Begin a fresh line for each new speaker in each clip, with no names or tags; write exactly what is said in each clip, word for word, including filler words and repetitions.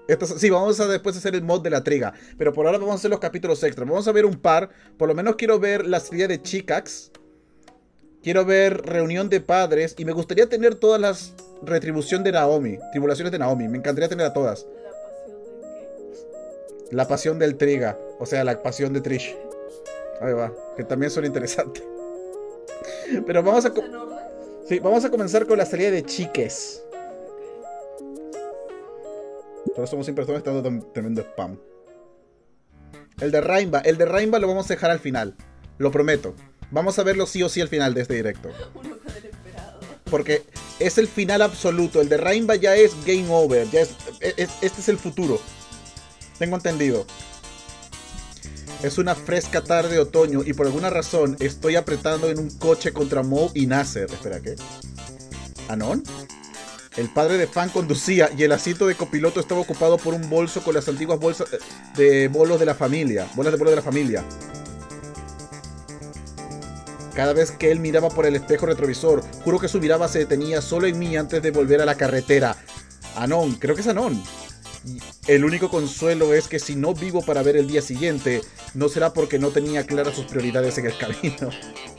Esto, sí, vamos a después hacer el mod de la triga. Pero por ahora vamos a hacer los capítulos extra. Vamos a ver un par. Por lo menos quiero ver la serie de Chicax. Quiero ver Reunión de Padres. Y me gustaría tener todas las retribución de Naomi. Tribulaciones de Naomi. Me encantaría tener a todas.
¿La pasión de qué?
La pasión del Triga. O sea, la pasión de Trish. Ahí va. Que también suena interesante. Pero vamos a...
¿En orden?
Sí, vamos a comenzar con la serie de Chiques. Todos somos sin personas, está dando tremendo spam. El de Rainba. El de Rainba lo vamos a dejar al final. Lo prometo. Vamos a verlo sí o sí al final de este directo.
Uno con el emperador.
Porque es el final absoluto. El de Rainba ya es game over. Ya es, es, este es el futuro. Tengo entendido. Es una fresca tarde de otoño y por alguna razón estoy apretando en un coche contra Moe y Nasser. Espera, ¿qué? ¿Anon? El padre de Fan conducía y el asiento de copiloto estaba ocupado por un bolso con las antiguas bolsas de bolos de la familia. Bolas de bolos de la familia. Cada vez que él miraba por el espejo retrovisor, juro que su mirada se detenía solo en mí antes de volver a la carretera. Anon, creo que es Anon. El único consuelo es que si no vivo para ver el día siguiente, no será porque no tenía claras sus prioridades en el camino.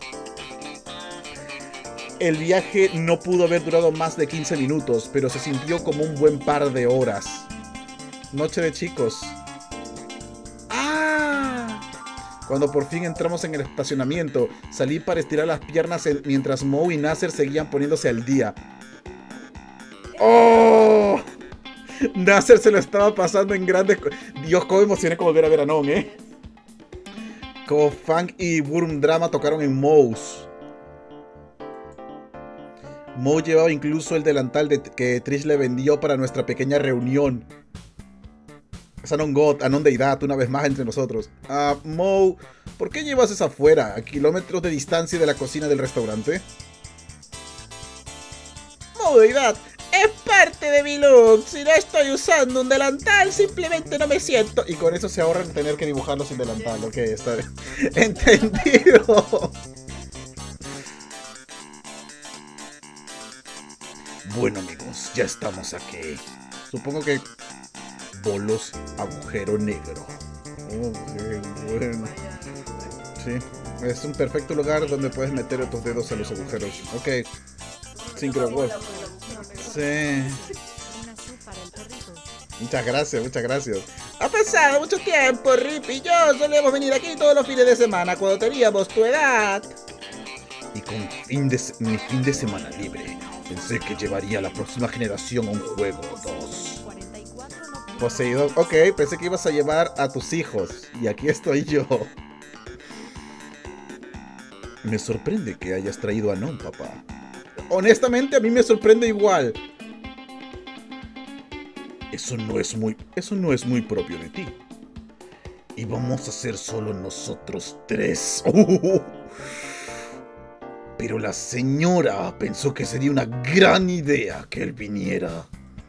El viaje no pudo haber durado más de quince minutos, pero se sintió como un buen par de horas. Noche de chicos. ¡Ah! Cuando por fin entramos en el estacionamiento, salí para estirar las piernas mientras Moe y Nasser seguían poniéndose al día. ¡Oh! Nasser se lo estaba pasando en grandes... Dios, cómo emocioné como volver a ver a Non, ¿eh? Como Funk y Burm Drama tocaron en Moe's. Moe llevaba incluso el delantal de que Trish le vendió para nuestra pequeña reunión. Es Anon God, Anon Deidad, una vez más entre nosotros. Ah, uh, Moe, ¿por qué llevas esa afuera, a kilómetros de distancia de la cocina del restaurante? Moe Deidad, es parte de mi look. Si no estoy usando un delantal, simplemente no me siento. Y con eso se ahorran tener que dibujarlo sin delantal. Ok, está bien. Entendido. Bueno amigos, ya estamos aquí. Supongo que bolos agujero negro. Oh, qué bueno. Sí, es un perfecto lugar donde puedes meter tus dedos en los agujeros. Ok. Synchro Wolf. Sí. Muchas gracias, muchas gracias. Ha pasado mucho tiempo, Rip y yo solíamos venir aquí todos los fines de semana cuando teníamos tu edad. Y con fin de mi fin de semana libre, pensé que llevaría a la próxima generación a un juego o dos. Poseidón, ok, pensé que ibas a llevar a tus hijos. Y aquí estoy yo. Me sorprende que hayas traído a Non, papá. Honestamente, a mí me sorprende igual. Eso no es muy... Eso no es muy propio de ti. Y vamos a ser solo nosotros tres. Uh, pero la señora pensó que sería una gran idea que él viniera.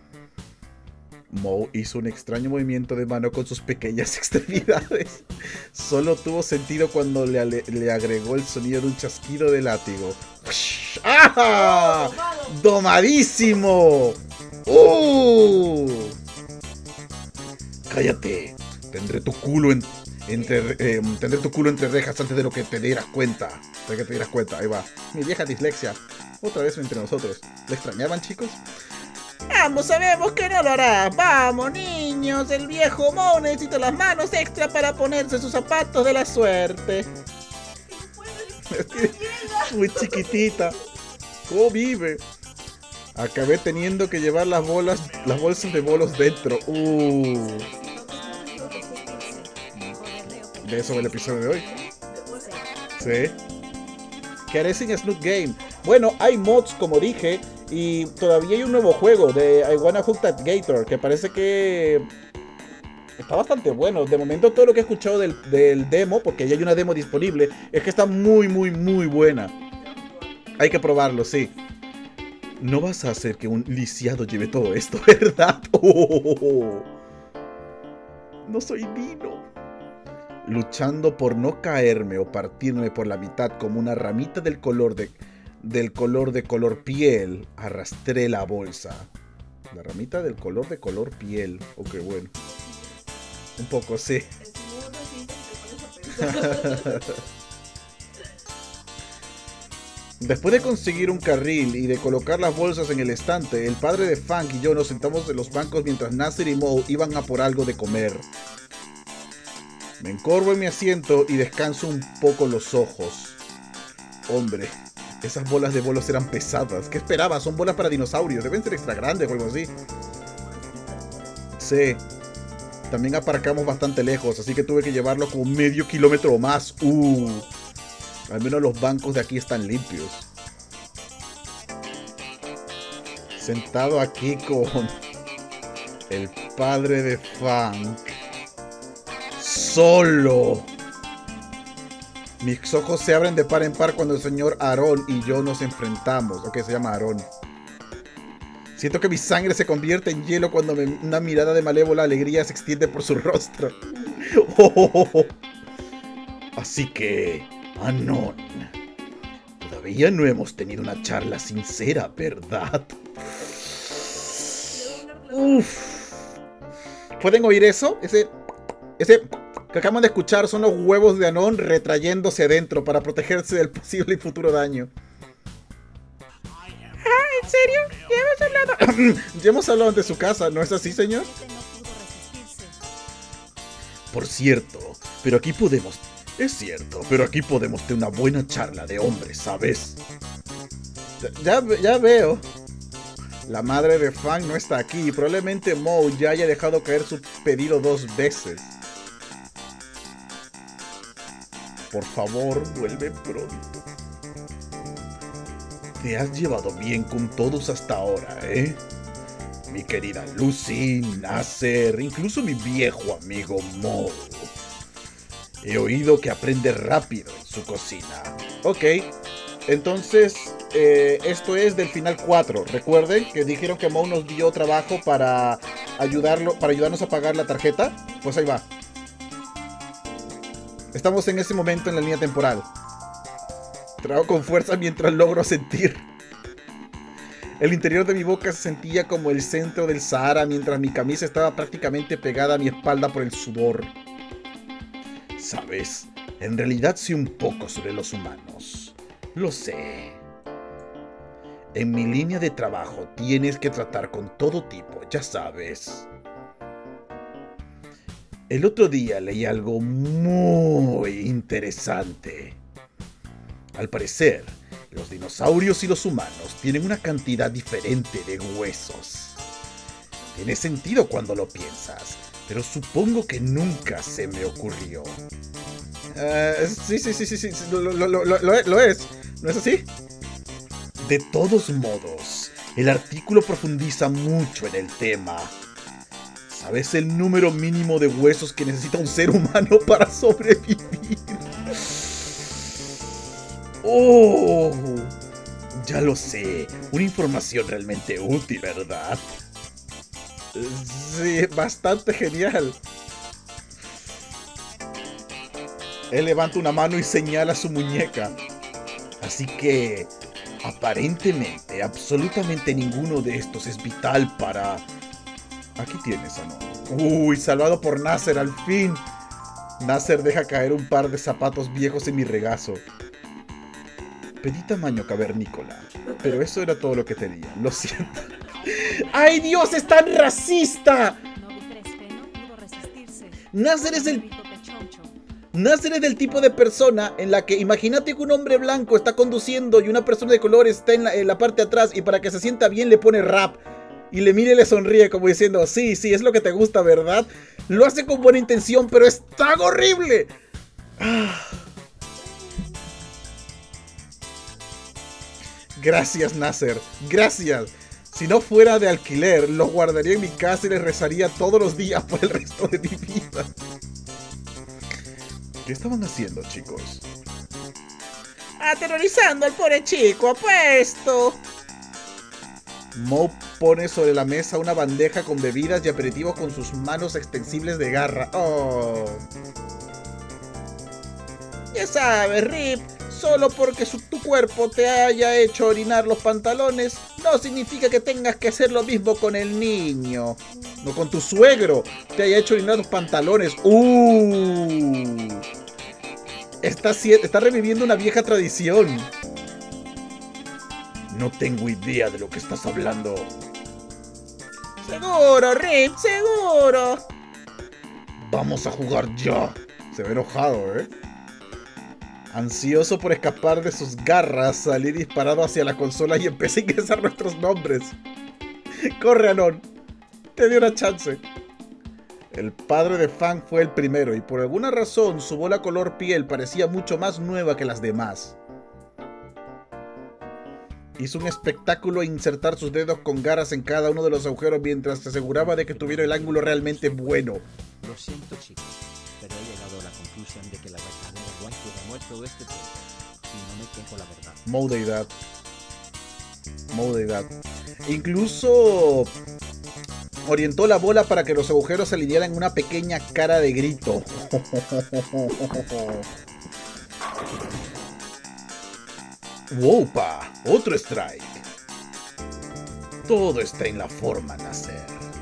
Moe hizo un extraño movimiento de mano con sus pequeñas extremidades. Solo tuvo sentido cuando le, le agregó el sonido de un chasquido de látigo. ¡Ah! ¡Domadísimo! ¡Uh! Cállate. Tendré tu culo en, entre eh, tendré tu culo entre rejas antes de lo que te dieras cuenta. De que te dieras cuenta. Ahí va. Mi vieja dislexia. Otra vez entre nosotros. ¿Le extrañaban, chicos? Ambos sabemos que no lo hará. Vamos, niños. El viejo Moe necesita las manos extra para ponerse sus zapatos de la suerte. Muy chiquitita. ¿Cómo vive? Acabé teniendo que llevar las bolas, las bolsas de bolos dentro. Uh. De eso va el episodio de hoy. Sí. ¿Qué haré sin Snoot Game? Bueno, hay mods, como dije. Y todavía hay un nuevo juego de I Wanna Hook That Gator, que parece que está bastante bueno. De momento todo lo que he escuchado del, del demo, porque ya hay una demo disponible, es que está muy, muy, muy buena. Hay que probarlo, sí. No vas a hacer que un lisiado lleve todo esto, ¿verdad? Oh, no soy Dino. Luchando por no caerme o partirme por la mitad como una ramita del color de... del color de color piel, arrastré la bolsa. La ramita del color de color piel. Ok, bueno. Un poco, sí. Después de conseguir un carril y de colocar las bolsas en el estante, el padre de Fang y yo nos sentamos en los bancos mientras Nasser y Moe iban a por algo de comer. Me encorvo en mi asiento y descanso un poco los ojos. Hombre, esas bolas de bolos eran pesadas. ¿Qué esperabas? Son bolas para dinosaurios. Deben ser extra grandes o algo así. Sí. También aparcamos bastante lejos, así que tuve que llevarlo como medio kilómetro o más. Uh. Al menos los bancos de aquí están limpios. Sentado aquí con el padre de Fang. Solo. Mis ojos se abren de par en par cuando el señor Aarón y yo nos enfrentamos. Ok, se llama Aarón. Siento que mi sangre se convierte en hielo cuando me, una mirada de malévola alegría se extiende por su rostro. Oh, oh, oh, oh. Así que... Anon, todavía no hemos tenido una charla sincera, ¿verdad? Uf. ¿Pueden oír eso? Ese, ese que acaban de escuchar son los huevos de Anon retrayéndose adentro para protegerse del posible y futuro daño. Ah, ¿en serio? ¿Ya hemos hablado? Ya hemos hablado ante su casa, ¿no es así, señor? Por cierto, pero aquí podemos... Es cierto, pero aquí podemos tener una buena charla de hombres, ¿sabes? Ya, ya veo. La madre de Fang no está aquí y probablemente Moe ya haya dejado caer su pedido dos veces. Por favor, vuelve pronto. Te has llevado bien con todos hasta ahora, ¿eh? Mi querida Lucy, Nasser, incluso mi viejo amigo Moe. He oído que aprende rápido en su cocina. Ok, entonces eh, esto es del final cuatro. Recuerden que dijeron que Moe nos dio trabajo para ayudarlo, para ayudarnos a pagar la tarjeta. Pues ahí va. Estamos en ese momento en la línea temporal. Trago con fuerza mientras logro sentir. El interior de mi boca se sentía como el centro del Sahara mientras mi camisa estaba prácticamente pegada a mi espalda por el sudor. ¿Sabes? En realidad sé un poco sobre los humanos. Lo sé. En mi línea de trabajo tienes que tratar con todo tipo, ya sabes. El otro día leí algo muy interesante. Al parecer, los dinosaurios y los humanos tienen una cantidad diferente de huesos. Tiene sentido cuando lo piensas. Pero supongo que nunca se me ocurrió. Uh, sí, sí, sí, sí, sí, lo, lo, lo, lo, lo es. ¿No es así? De todos modos, el artículo profundiza mucho en el tema. ¿Sabes el número mínimo de huesos que necesita un ser humano para sobrevivir? ¡Oh! Ya lo sé. Una información realmente útil, ¿verdad? Sí, bastante genial. Él levanta una mano y señala su muñeca. Así que, aparentemente, absolutamente ninguno de estos es vital para... Aquí tienes, Anon. Uy, salvado por Nasser, al fin. Nasser deja caer un par de zapatos viejos en mi regazo. Pedí tamaño cavernícola, pero eso era todo lo que tenía. Lo siento. ¡Ay, Dios! ¡Es tan racista! Nasser es el... Nasser es del tipo de persona en la que imagínate que un hombre blanco está conduciendo y una persona de color está en la, en la parte de atrás y para que se sienta bien le pone rap. Y le mira y le sonríe como diciendo, sí, sí, es lo que te gusta, ¿verdad? Lo hace con buena intención, pero es tan horrible. Ah. Gracias, Nasser. Gracias. Si no fuera de alquiler, los guardaría en mi casa y les rezaría todos los días por el resto de mi vida. ¿Qué estaban haciendo, chicos? Aterrorizando al pobre chico, apuesto. Moe pone sobre la mesa una bandeja con bebidas y aperitivos con sus manos extensibles de garra. Oh. Ya sabes, Rip, Solo porque su, tu cuerpo te haya hecho orinar los pantalones, no significa que tengas que hacer lo mismo con el niño. No con tu suegro, te haya hecho orinar los pantalones. Uh, está, está reviviendo una vieja tradición. No tengo idea de lo que estás hablando. Seguro, Rip, seguro. Vamos a jugar ya. Se ve enojado, ¿eh? Ansioso por escapar de sus garras, salí disparado hacia la consola y empecé a ingresar nuestros nombres. Corre, Anon. Te dio una chance. El padre de Fang fue el primero y por alguna razón su bola color piel parecía mucho más nueva que las demás. Hizo un espectáculo insertar sus dedos con garras en cada uno de los agujeros mientras se aseguraba de que tuviera el ángulo realmente bueno.
Lo siento, chicos, pero he llegado a la conclusión de que la verdadera waifu de muerto este tiempo. Y no me quejo, la verdad.
Modeidad. Modeidad. Incluso orientó la bola para que los agujeros se alinearan en una pequeña cara de grito. ¡Wopa! Otro strike. Todo está en la forma, Nasser.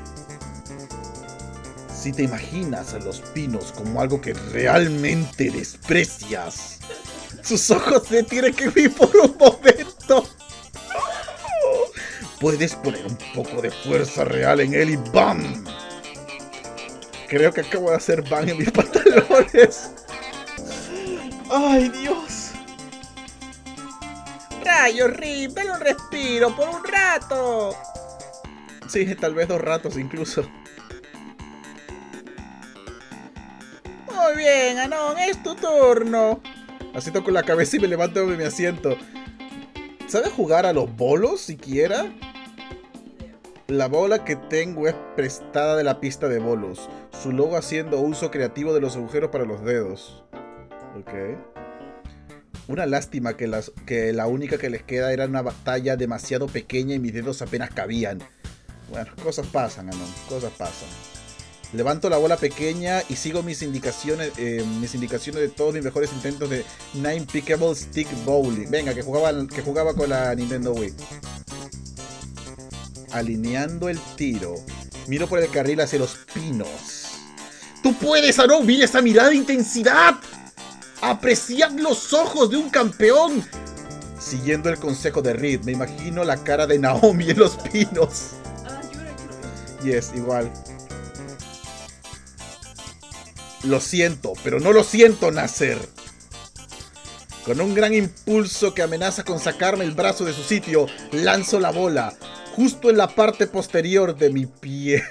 Si te imaginas a los pinos como algo que realmente desprecias, sus ojos se tienen que ver por un momento. Puedes poner un poco de fuerza real en él y ¡bam! Creo que acabo de hacer bang en mis pantalones. ¡Ay, Dios! ¡Rayos, Rip! ¡Dale un respiro por un rato! Sí, tal vez dos ratos incluso. Muy bien, Anon, es tu turno. Así toco la cabeza y me levanto de mi asiento. ¿Sabes jugar a los bolos siquiera? La bola que tengo es prestada de la pista de bolos. Su logo haciendo uso creativo de los agujeros para los dedos. Ok. Una lástima que, las, que la única que les queda era una batalla demasiado pequeña y mis dedos apenas cabían. Bueno, cosas pasan, Anon, cosas pasan. Levanto la bola pequeña y sigo mis indicaciones eh, mis indicaciones de todos mis mejores intentos de Nine Pickable Stick Bowling. Venga, que jugaba, que jugaba con la Nintendo Wii. Alineando el tiro, miro por el carril hacia los pinos. ¡Tú puedes, Anon! ¡Mira esa mirada de intensidad! ¡Apreciad los ojos de un campeón! Siguiendo el consejo de Reed, me imagino la cara de Naomi en los pinos. Yes, igual. Lo siento, pero no lo siento, Nasser. Con un gran impulso que amenaza con sacarme el brazo de su sitio, lanzo la bola, justo en la parte posterior de mi pie.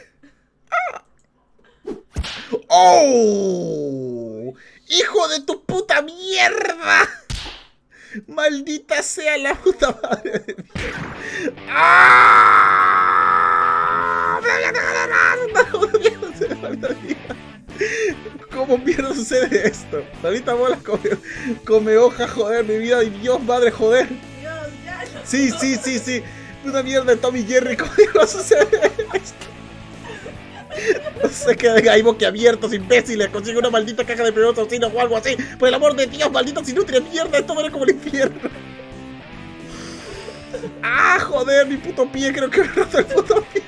¡Oh! ¡Hijo de tu puta mierda! ¡Maldita sea la puta madre de mierda! ¡Ah! ¡Me había dejado de ¿Cómo mierda sucede esto? Ahorita bola come, come hoja, joder, mi vida, y Dios, madre, joder. Sí, sí, sí, sí. Una mierda de Tommy Jerry, ¿cómo mierda sucede esto? No sé qué hay boquiabiertos, imbéciles. Consigue una maldita caja de primeros auxilios o algo así. Por el amor de Dios, malditos inútiles, mierda, esto va a ser como el infierno. Ah, joder, mi puto pie, creo que me he roto el puto pie.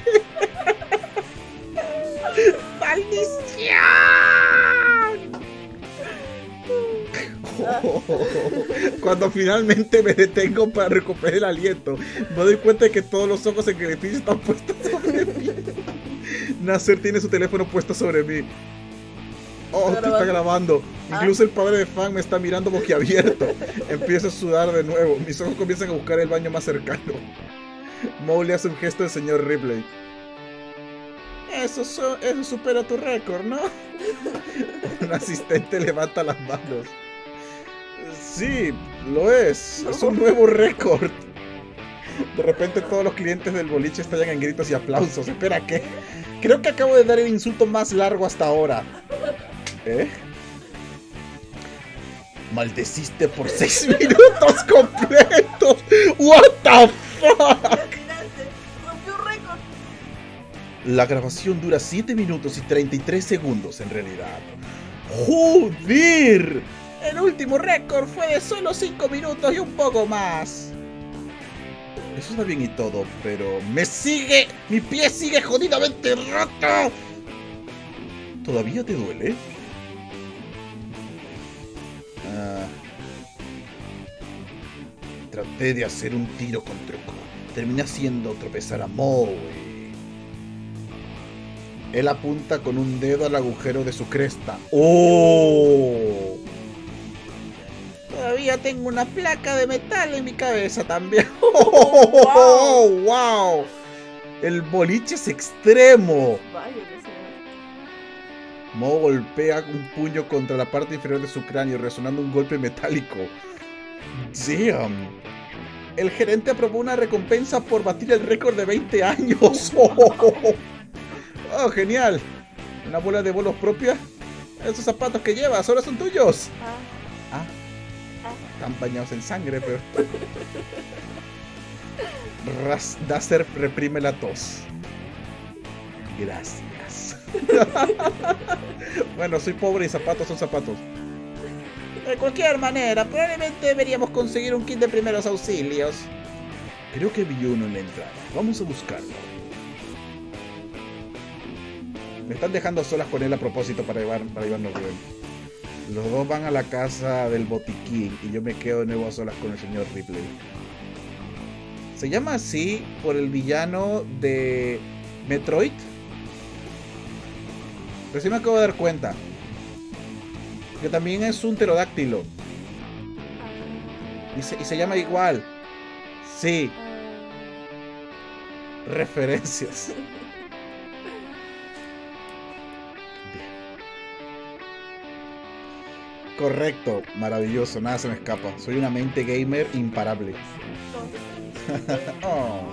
¡Maldición! Oh, cuando finalmente me detengo para recuperar el aliento, me doy cuenta de que todos los ojos en el edificio están puestos sobre mí. Nasser tiene su teléfono puesto sobre mí. Oh, te está grabando. Incluso el padre de Fang me está mirando boquiabierto. Empiezo a sudar de nuevo. Mis ojos comienzan a buscar el baño más cercano. Moe le hace un gesto al señor Ripley. Eso, so, eso supera tu récord, ¿no? Un asistente levanta las manos. Sí, lo es. Es un nuevo récord. De repente todos los clientes del boliche estallan en gritos y aplausos. Espera, ¿qué? Creo que acabo de dar el insulto más largo hasta ahora. ¿Eh? Maldeciste por seis minutos completos. What the fuck? La grabación dura siete minutos y treinta y tres segundos en realidad. ¡Joder! El último récord fue de solo cinco minutos y un poco más. Eso está bien y todo, pero me sigue, mi pie sigue jodidamente roto. ¿Todavía te duele? Ah, traté de hacer un tiro con truco. Terminé haciendo tropezar a Moe. Él apunta con un dedo al agujero de su cresta. ¡Oh! Todavía tengo una placa de metal en mi cabeza también. ¡Oh, wow! El boliche es extremo. Moe golpea un puño contra la parte inferior de su cráneo, resonando un golpe metálico. Damn. El gerente aprobó una recompensa por batir el récord de veinte años. ¡Oh! ¡Oh, genial! ¿Una bola de bolos propia? Esos zapatos que llevas ahora son tuyos. Ah. Ah. Están bañados en sangre, pero... Ras Dazer reprime la tos. Gracias. Bueno, soy pobre y zapatos son zapatos. De cualquier manera, probablemente deberíamos conseguir un kit de primeros auxilios. Creo que vi uno en la entrada. Vamos a buscarlo. Me están dejando solas con él a propósito para, llevar, para llevarnos bien. Los dos van a la casa del botiquín y yo me quedo de nuevo a solas con el señor Ripley. Se llama así por el villano de Metroid. Recién me acabo de dar cuenta. Que también es un pterodáctilo. Y se, y se llama igual. Sí. Referencias. Correcto, maravilloso, nada se me escapa. Soy una mente gamer imparable. Oh.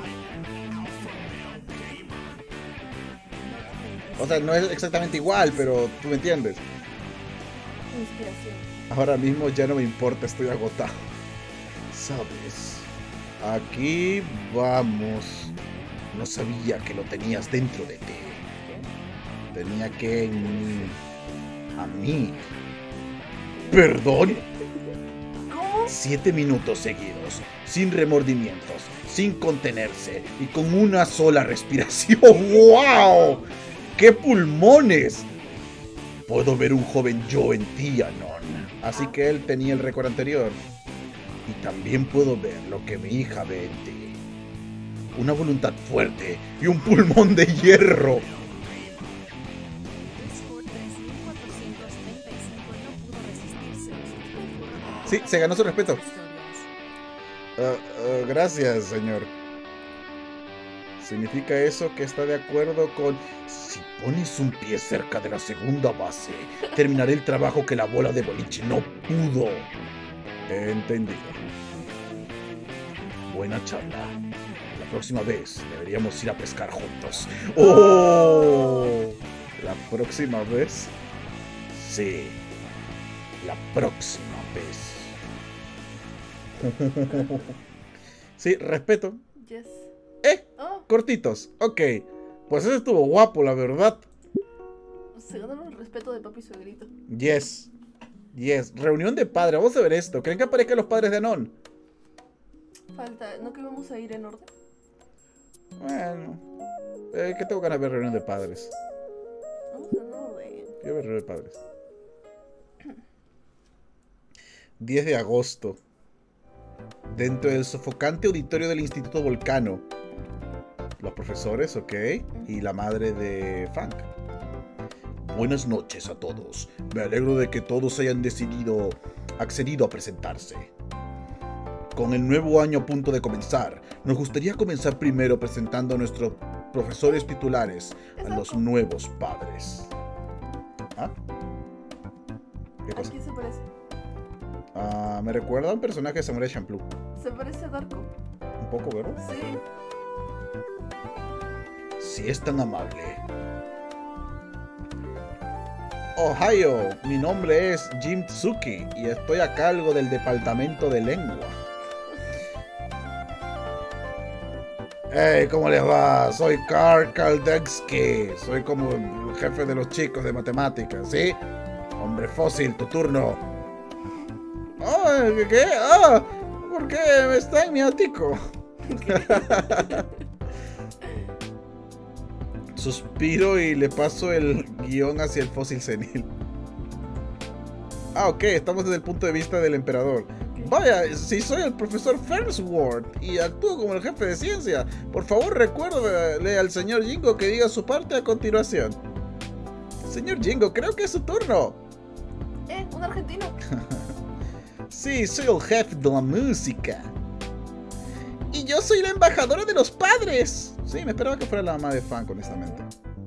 O sea, no es exactamente igual, pero tú me entiendes.
Inspiración.
Ahora mismo ya no me importa, estoy agotado. ¿Sabes? Aquí vamos. No sabía que lo tenías dentro de ti. Tenía que en mí. A mí. ¿Perdón?
¿Cómo?
Siete minutos seguidos, sin remordimientos, sin contenerse y con una sola respiración. ¡Wow! ¡Qué pulmones! Puedo ver un joven yo en ti, Anon. Así que él tenía el récord anterior. Y también puedo ver lo que mi hija ve en ti. Una voluntad fuerte y un pulmón de hierro. Sí, se ganó su respeto. Uh, uh, gracias, señor. ¿Significa eso que está de acuerdo con... Si pones un pie cerca de la segunda base, terminaré el trabajo que la bola de boliche no pudo? Entendido. Buena charla. La próxima vez deberíamos ir a pescar juntos. ¡Oh! ¿La próxima vez? Sí. La próxima vez. Sí, respeto.
Yes.
Eh,
Oh,
cortitos. Ok. Pues ese estuvo guapo, la verdad.
se ganaron el respeto de papi y suegrito.
Yes. Yes. Reunión de padres. Vamos a ver esto. ¿Creen que aparezcan los padres de Anon?
Falta, ¿no que vamos a ir en orden?
Bueno. Eh, ¿Qué tengo ganas de ver reunión de padres?
Vamos en orden.
Quiero ver reunión de padres. diez de agosto. Dentro del sofocante auditorio del Instituto Volcano. Los profesores, ok. Y la madre de Funk. Buenas noches a todos. Me alegro de que todos hayan decidido, accedido a presentarse. Con el nuevo año a punto de comenzar, nos gustaría comenzar primero presentando a nuestros profesores titulares, a los nuevos padres. ¿Ah? ¿Qué
¿A
cosa?
quién se parece?
Ah, me recuerda a un personaje de Samurai Champloo.
Se parece a Darko.
Un poco, ¿verdad?
Sí.
Si es tan amable. Ohio, mi nombre es Jim Tsuki y estoy a cargo del departamento de lengua. Hey, ¿cómo les va? Soy Karl Kaldensky. Soy como el jefe de los chicos de matemáticas, ¿sí? Hombre fósil, tu turno. Oh, ¿qué? ¿Qué? Ah, ¿por qué está en mi ático? Suspiro y le paso el guión hacia el fósil senil. Ah, ok, estamos desde el punto de vista del emperador. Vaya, si soy el profesor Farnsworth y actúo como el jefe de ciencia, por favor recuérdele al señor Jingo que diga su parte a continuación. Señor Jingo, creo que es su turno.
Eh, un argentino.
Sí, soy el jefe de la música. Y yo soy la embajadora de los padres. Sí, me esperaba que fuera la mamá de Funk, honestamente.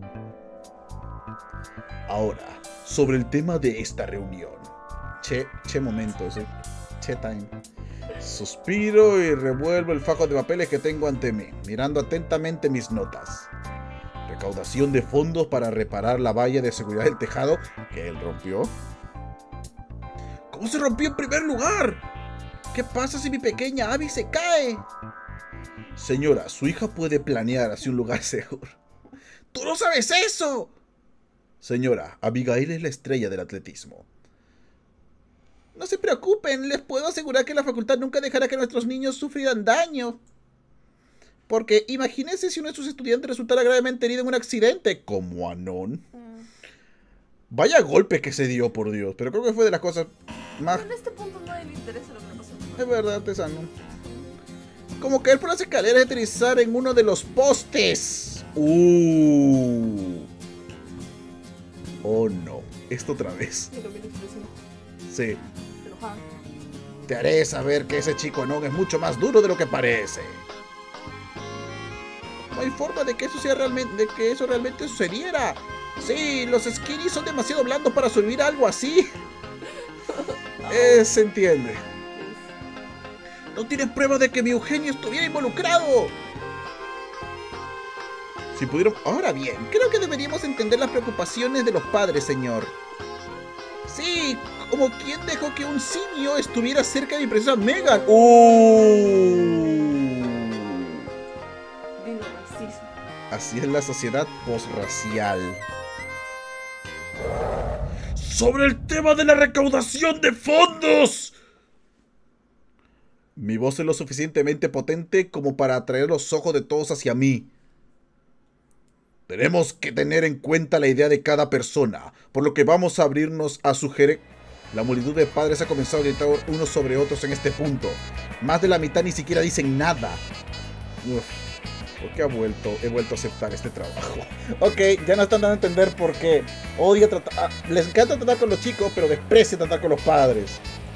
Ahora, sobre el tema de esta reunión. Che, che momento, ¿sí? Che time. Suspiro y revuelvo el fajo de papeles que tengo ante mí, mirando atentamente mis notas. Recaudación de fondos para reparar la valla de seguridad del tejado que él rompió. ¿Cómo se rompió en primer lugar? ¿Qué pasa si mi pequeña Abby se cae? Señora, su hija puede planear hacia un lugar seguro. ¡Tú no sabes eso! Señora, Abigail es la estrella del atletismo. No se preocupen, les puedo asegurar que la facultad nunca dejará que nuestros niños sufrieran daño. Porque imagínense si uno de sus estudiantes resultara gravemente herido en un accidente, como Anon. Mm. Vaya golpe que se dio, por Dios. Pero creo que fue de las cosas más...
Pero en este punto no le interesa lo que le pasó.
Es verdad, Tesano. Como caer por las escaleras y aterrizar en uno de los postes. Uh. Oh no, esto otra vez. Sí. Te haré saber que ese chico Anon es mucho más duro de lo que parece. No hay forma de que eso sea realmente, de que eso realmente sucediera. Sí, los skinny son demasiado blandos para sobrevivir a algo así. eh, se entiende. No tienes pruebas de que mi Eugenio estuviera involucrado. Si pudieron... Ahora bien, creo que deberíamos entender las preocupaciones de los padres, señor. Sí, como quien dejó que un simio estuviera cerca de mi princesa Megan. ¡Uh! Así es la sociedad posracial. Sobre el tema de la recaudación de fondos. Mi voz es lo suficientemente potente como para atraer los ojos de todos hacia mí. Tenemos que tener en cuenta la idea de cada persona, por lo que vamos a abrirnos a sugerir... La multitud de padres ha comenzado a gritar unos sobre otros en este punto. Más de la mitad ni siquiera dicen nada. Uf, ¿por qué ha vuelto? He vuelto a aceptar este trabajo. Ok, ya no están dando a entender por qué odia tratar... Ah, les encanta tratar con los chicos, pero desprecia tratar con los padres.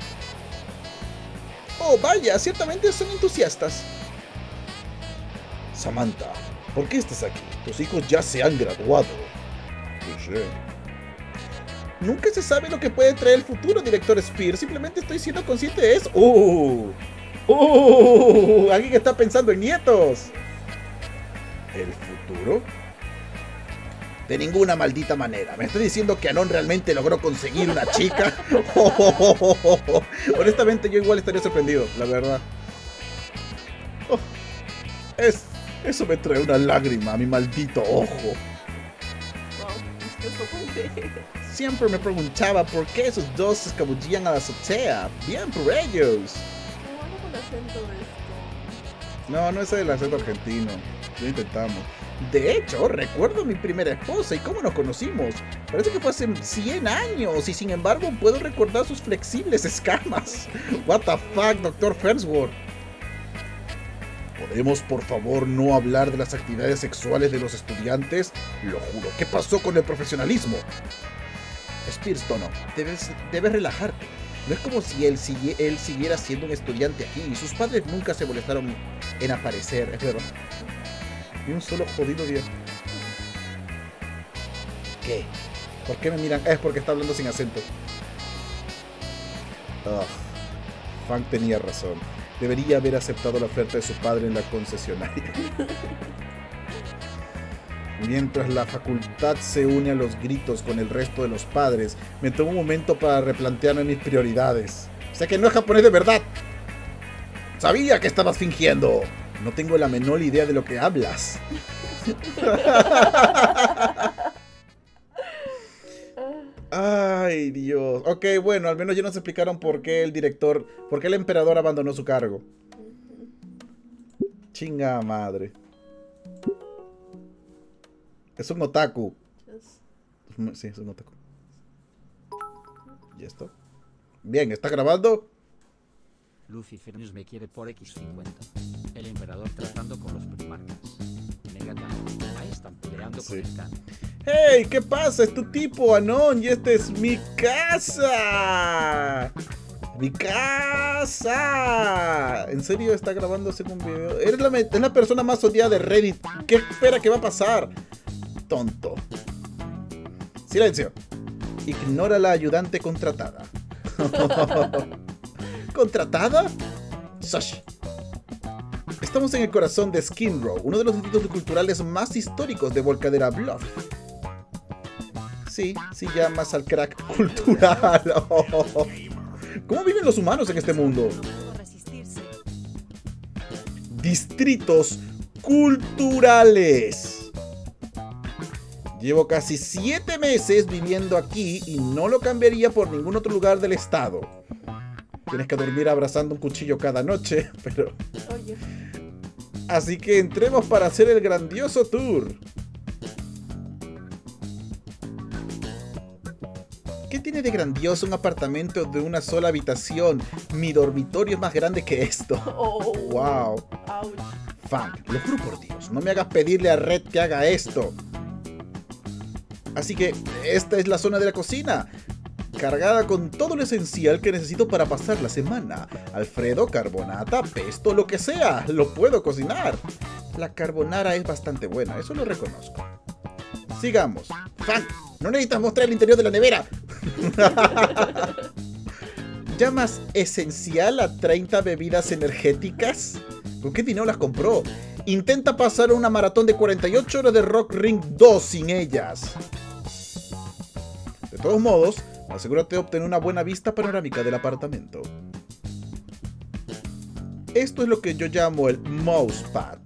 Oh, vaya, ciertamente son entusiastas. Samantha, ¿por qué estás aquí? Tus hijos ya se han graduado. No sé. Nunca se sabe lo que puede traer el futuro, director Spear. Simplemente estoy siendo consciente de eso. ¡Uh! ¡Uh! Alguien que está pensando en nietos. ¿El futuro? De ninguna maldita manera. ¿Me estás diciendo que Anon realmente logró conseguir una chica? Oh, oh, oh, oh, oh. Honestamente, yo igual estaría sorprendido, la verdad. Oh, es, eso me trae una lágrima a mi maldito ojo. Siempre me preguntaba por qué esos dos se escabullían a la azotea. Bien por ellos. No, no es el acento argentino. Lo intentamos. De hecho, recuerdo a mi primera esposa y cómo nos conocimos. Parece que fue hace cien años y sin embargo puedo recordar sus flexibles escamas. What the fuck, doctor Farnsworth. ¿Podemos, por favor, no hablar de las actividades sexuales de los estudiantes? Lo juro. ¿Qué pasó con el profesionalismo? Spearstono, debes, debes relajarte. No es como si él, sigui él siguiera siendo un estudiante aquí y sus padres nunca se molestaron en aparecer, es verdad. Ni un solo jodido día. ¿Qué? ¿Por qué me miran? Es porque está hablando sin acento. Ugh. Funk tenía razón. Debería haber aceptado la oferta de su padre en la concesionaria. Mientras la facultad se une a los gritos con el resto de los padres, me tomo un momento para replantearme mis prioridades. Sé que no es japonés de verdad. Sabía que estabas fingiendo. No tengo la menor idea de lo que hablas. Ay, Dios. Ok, bueno, al menos ya nos explicaron por qué el director, por qué el emperador abandonó su cargo. Chinga madre. Es un otaku.
Yes.
Sí, es un otaku. ¿Y esto? Bien, ¿está grabando?
Lucifer News me quiere por equis cincuenta. El emperador tratando con los primarcas. Negativamente. Ahí están peleando
Sí.
con el Khan.
¡Hey! ¿Qué pasa? Es tu tipo, Anon, y esta es mi casa. ¡Mi casa! ¿En serio está grabándose un video? Eres la, es la persona más odiada de Reddit. ¿Qué espera que va a pasar? Tonto. Silencio. Ignora la ayudante contratada. ¿Contratada? Sush. Estamos en el corazón de Skin Row, uno de los distritos culturales más históricos de Volcadera Bluff. Sí, sí llamas al crack cultural. Oh. ¿Cómo viven los humanos en este mundo? Distritos culturales. Llevo casi siete meses viviendo aquí y no lo cambiaría por ningún otro lugar del estado. Tienes que dormir abrazando un cuchillo cada noche, pero...
Oye.
Así que entremos para hacer el grandioso tour. ¿Qué tiene de grandioso un apartamento de una sola habitación? Mi dormitorio es más grande que esto.
Oh.
Wow.
Ouch.
Fang, lo juro por Dios, no me hagas pedirle a Red que haga esto. Así que esta es la zona de la cocina, cargada con todo lo esencial que necesito para pasar la semana. Alfredo, carbonata, pesto, lo que sea, lo puedo cocinar. La carbonara es bastante buena, eso lo reconozco. Sigamos. Fang, no necesitas mostrar el interior de la nevera. ¿Llamas esencial a treinta bebidas energéticas? ¿Con qué dinero las compró? Intenta pasar una maratón de cuarenta y ocho horas de Rock Ring dos sin ellas. De todos modos, asegúrate de obtener una buena vista panorámica del apartamento. Esto es lo que yo llamo el mousepad.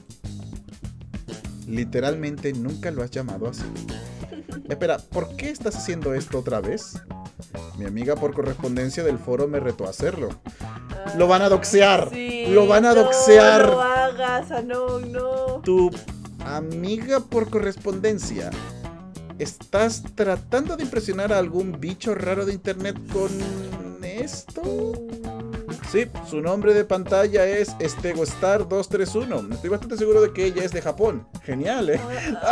Literalmente nunca lo has llamado así. Espera, ¿por qué estás haciendo esto otra vez? Mi amiga por correspondencia del foro me retó a hacerlo. Lo van a doxear.
Sí,
Lo van a
no,
doxear.
No lo hagas, Anon, no.
Tu amiga por correspondencia. ¿Estás tratando de impresionar a algún bicho raro de internet con esto? Sí, su nombre de pantalla es StegoStar dos tres uno. Estoy bastante seguro de que ella es de Japón. Genial, ¿eh?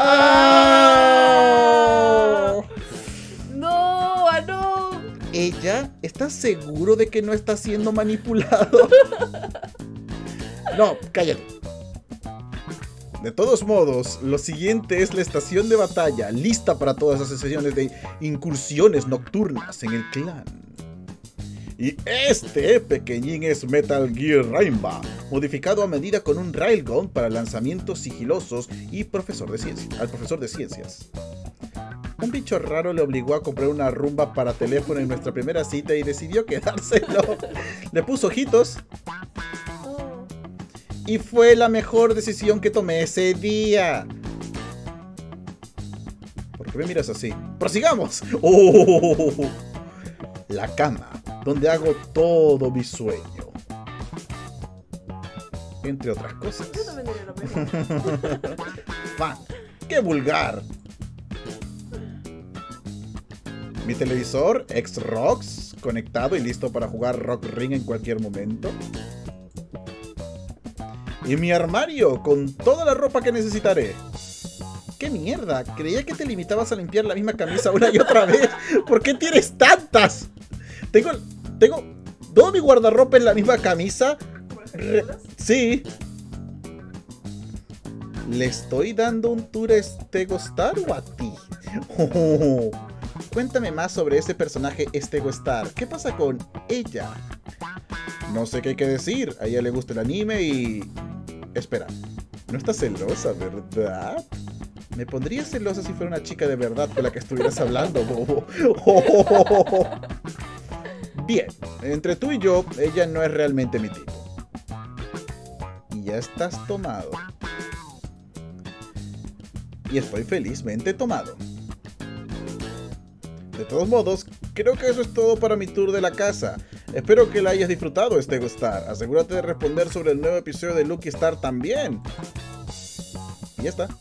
¡Ah!
No, Anon.
¿Ella? ¿Estás seguro de que no está siendo manipulado? No, cállate. De todos modos, lo siguiente es la estación de batalla, lista para todas las sesiones de incursiones nocturnas en el clan. Y este pequeñín es Metal Gear Rainbow, modificado a medida con un railgun para lanzamientos sigilosos y profesor de ciencias, al profesor de ciencias. Un bicho raro le obligó a comprar una rumba para teléfono en nuestra primera cita y decidió quedárselo. Le puso ojitos.
Oh.
Y fue la mejor decisión que tomé ese día. ¿Por qué me miras así? ¡Prosigamos! ¡Oh! La cama, donde hago todo mi sueño. Entre otras cosas.
Yo también diría lo mismo.
Fan, ¡qué vulgar! Mi televisor, Xbox, conectado y listo para jugar Rock Ring en cualquier momento. Y mi armario, con toda la ropa que necesitaré. ¡Qué mierda! Creía que te limitabas a limpiar la misma camisa una y otra vez. ¿Por qué tienes tantas? Tengo, tengo todo mi guardarropa en la misma camisa.
¿Como las
Re-
películas?
sí. ¿Le estoy dando un tour a Stegostar o a ti? Oh, cuéntame más sobre ese personaje Stegostar. ¿Qué pasa con ella? No sé qué hay que decir. A ella le gusta el anime y... Espera, no estás celosa, ¿verdad? Me pondría celosa si fuera una chica de verdad con la que estuvieras hablando, bobo. Oh. Bien, entre tú y yo, ella no es realmente mi tipo. Y ya estás tomado. Y estoy felizmente tomado. De todos modos, creo que eso es todo para mi tour de la casa. Espero que la hayas disfrutado, Stego Star. Asegúrate de responder sobre el nuevo episodio de Lucky Star también. Y ya está.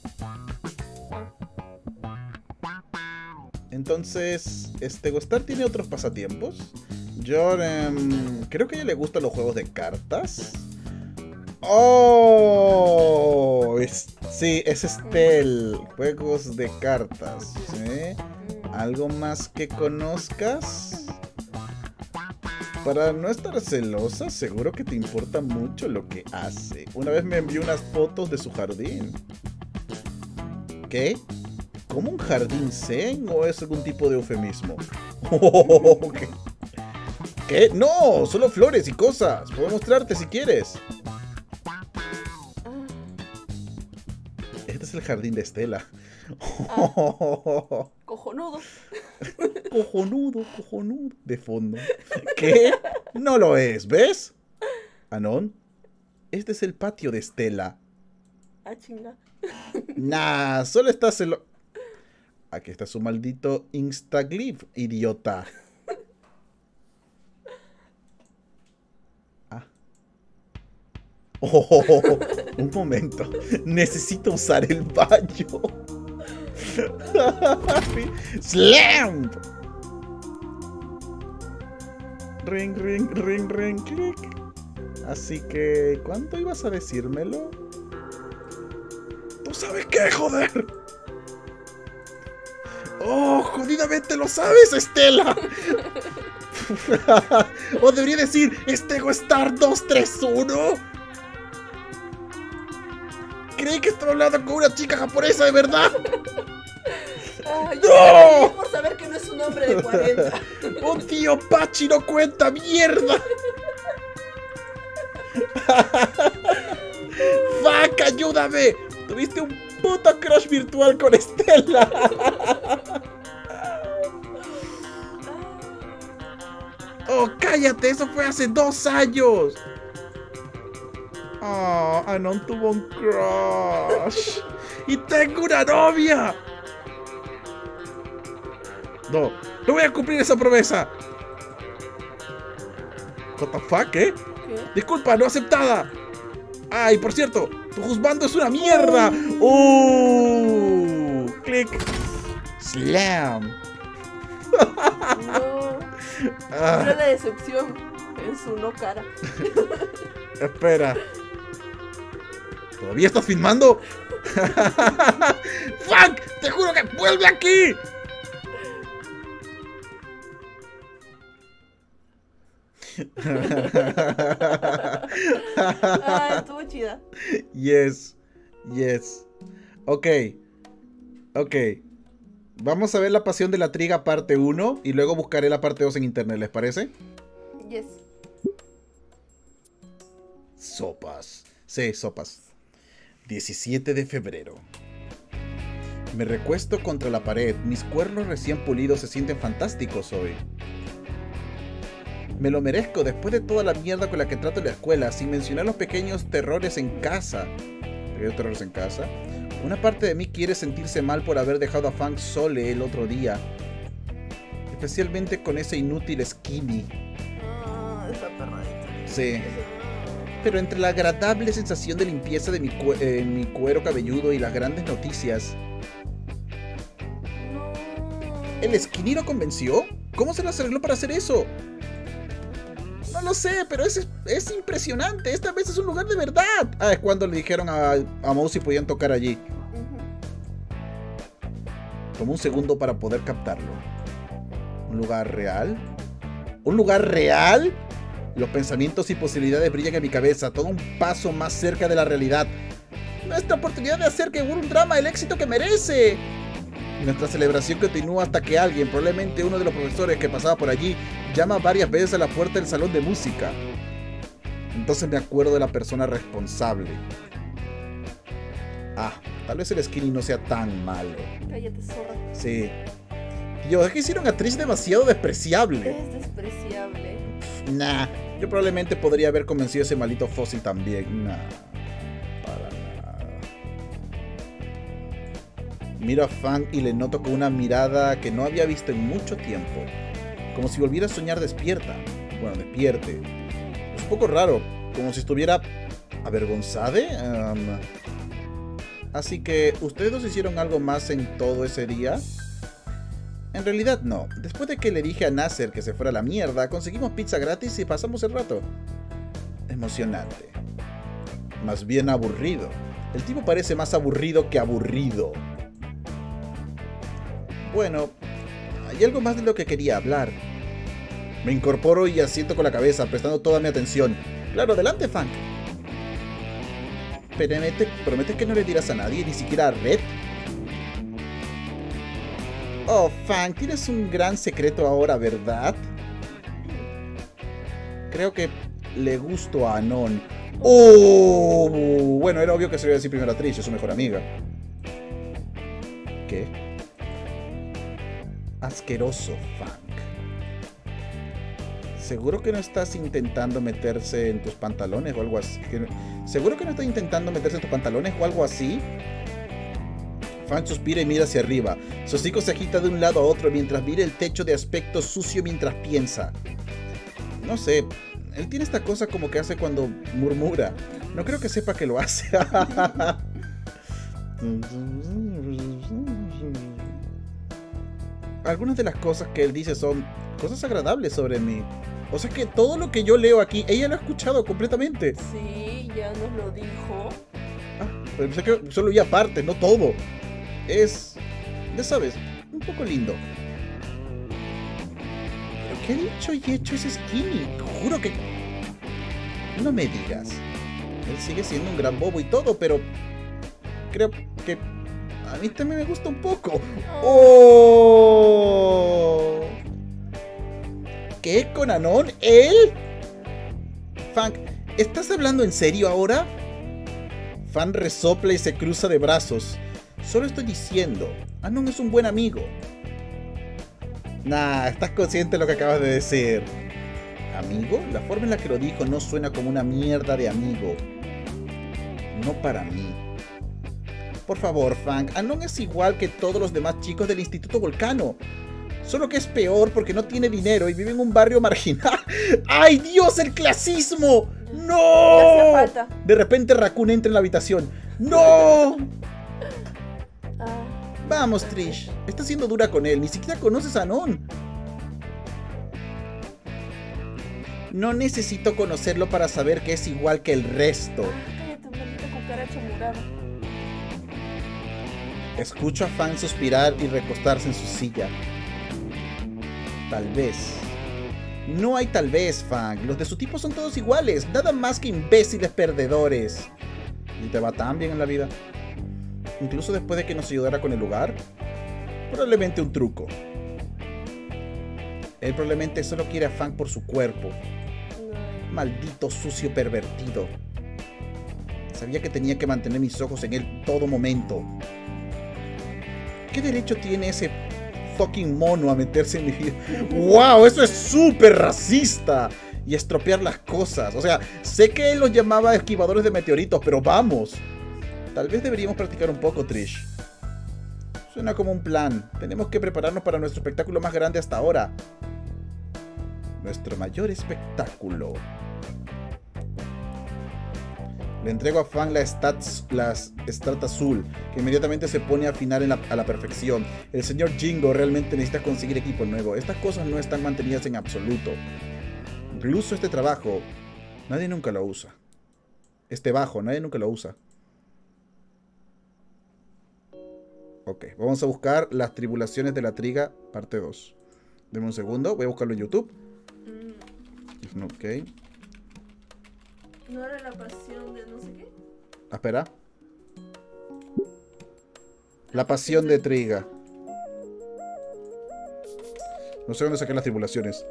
Entonces, ¿Stego Star tiene otros pasatiempos? Yo um, creo que a ella le gustan los juegos de cartas. ¡Oh! Es, sí, es Estel. Juegos de cartas. ¿Sí? ¿Algo más que conozcas? Para no estar celosa, seguro que te importa mucho lo que hace. Una vez me envió unas fotos de su jardín. ¿Qué? ¿Cómo un jardín zen o es algún tipo de eufemismo? ¿Qué? ¿Qué? No, solo flores y cosas. Puedo mostrarte si quieres. Este es el jardín de Estela.
Ah, cojonudo.
Cojonudo, cojonudo. De fondo. ¿Qué? No lo es, ¿ves? Anon, este es el patio de Estela.
Ah, chinga.
Nah, solo está celo... Aquí está su maldito Instaglyph, idiota. Ah. Oh, un momento. Necesito usar el baño. ¡Slam! Ring, ring, ring, ring, click. Así que, ¿cuánto ibas a decírmelo? ¿Tú sabes qué, joder? ¡Oh, jodidamente lo sabes, Estela! O debería decir, Stego Star dos tres uno. Creí que estaba hablando con una chica japonesa, de verdad.
Ah,
¡No!
por saber que no es un hombre de cuarenta.
¡Un tío Pachi no cuenta mierda! ¡Fuck, ayúdame! Tuviste un puto crush virtual con Estela. ¡Oh, cállate! ¡Eso fue hace dos años! ¡Oh, Anon tuvo un crush! ¡Y tengo una novia! No, no voy a cumplir esa promesa. What the fuck, ¿eh?
¿Qué?
Disculpa, no aceptada. Ay, por cierto, tu juzgando es una mierda. Uh, click. Slam.
No.
Ah,
Mira la decepción en su no cara.
espera. ¿Todavía estás filmando? ¡Fuck! ¡Te juro que vuelve aquí!
Ah, estuvo chida.
Yes, yes. Ok, ok. Vamos a ver La Pasión de la Triga parte uno y luego buscaré la parte dos en internet, ¿les parece?
Yes.
Sopas. Sí, sopas. diecisiete de febrero. Me recuesto contra la pared. Mis cuernos recién pulidos se sienten fantásticos hoy. Me lo merezco después de toda la mierda con la que trato en la escuela, sin mencionar los pequeños terrores en casa. ¿Pequeños terrores en casa? Una parte de mí quiere sentirse mal por haber dejado a Fang Sole el otro día. Especialmente con ese inútil Skinny.
Ah, esa perradita.
Sí. Pero entre la agradable sensación de limpieza de mi, cu eh, mi cuero cabelludo y las grandes noticias...
No.
¿El Skinny lo convenció? ¿Cómo se las arregló para hacer eso? No lo sé, pero es, es impresionante. Esta vez es un lugar de verdad. Ah, es cuando le dijeron a, a Moe si podían tocar allí.
Ujú.
Tomó un segundo para poder captarlo. ¿Un lugar real? ¿Un lugar real? Los pensamientos y posibilidades brillan en mi cabeza. Todo un paso más cerca de la realidad. Nuestra oportunidad de hacer que World Drama el éxito que merece. Nuestra celebración continúa hasta que alguien, probablemente uno de los profesores que pasaba por allí, llama varias veces a la puerta del salón de música. Entonces me acuerdo de la persona responsable. Ah, tal vez el Skinny no sea tan malo.
Cállate, zorra.
Sí. Dios, es que hicieron a Trish demasiado despreciable.
Es despreciable.
Nah, yo probablemente podría haber convencido a ese maldito fósil también. Nah, para nada. Miro a Fang y le noto con una mirada que no había visto en mucho tiempo. Como si volviera a soñar despierta. Bueno, despierte. Es un poco raro. Como si estuviera avergonzada. Um, así que, ¿ustedes dos hicieron algo más en todo ese día? En realidad no. Después de que le dije a Nasser que se fuera a la mierda, conseguimos pizza gratis y pasamos el rato. Emocionante. Más bien aburrido. El tipo parece más aburrido que aburrido. Bueno, hay algo más de lo que quería hablar. Me incorporo y asiento con la cabeza, prestando toda mi atención. Claro, adelante, Fang. Promete, ¿Prometes que no le dirás a nadie, ni siquiera a Red? Oh, Fang, tienes un gran secreto ahora, ¿verdad? Creo que le gusto a Anon. ¡Oh! Bueno, era obvio que se lo iba a decir primero a Trish, es su mejor amiga. ¿Qué? Asqueroso, Fang. ¿Seguro que no estás intentando meterse en tus pantalones o algo así? ¿Seguro que no estás intentando meterse en tus pantalones o algo así? Fang suspira y mira hacia arriba. Su hocico se agita de un lado a otro mientras mira el techo de aspecto sucio mientras piensa. No sé, él tiene esta cosa como que hace cuando murmura. No creo que sepa que lo hace. Algunas de las cosas que él dice son cosas agradables sobre mí. O sea que todo lo que yo leo aquí, ella lo ha escuchado completamente.
Sí, ya nos lo dijo.
Ah, pensé que solo oía parte, no todo. Es, ya sabes, un poco lindo. ¿Pero qué ha dicho y hecho ese Skinny? Juro que... No me digas. Él sigue siendo un gran bobo y todo, pero... Creo que... A mí también me gusta un poco. ¡Oh! ¿Qué? ¿Con Anon? ¿Él? Fang, ¿estás hablando en serio ahora? Fang resopla y se cruza de brazos. Solo estoy diciendo, Anon es un buen amigo. Nah, estás consciente de lo que acabas de decir. ¿Amigo? La forma en la que lo dijo no suena como una mierda de amigo. No para mí. Por favor, Fang, Anon es igual que todos los demás chicos del Instituto Volcano. Solo que es peor porque no tiene dinero y vive en un barrio marginal. ¡Ay, Dios, el clasismo! ¡No!
Ya hacía falta.
De repente Raccoon entra en la habitación. ¡No!
Ah,
Vamos, Trish. Estás siendo dura con él. Ni siquiera conoces a Anon. No necesito conocerlo para saber que es igual que el resto.
cállate, maldita cucaracha morada.
Escucho a Fang suspirar y recostarse en su silla. Tal vez. No hay tal vez, Fang. Los de su tipo son todos iguales. Nada más que imbéciles perdedores. ¿Y te va tan bien en la vida? Incluso después de que nos ayudara con el lugar. Probablemente un truco. Él probablemente solo quiere a Fang por su cuerpo.
No.
Maldito sucio pervertido. Sabía que tenía que mantener mis ojos en él todo momento. ¿Qué derecho tiene ese fucking mono a meterse en mi vida? ¡Wow! Eso es súper racista. Y estropear las cosas. O sea, sé que él los llamaba esquivadores de meteoritos, pero vamos. Tal vez deberíamos practicar un poco, Trish. Suena como un plan. Tenemos que prepararnos para nuestro espectáculo más grande hasta ahora. Nuestro mayor espectáculo. Le entrego a Fang la stats, las Strat azul, que inmediatamente se pone a afinar en la, a la perfección. El señor Jingo realmente necesita conseguir equipo nuevo. Estas cosas no están mantenidas en absoluto. Incluso este trabajo, nadie nunca lo usa. Este bajo, nadie nunca lo usa. Ok, vamos a buscar las tribulaciones de la triga, parte dos. Deme un segundo, voy a buscarlo en YouTube.
Mm,
Ok.
¿no era la pasión de no sé qué?
Espera. La pasión de Triga. No sé dónde saqué las tribulaciones.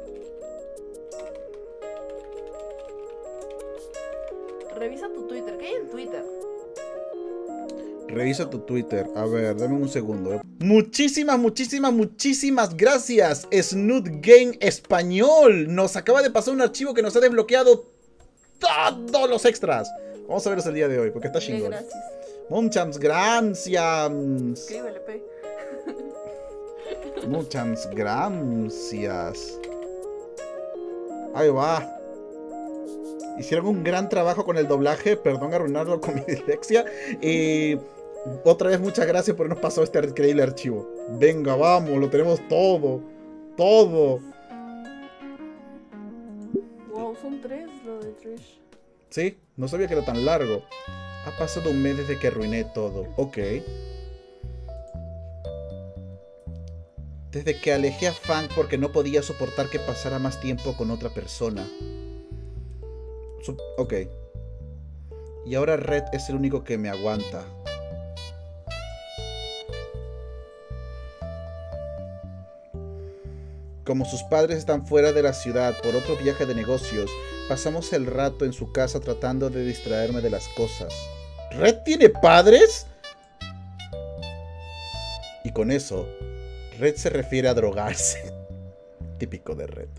Revisa tu Twitter. ¿Qué hay en Twitter?
Revisa tu Twitter. A ver, dame un segundo. Muchísimas, muchísimas, muchísimas gracias, Snoot Game Español. Nos acaba de pasar un archivo que nos ha desbloqueado todos los extras. Vamos a verlos el día de hoy, porque está chingón.
Gracias.
Muchas gracias.
Escríbele, pe.
Muchas gracias. Ahí va. Hicieron un gran trabajo con el doblaje. Perdón arruinarlo con mi dislexia. Y otra vez muchas gracias por habernos pasado este increíble archivo. Venga, vamos, lo tenemos todo. Todo.
Wow, son tres lo de Trish.
Sí, no sabía que era tan largo. Ha pasado un mes desde que arruiné todo. Ok. Desde que alejé a Fang porque no podía soportar que pasara más tiempo con otra persona. Sup- ok. Y ahora Red es el único que me aguanta. Como sus padres están fuera de la ciudad por otro viaje de negocios, pasamos el rato en su casa tratando de distraerme de las cosas. ¿Red tiene padres? Y con eso, Red se refiere a drogarse. Típico de Red.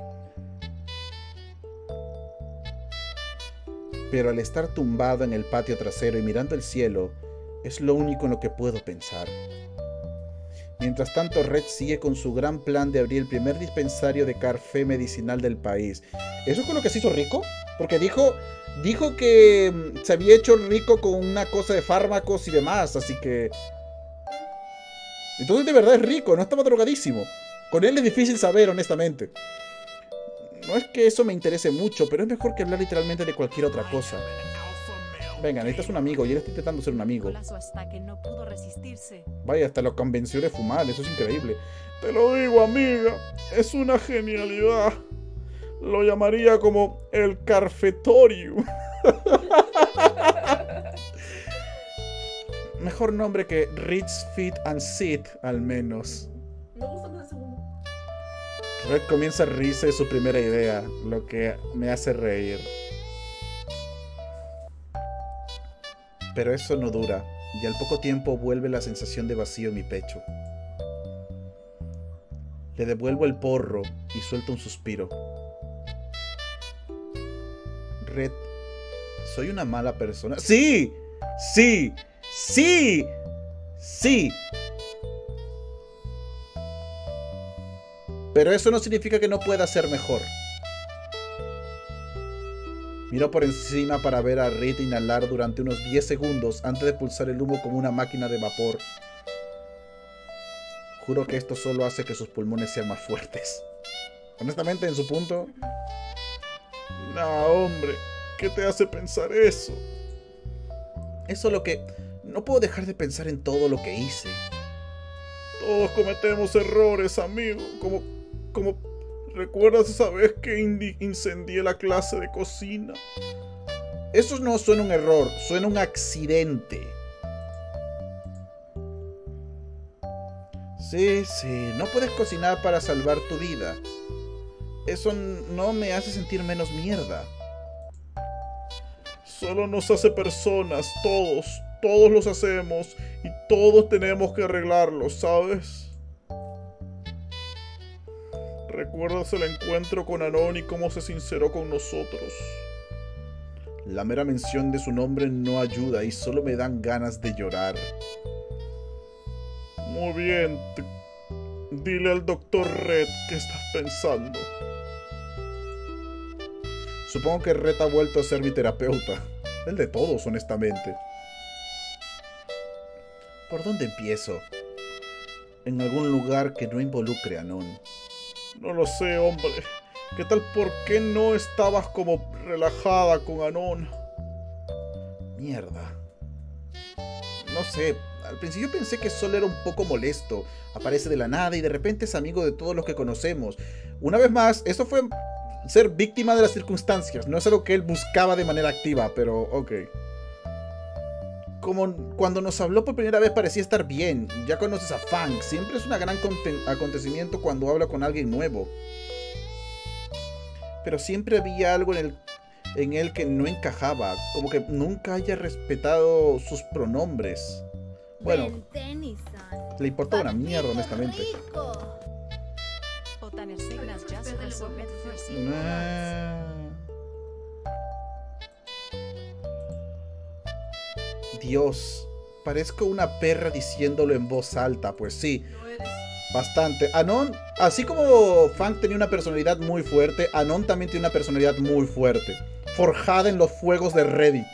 Pero al estar tumbado en el patio trasero y mirando el cielo, es lo único en lo que puedo pensar. Mientras tanto, Red sigue con su gran plan de abrir el primer dispensario de café medicinal del país. ¿Eso es con lo que se hizo rico? Porque dijo, dijo que mm, se había hecho rico con una cosa de fármacos y demás, así que... Entonces de verdad es rico, no estaba drogadísimo. Con él es difícil saber, honestamente. No es que eso me interese mucho, pero es mejor que hablar literalmente de cualquier otra cosa. Venga, necesitas un amigo y él está intentando ser un amigo.
Hasta que no pudo resistirse.
Vaya, hasta lo convenció de fumar, eso es increíble. Te lo digo, amiga, es una genialidad. Lo llamaría como el Carfetorium. Mejor nombre que Rich, Fit and Sit, al menos.
Me gusta más el segundo.
Red comienza a reírse de su primera idea, lo que me hace reír. Pero eso no dura, y al poco tiempo vuelve la sensación de vacío en mi pecho. Le devuelvo el porro y suelto un suspiro. Red, ¿soy una mala persona? ¡Sí! ¡Sí! ¡Sí! ¡Sí! Pero eso no significa que no pueda ser mejor. Miro por encima para ver a Red inhalar durante unos diez segundos antes de pulsar el humo como una máquina de vapor. Juro que esto solo hace que sus pulmones sean más fuertes. Honestamente, en su punto... No, hombre, ¿qué te hace pensar eso? Es solo que no puedo dejar de pensar en todo lo que hice. Todos cometemos errores, amigo. Como... como... ¿Recuerdas esa vez que incendié la clase de cocina? Eso no suena un error, suena un accidente. Sí, sí, no puedes cocinar para salvar tu vida. Eso no me hace sentir menos mierda. Solo nos hace personas, todos, todos los hacemos y todos tenemos que arreglarlo, ¿sabes? ¿Recuerdas el encuentro con Anon y cómo se sinceró con nosotros? La mera mención de su nombre no ayuda y solo me dan ganas de llorar. Muy bien, te... dile al doctor Red qué estás pensando. Supongo que Red ha vuelto a ser mi terapeuta. El de todos, honestamente. ¿Por dónde empiezo? En algún lugar que no involucre a Anon. No lo sé, hombre. ¿Qué tal por qué no estabas como relajada con Anon? Mierda. No sé. Al principio pensé que solo era un poco molesto. Aparece de la nada y de repente es amigo de todos los que conocemos. Una vez más, eso fue ser víctima de las circunstancias. No es algo que él buscaba de manera activa, pero ok. Como cuando nos habló por primera vez parecía estar bien. Ya conoces a Fang. Siempre es un gran acontecimiento cuando habla con alguien nuevo. Pero siempre había algo en, el, en él que no encajaba. Como que nunca haya respetado sus pronombres. Bueno, le importaba una mierda, honestamente. Nah. Dios, parezco una perra diciéndolo en voz alta. Pues sí,
No eres.
bastante. Anon, así como Fang tenía una personalidad muy fuerte, Anon también tiene una personalidad muy fuerte, forjada en los fuegos de Reddit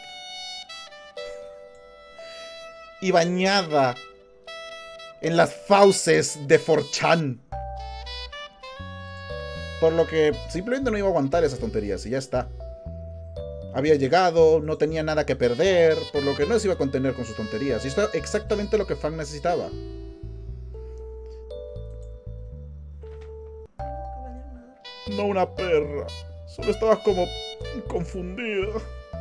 y bañada en las fauces de cuatro chan. Por lo que simplemente no iba a aguantar esas tonterías y ya está. Había llegado, no tenía nada que perder, por lo que no se iba a contener con sus tonterías. Y esto es exactamente lo que Fang necesitaba. No una perra, solo estaba como confundida.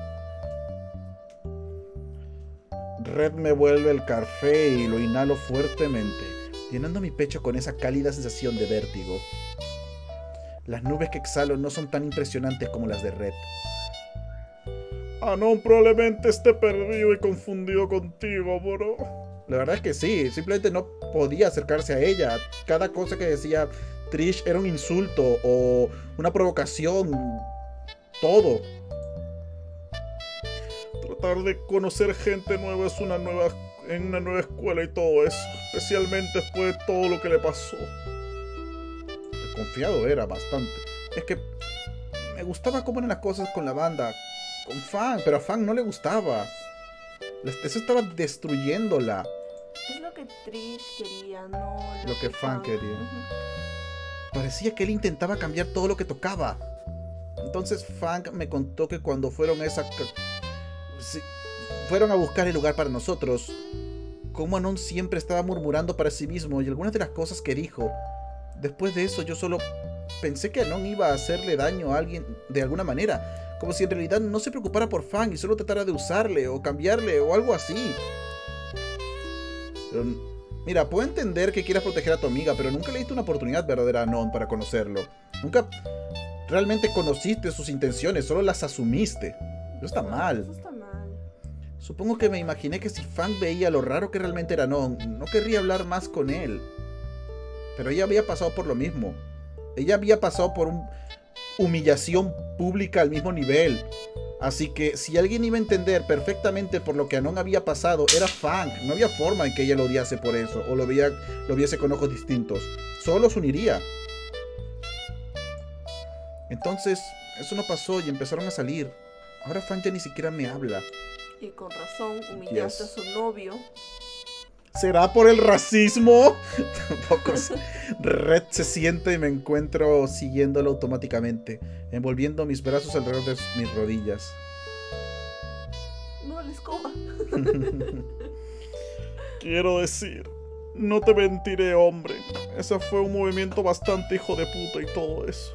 Red me vuelve el café y lo inhalo fuertemente, llenando mi pecho con esa cálida sensación de vértigo. Las nubes que exhalo no son tan impresionantes como las de Red. Anon probablemente esté perdido y confundido contigo, bro. La verdad es que sí, simplemente no podía acercarse a ella. Cada cosa que decía Trish era un insulto o una provocación. Todo. Tratar de conocer gente nueva es una nueva en una nueva escuela y todo eso, especialmente después de todo lo que le pasó. Desconfiado era bastante. Es que me gustaba cómo eran las cosas con la banda, con Fang, pero a Fang no le gustaba. Eso estaba destruyéndola.
Es lo que Trish quería, no
Lo que Fang quería.
Ujú.
Parecía que él intentaba cambiar todo lo que tocaba. Entonces Fang me contó que cuando fueron a esa... sí, fueron a buscar el lugar para nosotros, como Anon siempre estaba murmurando para sí mismo y algunas de las cosas que dijo. Después de eso yo solo pensé que Anon iba a hacerle daño a alguien de alguna manera, como si en realidad no se preocupara por Fang y solo tratara de usarle o cambiarle o algo así. Pero, mira, puedo entender que quieras proteger a tu amiga, pero nunca le diste una oportunidad verdadera a Anon para conocerlo. Nunca realmente conociste sus intenciones, solo las asumiste. Eso está
No,
mal.
Eso está mal.
Supongo que me imaginé que si Fang veía lo raro que realmente era Anon, no querría hablar más con él. Pero ella había pasado por lo mismo. Ella había pasado por una humillación pública al mismo nivel. Así que si alguien iba a entender perfectamente por lo que Anon había pasado, era Fang. No había forma en que ella lo odiase por eso, o lo, veía, lo viese con ojos distintos. Solo los uniría. Entonces, eso no pasó y empezaron a salir. Ahora Fang ya ni siquiera me habla.
Y con razón humillaste
Yes.
a su novio.
¿Será por el racismo? Tampoco sé. Red se siente y me encuentro siguiéndolo automáticamente, envolviendo mis brazos alrededor de mis rodillas.
No, la escoba.
Quiero decir, no te mentiré, hombre. Ese fue un movimiento bastante hijo de puta y todo eso.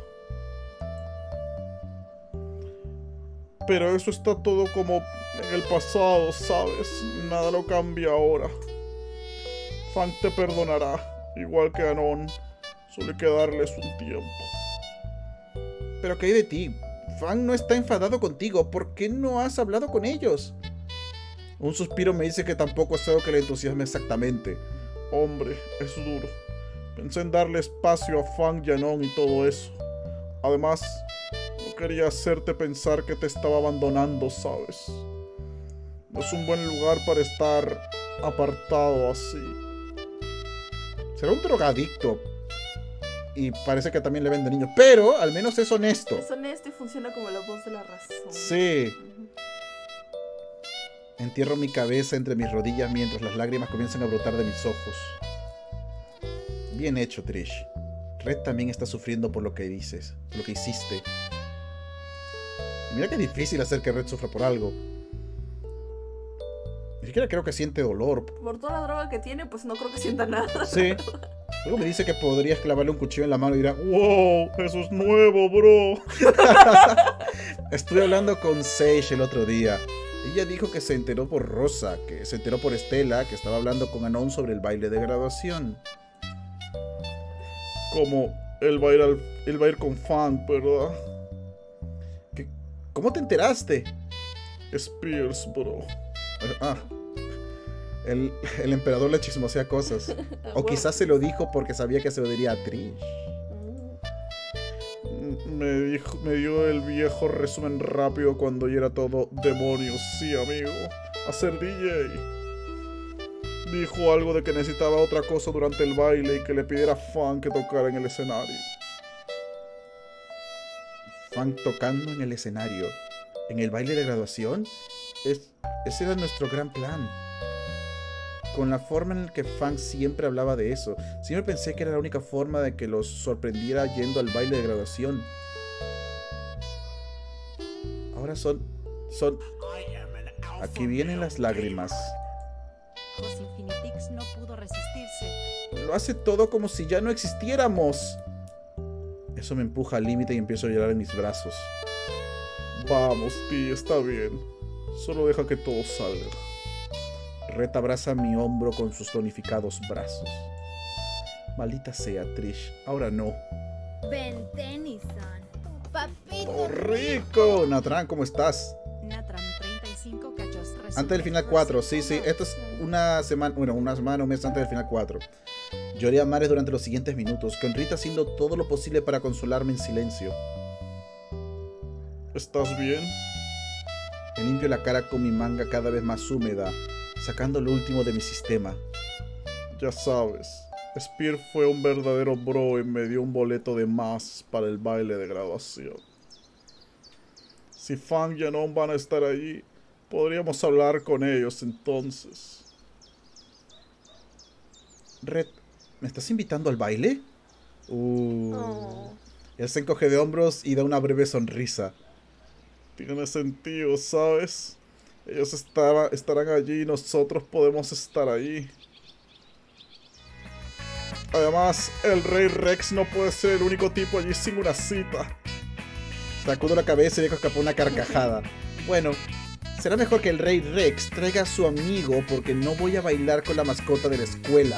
Pero eso está todo como en el pasado, ¿sabes? Nada lo cambia ahora. Fang te perdonará, igual que Anon. Solo hay que darles un tiempo. ¿Pero qué hay de ti? Fang no está enfadado contigo. ¿Por qué no has hablado con ellos? Un suspiro me dice que tampoco es algo que le entusiasme exactamente. Hombre, es duro. Pensé en darle espacio a Fang y Anon y todo eso. Además, no quería hacerte pensar que te estaba abandonando, ¿sabes? No es un buen lugar para estar apartado así. Será un drogadicto. Y parece que también le vende niños. Pero al menos es honesto.
Es honesto y funciona como la voz de la razón.
Sí.
Ujú.
Entierro mi cabeza entre mis rodillas mientras las lágrimas comienzan a brotar de mis ojos. Bien hecho, Trish. Red también está sufriendo por lo que dices, por lo que hiciste. Y mira que es difícil hacer que Red sufra por algo. Ni siquiera creo que siente dolor.
Por toda la droga que tiene, pues no creo que sienta nada.
Sí. Luego me dice que podrías clavarle un cuchillo en la mano y dirá, wow, eso es nuevo, bro. Estuve hablando con Sage el otro día. Ella dijo que se enteró por Rosa, que se enteró por Estela, que estaba hablando con Anon sobre el baile de graduación. Como él va a ir, al, él va a ir con Fang, ¿verdad? ¿Qué? ¿Cómo te enteraste? Spears, bro. Ah, el, el emperador le chismosea cosas. O quizás se lo dijo porque sabía que se lo diría a Trish. Me, dijo, me dio el viejo resumen rápido cuando ya era todo demonios. Sí, amigo. a ser D J. Dijo algo de que necesitaba otra cosa durante el baile y que le pidiera a Funk que tocara en el escenario. Funk tocando en el escenario. ¿En el baile de graduación? Es, ese era nuestro gran plan. Con la forma en la que Funk siempre hablaba de eso, siempre pensé que era la única forma de que los sorprendiera yendo al baile de graduación. Ahora son... son... Aquí vienen las lágrimas.
José Infinitix no pudo resistirse.
Lo hace todo como si ya no existiéramos. Eso me empuja al límite y empiezo a llorar en mis brazos. Vamos, Ti, está bien. Solo deja que todo salga. Red abraza mi hombro con sus tonificados brazos. Maldita sea, Trish. Ahora no.
Ven, Tennyson. Papito.
¡Oh, rico! Natran, ¿cómo estás?
Natram treinta y cinco cachos.
Antes del final cuatro, sí, sí. Esto es una semana, bueno, una semana, un mes antes del final cuatro. Lloré a mares durante los siguientes minutos, con Rita haciendo todo lo posible para consolarme en silencio. ¿Estás bien? Me limpio la cara con mi manga cada vez más húmeda, sacando lo último de mi sistema. Ya sabes, Spear fue un verdadero bro y me dio un boleto de más para el baile de graduación. Si Fang y Anon van a estar allí, podríamos hablar con ellos entonces. Red, ¿me estás invitando al baile? Uh.
Oh.
Él se encoge de hombros y da una breve sonrisa. Tiene sentido, ¿sabes? Ellos estaba, estarán allí y nosotros podemos estar allí. Además, el Rey Rex no puede ser el único tipo allí sin una cita. Sacudo la cabeza y dejo escapar una carcajada. Bueno, será mejor que el Rey Rex traiga a su amigo porque no voy a bailar con la mascota de la escuela.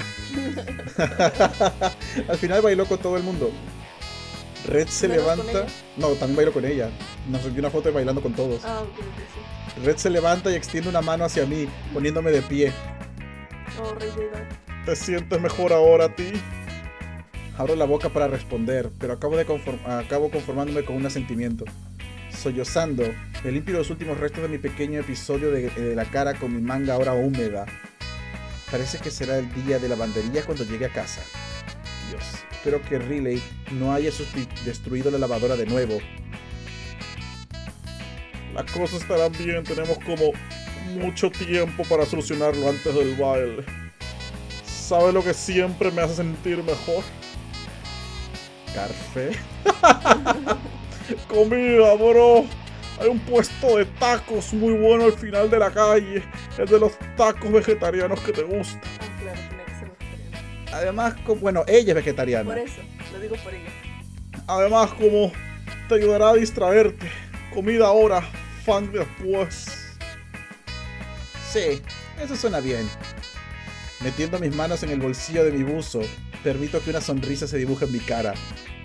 Al final bailó con todo el mundo. Red se
¿Bailas con
levanta...
ella?
No, también bailo con ella. Nos envió una foto de bailando con todos.
Ah, ok, ok, sí.
Red se levanta y extiende una mano hacia mí, poniéndome de pie.
Oh, Rey de edad.
¿Te sientes mejor ahora, Ti? Abro la boca para responder, pero acabo, de conform acabo conformándome con un asentimiento. Sollozando, me limpio los últimos restos de mi pequeño episodio de, de la cara con mi manga ahora húmeda. Parece que será el día de lavandería cuando llegue a casa. Dios, espero que Riley no haya destruido la lavadora de nuevo. Las cosas estarán bien, tenemos como mucho tiempo para solucionarlo antes del baile. ¿Sabes lo que siempre me hace sentir mejor? ¿Café? Comida, bro. Hay un puesto de tacos muy bueno al final de la calle. Es de los tacos vegetarianos que te gustan.
Ah, claro, tiene que ser vegetariano.
Además, como, bueno, ella es vegetariana.
Por eso, lo digo por ella.
Además, como te ayudará a distraerte. Comida ahora, fan después. Sí, eso suena bien. Metiendo mis manos en el bolsillo de mi buzo, permito que una sonrisa se dibuje en mi cara.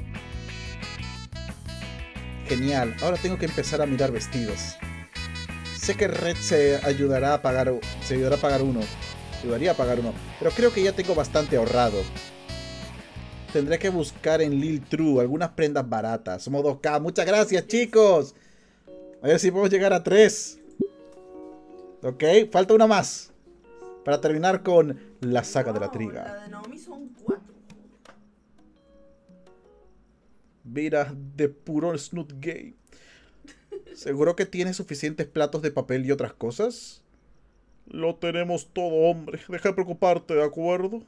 Genial, ahora tengo que empezar a mirar vestidos. Sé que Red se ayudará a pagar, se ayudará a pagar uno. Ayudaría a pagar uno, pero creo que ya tengo bastante ahorrado. Tendré que buscar en Lil True algunas prendas baratas. Somos dos K, muchas gracias, chicos. A ver si podemos llegar a tres. Ok, falta una más para terminar con la saga de la
No,
triga.
La de Naomi son cuatro.
Mira, de puro Snoot Game. ¿Seguro que tiene suficientes platos de papel y otras cosas? Lo tenemos todo, hombre. Deja de preocuparte, ¿de acuerdo?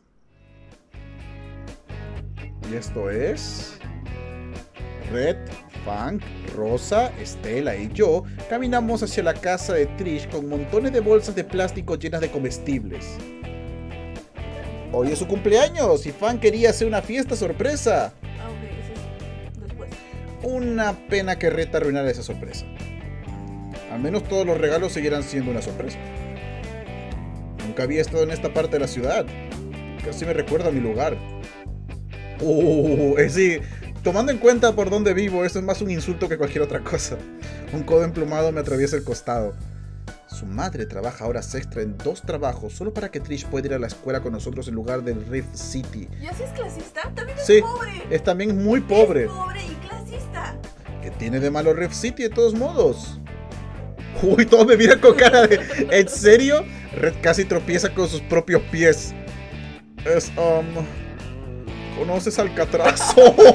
Y esto es... Red, Funk, Rosa, Estela y yo caminamos hacia la casa de Trish con montones de bolsas de plástico llenas de comestibles. Hoy es su cumpleaños y Funk quería hacer una fiesta sorpresa.
Ah, ok, eso es después.
Una pena que Red arruinara esa sorpresa. Al menos todos los regalos seguirán siendo una sorpresa. Nunca había estado en esta parte de la ciudad. Casi me recuerda a mi lugar. Uh, es decir, tomando en cuenta por dónde vivo, eso es más un insulto que cualquier otra cosa. Un codo emplumado me atraviesa el costado. Su madre trabaja horas extra en dos trabajos solo para que Trish pueda ir a la escuela con nosotros en lugar del Rift City.
¿Y así es clasista? También es
Sí,
pobre.
es también muy pobre.
Es pobre y clasista.
¿Qué tiene de malo Rift City de todos modos? Uy, todos me miran con cara de... ¿En serio? Red casi tropieza con sus propios pies. Es, um... ¿Conoces Alcatraz?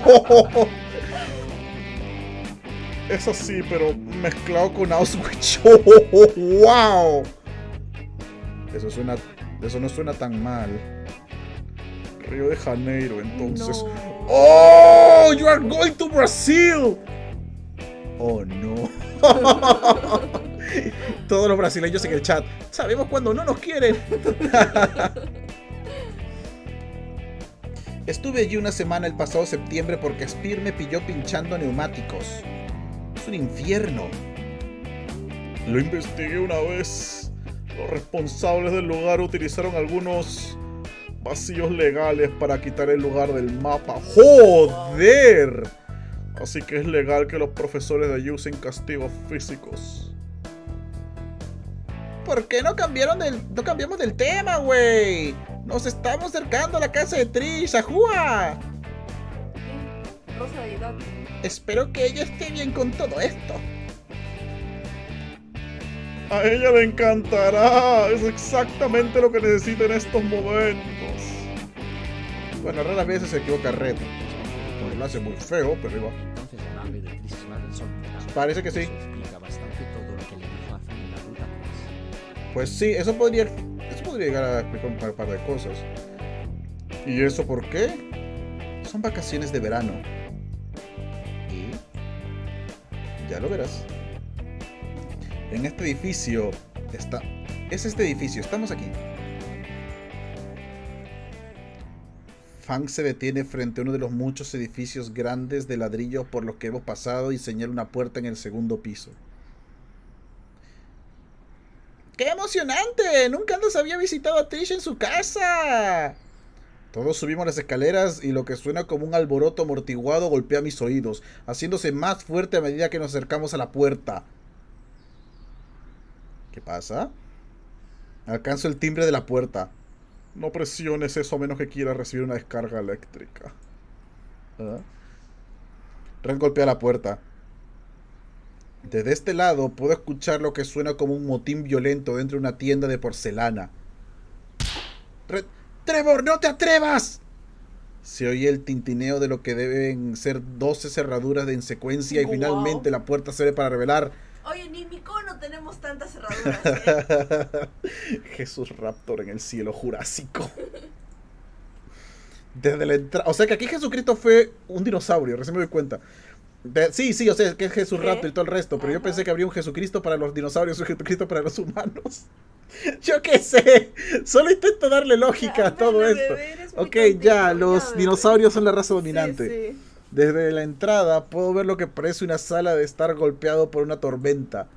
Es así, pero mezclado con Auschwitz. ¡Wow! Eso suena... Eso no suena tan mal. Río de Janeiro, entonces.
No.
¡Oh! You are going to Brazil. Oh, no. Todos los brasileños en el chat. Sabemos cuando no nos quieren. Estuve allí una semana el pasado septiembre porque Spear me pilló pinchando neumáticos. Es un infierno. Lo investigué una vez. Los responsables del lugar utilizaron algunos vacíos legales para quitar el lugar del mapa. ¡Joder! Así que es legal que los profesores de allí usen castigos físicos. ¿Por qué no cambiaron del, no cambiamos del tema, güey? Nos estamos acercando a la casa de Trish, ¡ajúa!
Rosa de edad.
Espero que ella esté bien con todo esto. A ella le encantará. Es exactamente lo que necesita en estos momentos. Bueno, raras veces se equivoca Red. Porque lo hace muy feo, pero iba.
Entonces la nave de Trish Madison era-
Parece que sí.
Eso explica bastante todo lo que le dijo a Zan en la ruta tres.
Pues sí, eso podría, eso podría llegar a explicar un par, par de cosas. ¿Y eso por qué? Son vacaciones de verano. Y ya lo verás. En este edificio está... Es este edificio, estamos aquí. Fang se detiene frente a uno de los muchos edificios grandes de ladrillo por los que hemos pasado y señala una puerta en el segundo piso. ¡Qué emocionante! Nunca antes había visitado a Trish en su casa. Todos subimos las escaleras y lo que suena como un alboroto amortiguado golpea mis oídos, haciéndose más fuerte a medida que nos acercamos a la puerta. ¿Qué pasa? Alcanzo el timbre de la puerta. No presiones eso a menos que quieras recibir una descarga eléctrica. ¿Ah? Red golpea la puerta. Desde este lado puedo escuchar lo que suena como un motín violento dentro de una tienda de porcelana. Red... ¡Trevor, no te atrevas! Se oye el tintineo de lo que deben ser doce cerraduras de en secuencia y
Wow.
finalmente la puerta se abre para revelar...
Oye, ni en mi cono tenemos tantas cerraduras, ¿eh?
Jesús Raptor en el cielo jurásico. Desde la entrada... O sea que aquí Jesucristo fue un dinosaurio, recién me doy cuenta. De... Sí, sí, o sea que es Jesús
¿Qué?
Raptor y todo el resto, pero
Ajá.
yo pensé que habría un Jesucristo para los dinosaurios y un Jesucristo para los humanos. Yo qué sé, solo intento darle lógica a todo
Ándale,
esto.
bebé, eres muy
Ok,
tontito,
ya,
ya,
los
bebé.
dinosaurios son la raza dominante.
Sí, sí.
Desde la entrada puedo ver lo que parece una sala de estar golpeado por una tormenta.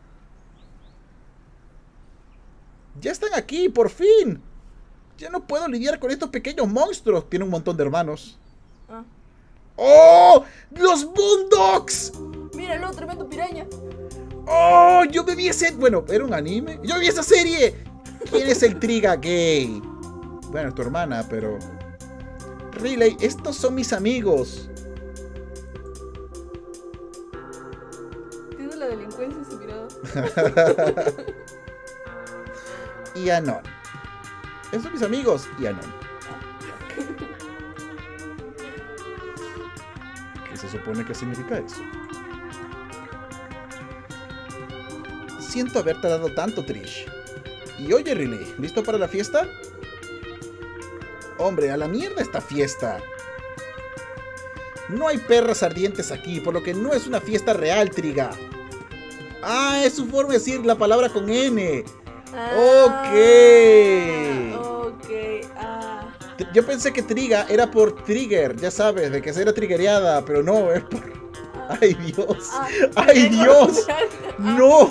¡Ya están aquí, por fin! Ya no puedo lidiar con estos pequeños monstruos. Tiene un montón de hermanos.
Ah.
¡Oh! ¡Los Boondocks!
Míralo, tremendo piraña.
¡Oh! Yo me vi ese... Bueno, era un anime. ¡Yo vi esa serie! ¿Quién es el Triga gay? Bueno, es tu hermana, pero... Riley, estos son mis amigos.
Tiene la delincuencia en su mirada.
Y Anon. Esos son mis amigos. Y Anon. ¿Qué se supone que significa eso? Siento haber tardado tanto, Trish. Y oye, Riley, ¿listo para la fiesta? Hombre, a la mierda esta fiesta. No hay perras ardientes aquí, por lo que no es una fiesta real, Triga. Ah, es su forma de decir la palabra con N.
Ah,
Ok.
Ok, ah.
Yo pensé que Triga era por trigger, ya sabes, de que se era triggereada, pero no, es por... ¡Ay, Dios!
Ah,
¡Ay, Dios!
Ah.
¡No!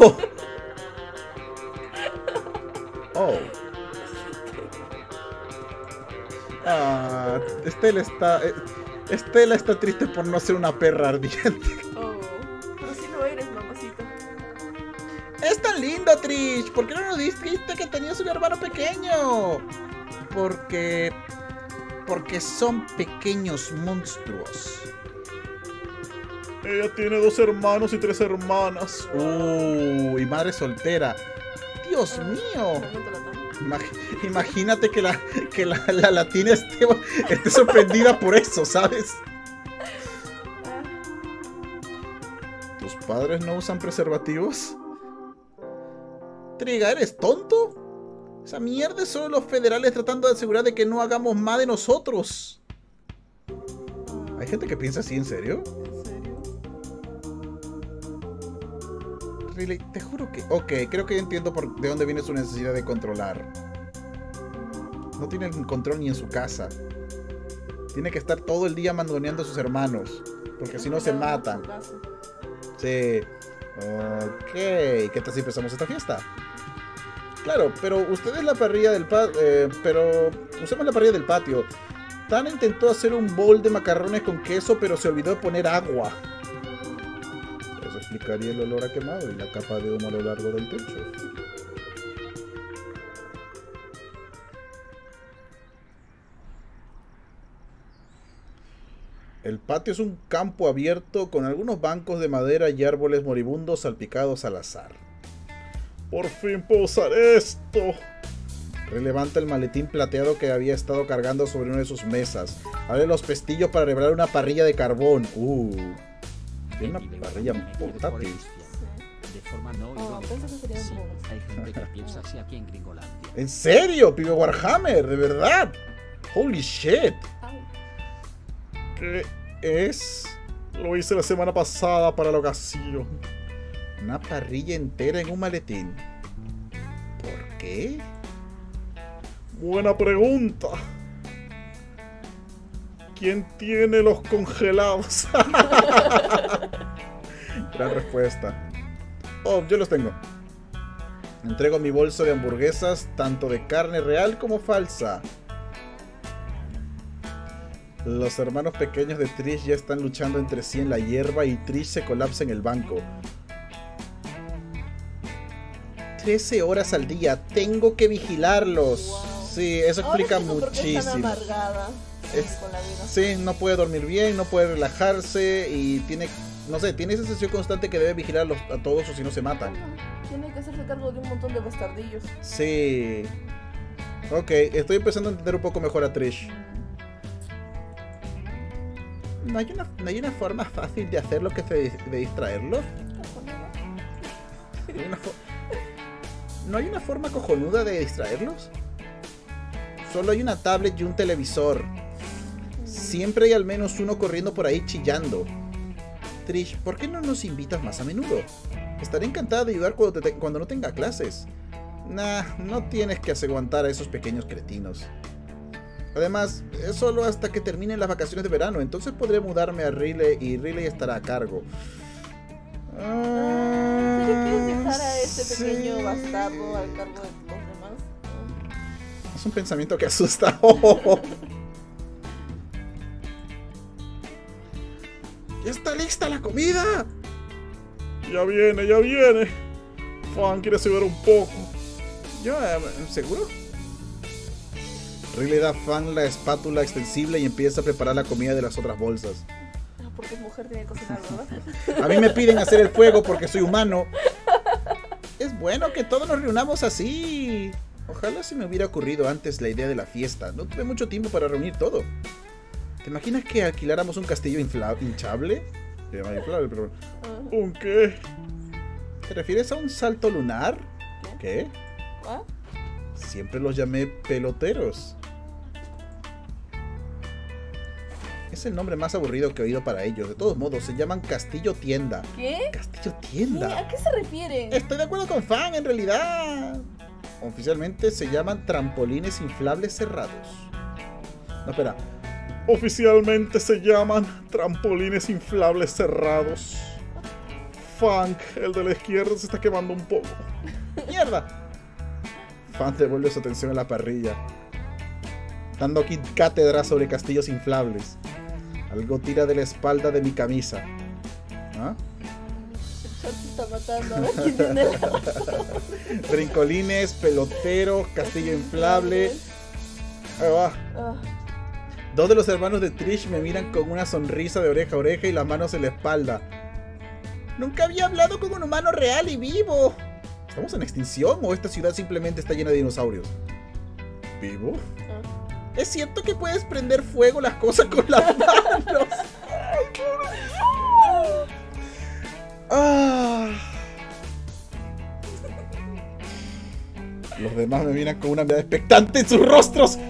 Oh. Ah, Estela está... eh, Estela está triste por no ser una perra ardiente.
Oh, pero si no eres, mamacita.
¡Es tan lindo, Trish! ¿Por qué no nos dijiste que tenías un hermano pequeño? Porque... Porque son pequeños monstruos. Ella tiene dos hermanos y tres hermanas. Uh, y madre soltera. Dios mío. Imag- imagínate que la, que la, la latina esté, esté sorprendida por eso, ¿sabes? ¿Tus padres no usan preservativos? Triga, ¿eres tonto? Esa mierda es solo los federales tratando de asegurar de que no hagamos más de nosotros. ¿Hay gente que piensa así, en serio?
¿En serio?
Really, te juro que... Ok, creo que entiendo por de dónde viene su necesidad de controlar. No tiene el control ni en su casa. Tiene que estar todo el día mangoneando a sus hermanos. Porque si no se matan. Sí. Ok. ¿Qué tal si empezamos esta fiesta? Claro, pero ustedes la parrilla del patio... Eh, pero... Usemos la parrilla del patio. Tana intentó hacer un bowl de macarrones con queso, pero se olvidó de poner agua. Eso explicaría el olor a quemado y la capa de humo a lo largo del techo. El patio es un campo abierto con algunos bancos de madera y árboles moribundos salpicados al azar. ¡Por fin puedo usar esto! Levanta el maletín plateado que había estado cargando sobre una de sus mesas. Abre los pestillos para revelar una parrilla de carbón. Uh, tiene una parrilla portátil.
De forma no
Oh,
irónica.
pensé que sería
Sí,
como-
hay gente que piensa así aquí en Gringolandia.
¿En serio? Pibe Warhammer, de verdad. Holy shit.
Au.
¿Qué es? Lo hice la semana pasada para la ocasión. Una parrilla entera en un maletín. ¿Por qué? Buena pregunta. ¿Quién tiene los congelados? Gran respuesta. Oh, yo los tengo. Entrego mi bolso de hamburguesas, tanto de carne real como falsa. Los hermanos pequeños de Trish ya están luchando entre sí en la hierba y Trish se colapsa en el banco. trece horas al día, tengo que vigilarlos.
Wow.
Sí, eso
Ahora
explica
entiendo por qué es tan
muchísimo.
amargada
Es-
con la vida.
Sí, no puede dormir bien, no puede relajarse y tiene, no sé, tiene esa sensación constante que debe vigilar a, los- a todos o si no se matan.
Tiene que hacerse cargo de un montón de bastardillos.
Sí. Ok, estoy empezando a entender un poco mejor a Trish. ¿No hay una, no hay una forma fácil de hacerlo que se de distraerlos? ¿No hay una fo- ¿No hay una forma cojonuda de distraerlos? Solo hay una tablet y un televisor. Siempre hay al menos uno corriendo por ahí chillando. Trish, ¿por qué no nos invitas más a menudo? Estaré encantada de ayudar cuando, te- cuando no tenga clases. Nah, no tienes que aguantar a esos pequeños cretinos. Además, es solo hasta que terminen las vacaciones de verano, entonces podré mudarme a Riley y Riley estará a cargo.
Ah, ¿pero quieres dejar a este
sí.
pequeño bastardo al cargo de los demás?
Es un pensamiento que asusta. Oh. ¡Ya está lista la comida! Ya viene, ya viene. Fan quiere subir un poco. ¿Yo? eh, ¿Seguro? Riley da a Fan la espátula extensible y empieza a preparar la comida de las otras bolsas.
Ah, porque es mujer, tiene que cocinar, ¿verdad?
A mí me piden hacer el fuego porque soy humano. Es bueno que todos nos reunamos así. Ojalá se me hubiera ocurrido antes la idea de la fiesta. No tuve mucho tiempo para reunir todo. ¿Te imaginas que alquiláramos un castillo infla- hinchable? Se llama inflable, pero...
Ah,
¿Un qué? ¿Te refieres a un salto lunar? ¿Qué?
¿ah?
Siempre los llamé peloteros. Es el nombre más aburrido que he oído para ellos. De todos modos, se llaman Castillo Tienda.
¿Qué?
¿Castillo
¿Qué?
Tienda?
¿A qué se refiere?
Estoy de acuerdo con Fan, en realidad. Oficialmente se llaman trampolines inflables cerrados. No, espera. Oficialmente se llaman trampolines inflables cerrados. Funk, el de la izquierda, se está quemando un poco. ¡Mierda! Fan devuelve su atención a la parrilla, dando aquí cátedra sobre castillos inflables. Algo tira de la espalda de mi camisa. ¿Ah?
El chat se está matando. A ver quién tiene la razón.
Brincolines, pelotero, castillo inflable. Ahí va.
Ah,
Dos de los hermanos de Trish me miran con una sonrisa de oreja a oreja y las manos en la espalda. Nunca había hablado con un humano real y vivo. ¿Estamos en extinción o esta ciudad simplemente está llena de dinosaurios? ¿Vivo?
Ah.
¿Es cierto que puedes prender fuego las cosas con las manos? Ah. Los demás me miran con una mirada expectante en sus rostros.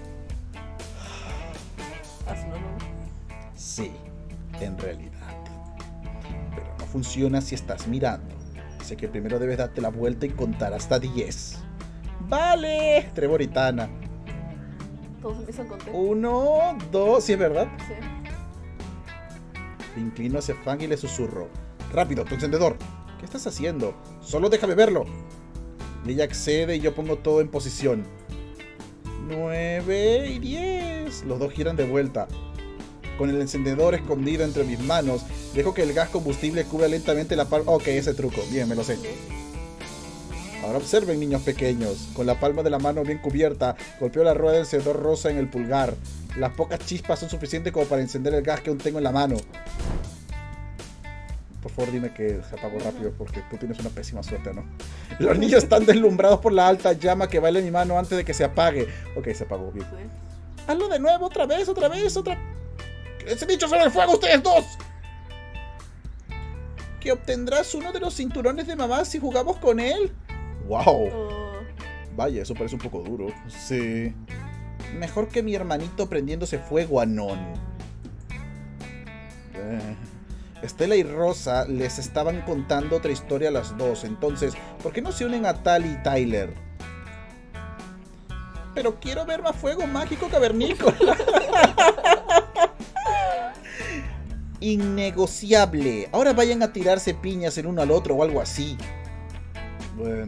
Hazlo, ¿no?
Sí, en realidad. Pero no funciona si estás mirando. Sé que primero debes darte la vuelta y contar hasta diez. Vale, Trevor y Tana.
Todos empiezan con T.
Uno, dos, ¿sí es verdad?
Sí.
Me inclino hacia Fang y le susurro. Rápido, tu encendedor. ¿Qué estás haciendo? Solo déjame verlo. Ella accede y yo pongo todo en posición. Nueve y diez. Los dos giran de vuelta. Con el encendedor escondido entre mis manos, dejo que el gas combustible cubra lentamente la palma. Ok, ese truco. Bien, me lo sé. Ahora observen, niños pequeños. Con la palma de la mano bien cubierta, golpeo la rueda del encendedor rosa en el pulgar. Las pocas chispas son suficientes como para encender el gas que aún tengo en la mano. Por favor, dime que se apagó rápido, porque tú tienes una pésima suerte, ¿no? Los niños están deslumbrados por la alta llama que baila en mi mano antes de que se apague. Ok, se apagó, bien.
Sí.
Hazlo de nuevo, otra vez, otra vez, otra... ¡Ese bicho sobre el fuego, ustedes dos! ¿Que obtendrás uno de los cinturones de mamá si jugamos con él? ¡Wow!
Oh,
Vaya, eso parece un poco duro. Sí. Mejor que mi hermanito prendiéndose fuego, Anon. Eh... Estela y Rosa les estaban contando otra historia a las dos, entonces, ¿por qué no se unen a Tali y Tyler? Pero quiero ver más fuego mágico cavernícola. Innegociable. Ahora vayan a tirarse piñas el uno al otro o algo así. Bueno,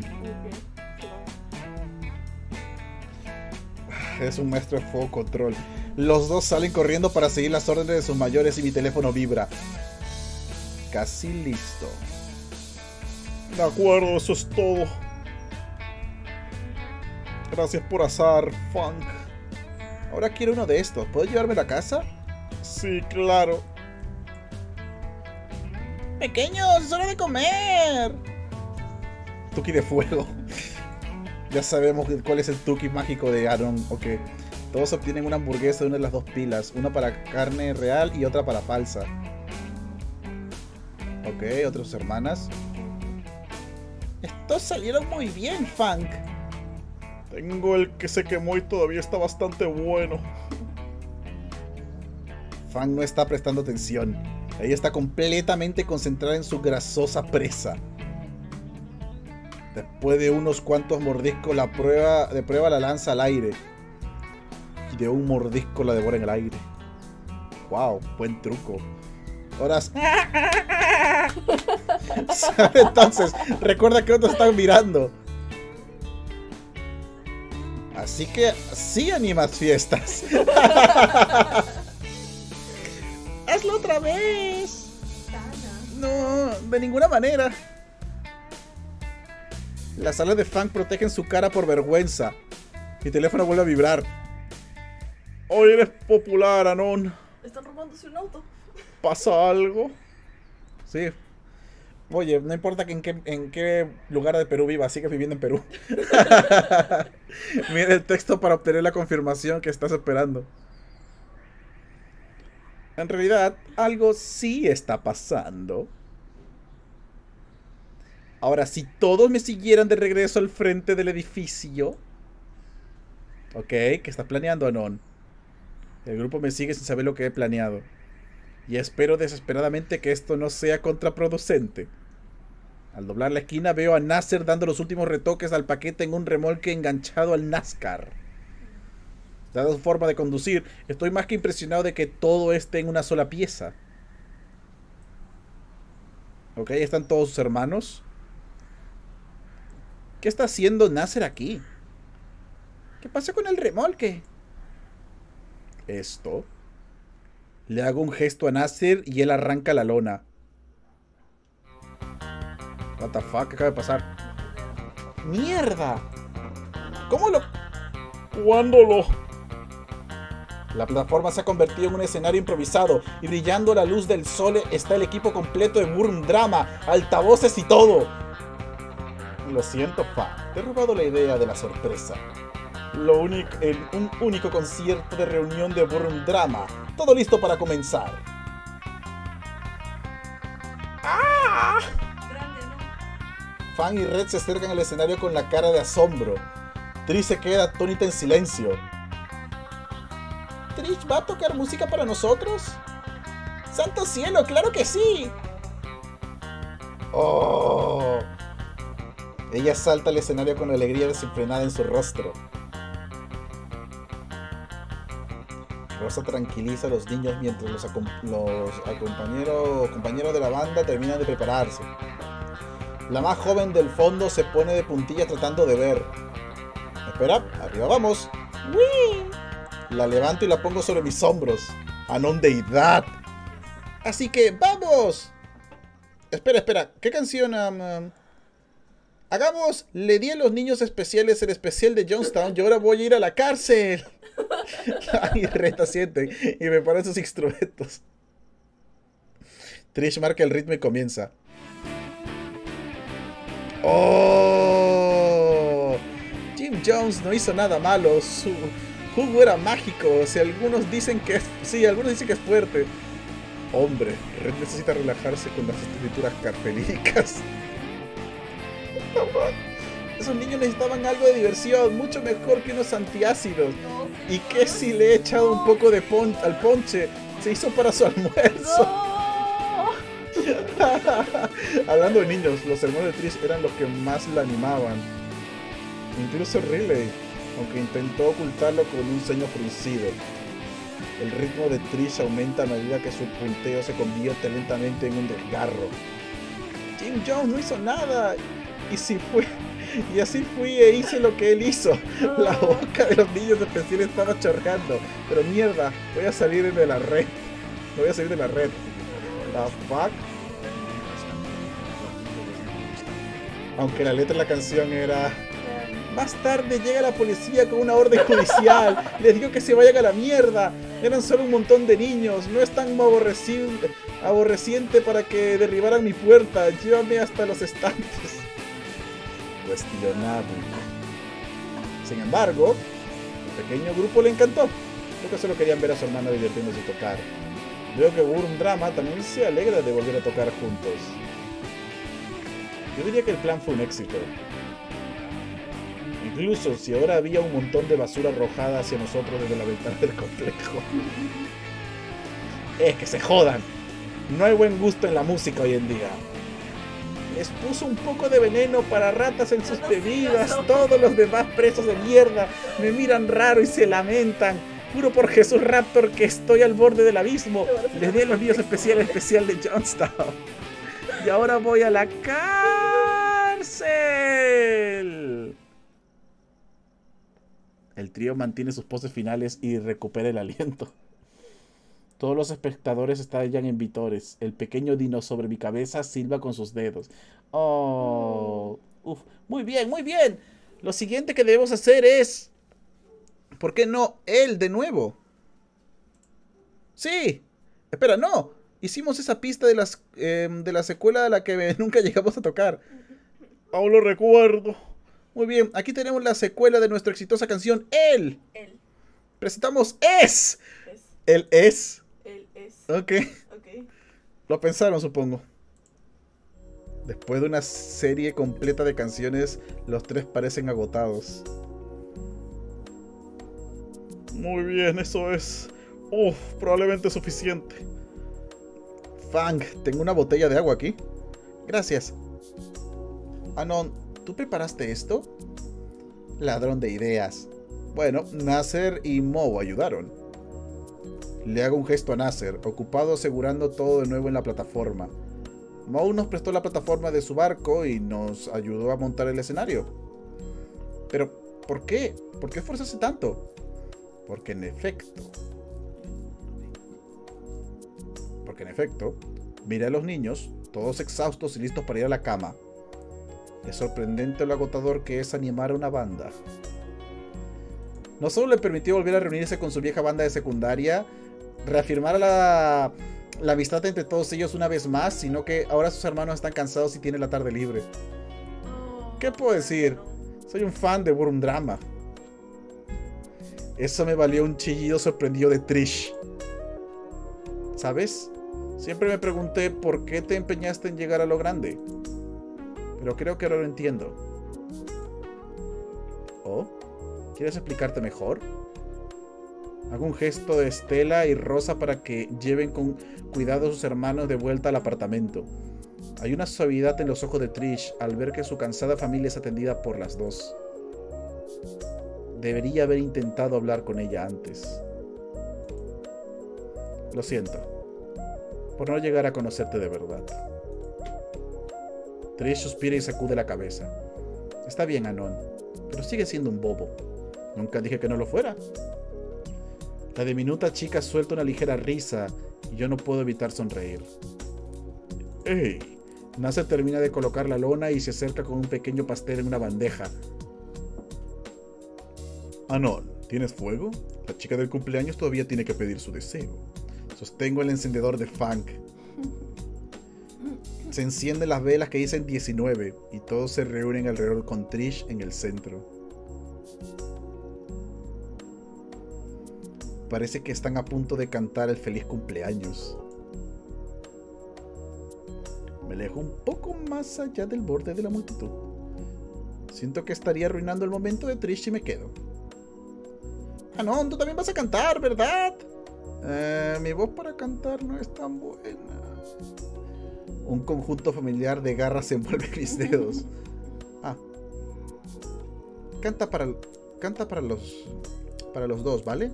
ok.
es un maestro de fuego control. Los dos salen corriendo para seguir las órdenes de sus mayores y mi teléfono vibra. Casi listo. De acuerdo, eso es todo. Gracias por azar, Funk. Ahora quiero uno de estos. ¿Puedo llevármelo a casa? Sí, claro. Pequeños, es hora de comer. Tuki de fuego. Ya sabemos cuál es el Tuki mágico de Aaron. Ok. Todos obtienen una hamburguesa de una de las dos pilas. Una para carne real y otra para falsa. Ok, otras hermanas. Estos salieron muy bien, Funk. Tengo el que se quemó y todavía está bastante bueno. Funk no está prestando atención. Ella está completamente concentrada en su grasosa presa. Después de unos cuantos mordiscos, la prueba de prueba la lanza al aire. Y de un mordisco la devora en el aire. Wow, buen truco. Ahora... Entonces, recuerda que otros están mirando. Así que sí animas fiestas. ¡Hazlo otra vez! No, de ninguna manera. Las alas de Funk protegen su cara por vergüenza. Mi teléfono vuelve a vibrar. Hoy eres popular, Anon.
Están robándose un auto.
¿Pasa algo? Sí. Oye, no importa que en, qué, en qué lugar de Perú viva, sigues viviendo en Perú. Mira el texto para obtener la confirmación que estás esperando. En realidad, algo sí está pasando. Ahora, si todos me siguieran de regreso al frente del edificio... Ok, ¿qué estás planeando, Anon? El grupo me sigue sin saber lo que he planeado. Y espero desesperadamente que esto no sea contraproducente. Al doblar la esquina veo a Nasser dando los últimos retoques al paquete en un remolque enganchado al NASCAR. Dada su forma de conducir, estoy más que impresionado de que todo esté en una sola pieza. Ok, están todos sus hermanos. ¿Qué está haciendo Nasser aquí? ¿Qué pasa con el remolque? Esto... Le hago un gesto a Nasser y él arranca la lona. What the fuck, ¿qué acaba de pasar? ¡Mierda! ¿Cómo lo...? ¿Cuándo lo...? La plataforma se ha convertido en un escenario improvisado y brillando a la luz del sol está el equipo completo de Burn Drama, altavoces y todo. Lo siento, Fan, te he robado la idea de la sorpresa. Lo único, en un único concierto de reunión de Burn Drama. Todo listo para comenzar. ¡Ah! Fan y Red se acercan al escenario con la cara de asombro. Trish se queda atónita en silencio. ¿Trish va a tocar música para nosotros? ¡Santo cielo, claro que sí! ¡Oh! Ella salta al escenario con alegría desenfrenada en su rostro. Rosa tranquiliza a los niños mientras los, acom los compañeros, compañeros de la banda terminan de prepararse. La más joven del fondo se pone de puntillas tratando de ver. Espera, arriba vamos. ¡Wii! La levanto y la pongo sobre mis hombros. ¡Anon deidad! Así que ¡vamos! Espera, espera, ¿qué canción? Um, um... Hagamos, le di a los niños especiales el especial de Jonestown y ahora voy a ir a la cárcel. Y Reta sienten y me paran sus instrumentos. Trish marca el ritmo y comienza. ¡Oh! Jim Jones no hizo nada malo. Su jugo era mágico. Si algunos dicen que es... Sí, algunos dicen que es fuerte. Hombre, Red necesita relajarse con las escrituras carfelínicas. Esos niños necesitaban algo de diversión, mucho mejor que unos antiácidos. ¿Y qué si le he echado un poco de pon al ponche? Se hizo para su almuerzo.
No.
Hablando de niños, los hermanos de Trish eran los que más la animaban. Incluso Riley, aunque intentó ocultarlo con un ceño fruncido. El ritmo de Trish aumenta a medida que su punteo se convierte lentamente en un desgarro. Jim Jones no hizo nada. Y si fue... Y así fui e hice lo que él hizo. La boca de los niños especiales estaba chorreando. Pero mierda, voy a salir de la red. Voy a salir de la red. The fuck. Aunque la letra de la canción era... Más tarde llega la policía con una orden judicial. Les digo que se vayan a la mierda. Eran solo un montón de niños. No es tan aborrecible, aborreciente para que derribaran mi puerta. Llévame hasta los estantes. Cuestionable. Sin embargo, el pequeño grupo le encantó. Creo que solo querían ver a su hermana divirtiéndose y tocar. Veo que Burn Drama también se alegra de volver a tocar juntos. Yo diría que el plan fue un éxito. Incluso si ahora había un montón de basura arrojada hacia nosotros desde la ventana del complejo. Es que se jodan. No hay buen gusto en la música hoy en día. Les puso un poco de veneno para ratas en sus bebidas. Todos los demás presos de mierda me miran raro y se lamentan. Juro por Jesús Raptor que estoy al borde del abismo. Les di a los niños especial especial de Jonestown. Y ahora voy a la cárcel. El trío mantiene sus poses finales y recupera el aliento. Todos los espectadores estallan en vítores. El pequeño dino sobre mi cabeza silba con sus dedos. Oh, uf. Muy bien, muy bien. Lo siguiente que debemos hacer es... ¿Por qué no él de nuevo? Sí. Espera, no. Hicimos esa pista de, las, eh, de la secuela de la que nunca llegamos a tocar. Aún lo recuerdo. Muy bien, aquí tenemos la secuela de nuestra exitosa canción Él.
Él.
Presentamos Es.
Es.
Él es.
Él es.
Ok.
Ok.
Lo pensaron, supongo. Después de una serie completa de canciones, los tres parecen agotados. Muy bien, eso es. Uf, probablemente suficiente. Fang, tengo una botella de agua aquí. Gracias. Anon, ¿tú preparaste esto? Ladrón de ideas. Bueno, Nasser y Mo ayudaron. Le hago un gesto a Nasser, ocupado asegurando todo de nuevo en la plataforma. Mo nos prestó la plataforma de su barco y nos ayudó a montar el escenario. Pero, ¿por qué? ¿Por qué esforzarse tanto? Porque en efecto... Porque en efecto, miré a los niños, todos exhaustos y listos para ir a la cama. Es sorprendente lo agotador que es animar a una banda. No solo le permitió volver a reunirse con su vieja banda de secundaria, reafirmar la, la amistad entre todos ellos una vez más, sino que ahora sus hermanos están cansados y tienen la tarde libre. ¿Qué puedo decir? Soy un fan de Burn Drama. Eso me valió un chillido sorprendido de Trish. ¿Sabes? Siempre me pregunté por qué te empeñaste en llegar a lo grande. Pero creo que ahora lo entiendo. ¿Oh? ¿Quieres explicarte mejor? Hago un gesto de Estela y Rosa para que lleven con cuidado a sus hermanos de vuelta al apartamento. Hay una suavidad en los ojos de Trish al ver que su cansada familia es atendida por las dos. Debería haber intentado hablar con ella antes. Lo siento por no llegar a conocerte de verdad. Trish suspira y sacude la cabeza. Está bien, Anon, pero sigue siendo un bobo. Nunca dije que no lo fuera. La diminuta chica suelta una ligera risa y yo no puedo evitar sonreír. ¡Ey! Nasa termina de colocar la lona y se acerca con un pequeño pastel en una bandeja. Anon, ¿tienes fuego? La chica del cumpleaños todavía tiene que pedir su deseo. Sostengo el encendedor de Funk. Se encienden las velas que dicen diecinueve y todos se reúnen alrededor con Trish en el centro. Parece que están a punto de cantar el feliz cumpleaños. Me alejo un poco más allá del borde de la multitud. Siento que estaría arruinando el momento de Trish si me quedo. Ah, no, tú también vas a cantar, ¿verdad? Eh, mi voz para cantar no es tan buena. Un conjunto familiar de garras envuelve mis dedos. Ah. Canta para, canta para los, para los dos, ¿vale?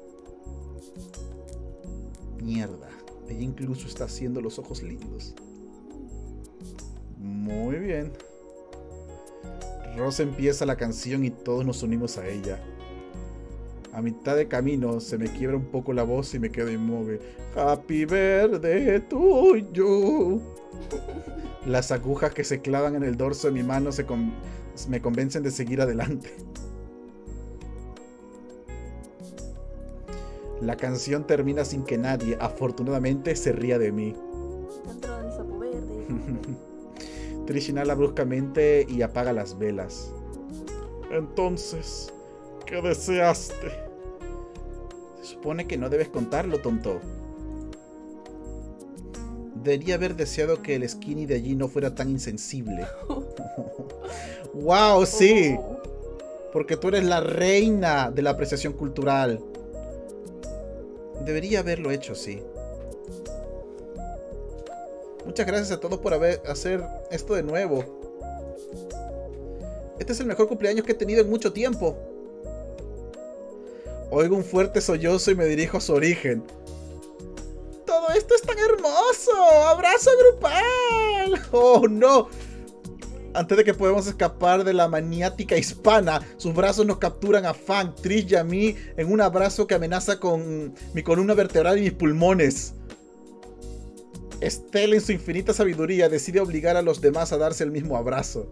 Mierda, ella incluso está haciendo los ojos lindos. Muy bien. Rosa empieza la canción y todos nos unimos a ella. A mitad de camino se me quiebra un poco la voz y me quedo inmóvil. Happy birthday to you. Las agujas que se clavan en el dorso de mi mano se con- me convencen de seguir adelante. La canción termina sin que nadie, afortunadamente, se ría de mí.
Cantaron el sapo verde.
Trish inhala bruscamente y apaga las velas. Entonces, ¿qué deseaste? Se supone que no debes contarlo, tonto. Debería haber deseado que el skinny de allí no fuera tan insensible. ¡Wow! Sí.
Oh.
Porque tú eres la reina de la apreciación cultural. Debería haberlo hecho, sí. Muchas gracias a todos por haber hacer esto de nuevo. Este es el mejor cumpleaños que he tenido en mucho tiempo. Oigo un fuerte sollozo y me dirijo a su origen. ¡Todo esto es tan hermoso! ¡Abrazo grupal! ¡Oh, no! Antes de que podamos escapar de la maniática hispana, sus brazos nos capturan a Funk, Trish y a mí en un abrazo que amenaza con mi columna vertebral y mis pulmones. Estela, en su infinita sabiduría, decide obligar a los demás a darse el mismo abrazo.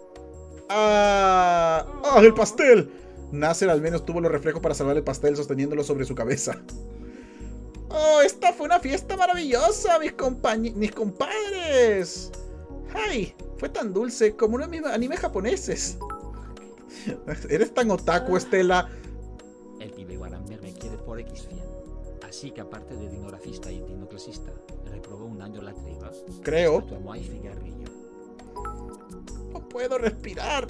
¡Ah! ¡Ah, el pastel! Nasser al menos tuvo los reflejos para salvar el pastel sosteniéndolo sobre su cabeza. ¡Oh, esta fue una fiesta maravillosa, mis, compañ- mis compadres! ¡Ay! Fue tan dulce como uno de mis animes japoneses. Eres tan otaku, Estela.
El pibe Guaramber me quiere por X cien. Así que aparte de ignoracista y dinoclasista, reprobó un año la triba.
Creo.
Tu amo y cigarrillo.
No puedo respirar.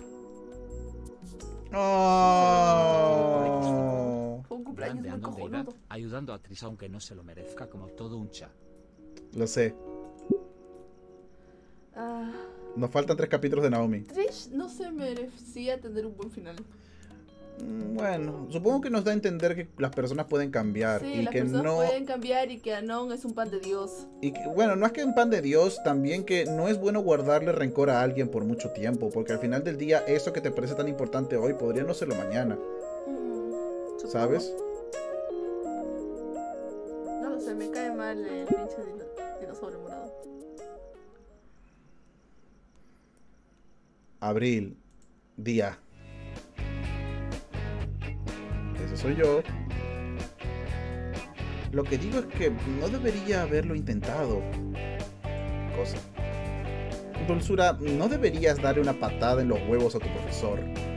Oh.
Fue un cumpleaños
Grande
muy
Andon de edad,
cojonudo.
ayudando a Tris aunque no se lo merezca como todo un cha.
Lo sé.
Ah,
Nos faltan tres capítulos de Naomi.
Trish no se merecía tener un buen final.
Mm, Bueno, supongo que nos da a entender que las personas pueden cambiar
Sí,
y
las
que
personas
no
pueden cambiar y que Anon es un pan de Dios.
y que, bueno, no es que un pan de Dios, también que no es bueno guardarle rencor a alguien por mucho tiempo, porque al final del día eso que te parece tan importante hoy podría no serlo mañana,
Mm, supongo.
¿sabes?
No lo sé, me cae mal el pinche dino- dinosaurio morado.
Abril, día. soy yo. Lo que digo es que no debería haberlo intentado. Cosa. Dulzura, no deberías darle una patada en los huevos a tu profesor.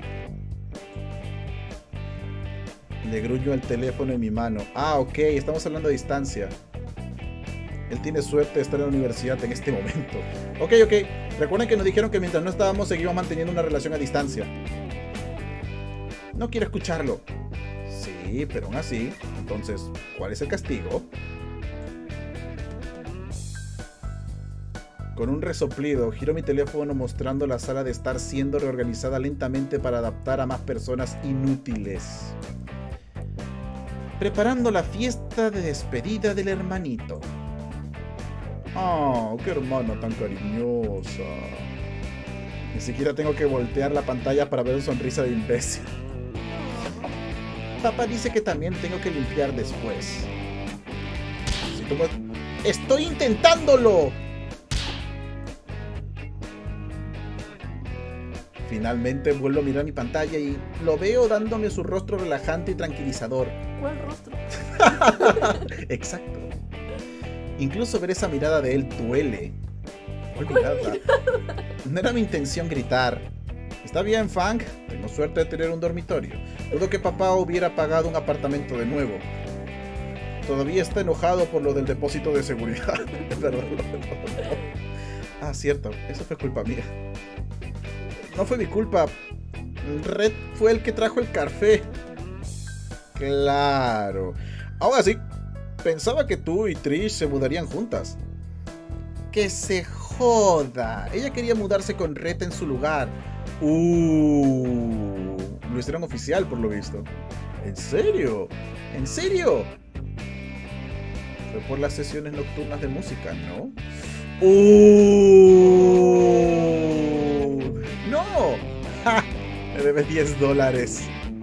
Le gruño el teléfono en mi mano. Ah, ok, estamos hablando a distancia. Él tiene suerte de estar en la universidad en este momento. Ok, ok. Recuerden que nos dijeron que mientras no estábamos seguíamos manteniendo una relación a distancia. No quiero escucharlo. Sí, pero aún así. Entonces, ¿cuál es el castigo? Con un resoplido, giro mi teléfono mostrando la sala de estar siendo reorganizada lentamente para adaptar a más personas inútiles. Preparando la fiesta de despedida del hermanito. Oh, qué hermana tan cariñosa. Ni siquiera tengo que voltear la pantalla para ver su sonrisa de imbécil. Papá dice que también tengo que limpiar después. Si tú me... ¡Estoy intentándolo! Finalmente vuelvo a mirar mi pantalla y lo veo dándome su rostro relajante y tranquilizador.
¿Cuál rostro?
Exacto. Incluso ver esa mirada de él duele. Olvidada. No era mi intención gritar. Está bien, Fang. Tengo suerte de tener un dormitorio. Dudo que papá hubiera pagado un apartamento de nuevo. Todavía está enojado por lo del depósito de seguridad. Perdón. Ah, cierto. Eso fue culpa mía. No fue mi culpa. Red fue el que trajo el café. Claro. Ahora sí. Pensaba que tú y Trish se mudarían juntas. Que se joda. Ella quería mudarse con Red en su lugar. Uh, lo hicieron oficial por lo visto. ¿En serio? ¿En serio? Fue por las sesiones nocturnas de música, ¿no? Uh, ¡No! ¡Ja! Me debes diez dólares.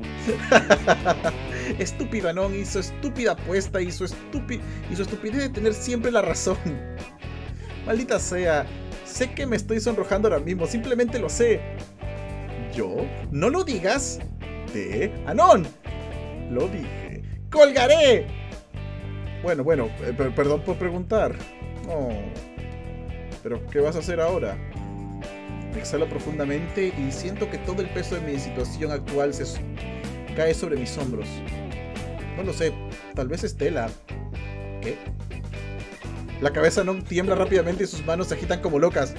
Estúpido Anon hizo estúpida apuesta y su, estúpi y su estupidez de tener siempre la razón. Maldita sea. Sé que me estoy sonrojando ahora mismo. Simplemente lo sé. ¿Yo? No lo digas. De Anon. Lo dije. ¡Colgaré! Bueno, bueno. Eh, perdón por preguntar. Oh. ¿Pero qué vas a hacer ahora? Exhalo profundamente y siento que todo el peso de mi situación actual se cae sobre mis hombros. No lo sé, tal vez Estela. ¿Qué? La cabeza no tiembla rápidamente y sus manos se agitan como locas.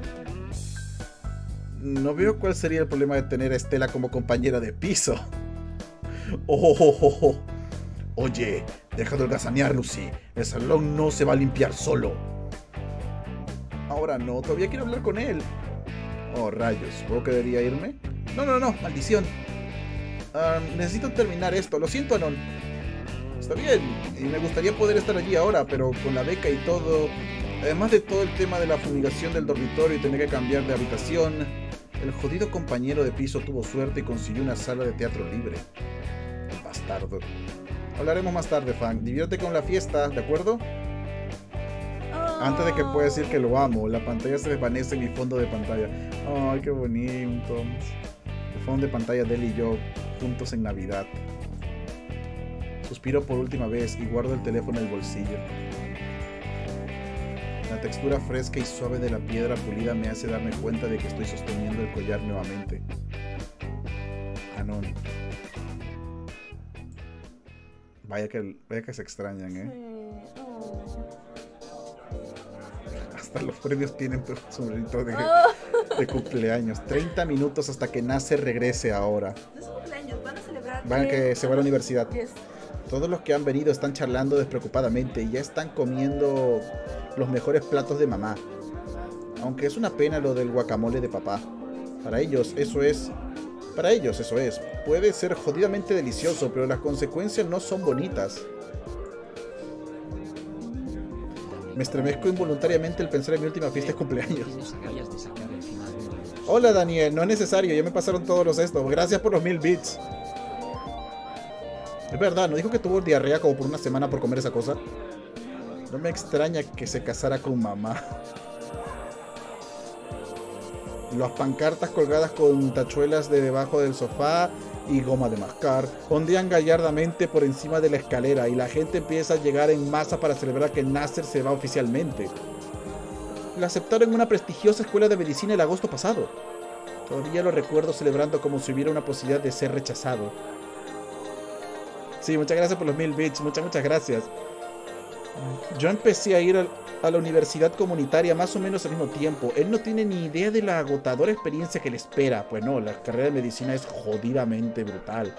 No veo cuál sería el problema de tener a Estela como compañera de piso. Oh, oh, oh, oh. Oye, deja de holgazanear, Lucy. El salón no se va a limpiar solo. Ahora no, todavía quiero hablar con él. Oh, rayos, ¿supongo que debería irme? No, no, no, maldición. Uh, necesito terminar esto, lo siento, Anon. Está bien, y me gustaría poder estar allí ahora, pero con la beca y todo, además de todo el tema de la fumigación del dormitorio y tener que cambiar de habitación, el jodido compañero de piso tuvo suerte y consiguió una sala de teatro libre. Bastardo. Hablaremos más tarde, Fang. Diviértete con la fiesta, ¿de acuerdo? Antes de que pueda decir que lo amo, la pantalla se desvanece en mi fondo de pantalla. Ay, qué bonito. El fondo de pantalla de él y yo, juntos en Navidad. Suspiro por última vez y guardo el teléfono en el bolsillo. La textura fresca y suave de la piedra pulida me hace darme cuenta de que estoy sosteniendo el collar nuevamente. Anon. Vaya que, vaya que se extrañan, ¿eh?
Sí. Oh.
Hasta los premios tienen sombrerito de,
Oh.
de cumpleaños. treinta minutos hasta que nace regrese ahora.
Es su cumpleaños, van a celebrar.
Van a que se va a la universidad.
Yes.
Todos los que han venido están charlando despreocupadamente y ya están comiendo los mejores platos de mamá. Aunque es una pena lo del guacamole de papá. Para ellos eso es... Para ellos eso es. Puede ser jodidamente delicioso, pero las consecuencias no son bonitas. Me estremezco involuntariamente al pensar en mi última fiesta de cumpleaños. Hola Daniel, no es necesario, ya me pasaron todos los estos. Gracias por los mil bits. Es verdad, ¿no dijo que tuvo diarrea como por una semana por comer esa cosa? No me extraña que se casara con mamá. Las pancartas colgadas con tachuelas de debajo del sofá y goma de mascar ondean gallardamente por encima de la escalera y la gente empieza a llegar en masa para celebrar que Nasser se va oficialmente. La aceptaron en una prestigiosa escuela de medicina el agosto pasado. Todavía lo recuerdo celebrando como si hubiera una posibilidad de ser rechazado. Sí, muchas gracias por los mil bits, muchas, muchas gracias. Yo empecé a ir a, a la universidad comunitaria más o menos al mismo tiempo. Él no tiene ni idea de la agotadora experiencia que le espera. Pues no, la carrera de medicina es jodidamente brutal.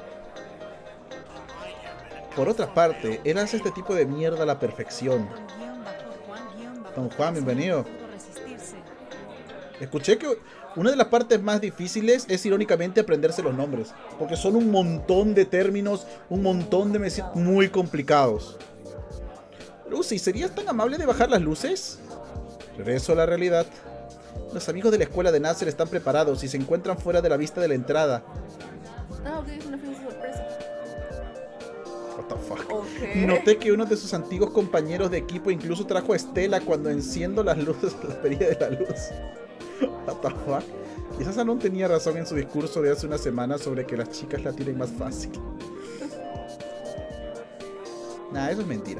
Por otra parte, él hace este tipo de mierda a la perfección. Don Juan, bienvenido. Escuché que una de las partes más difíciles es irónicamente aprenderse los nombres, porque son un montón de términos, un montón de meses muy complicados. Lucy, ¿serías tan amable de bajar las luces? Regreso a la realidad. Los amigos de la escuela de Nasser están preparados y se encuentran fuera de la vista de la entrada.
Ah, ok, es una fiesta sorpresa.
What the fuck.
Okay.
Noté que uno de sus antiguos compañeros de equipo incluso trajo a Estela cuando enciendo las luces a la perilla de la luz. What the fuck. Quizás Anon tenía razón en su discurso de hace una semana sobre que las chicas la tienen más fácil. Nah, eso es mentira.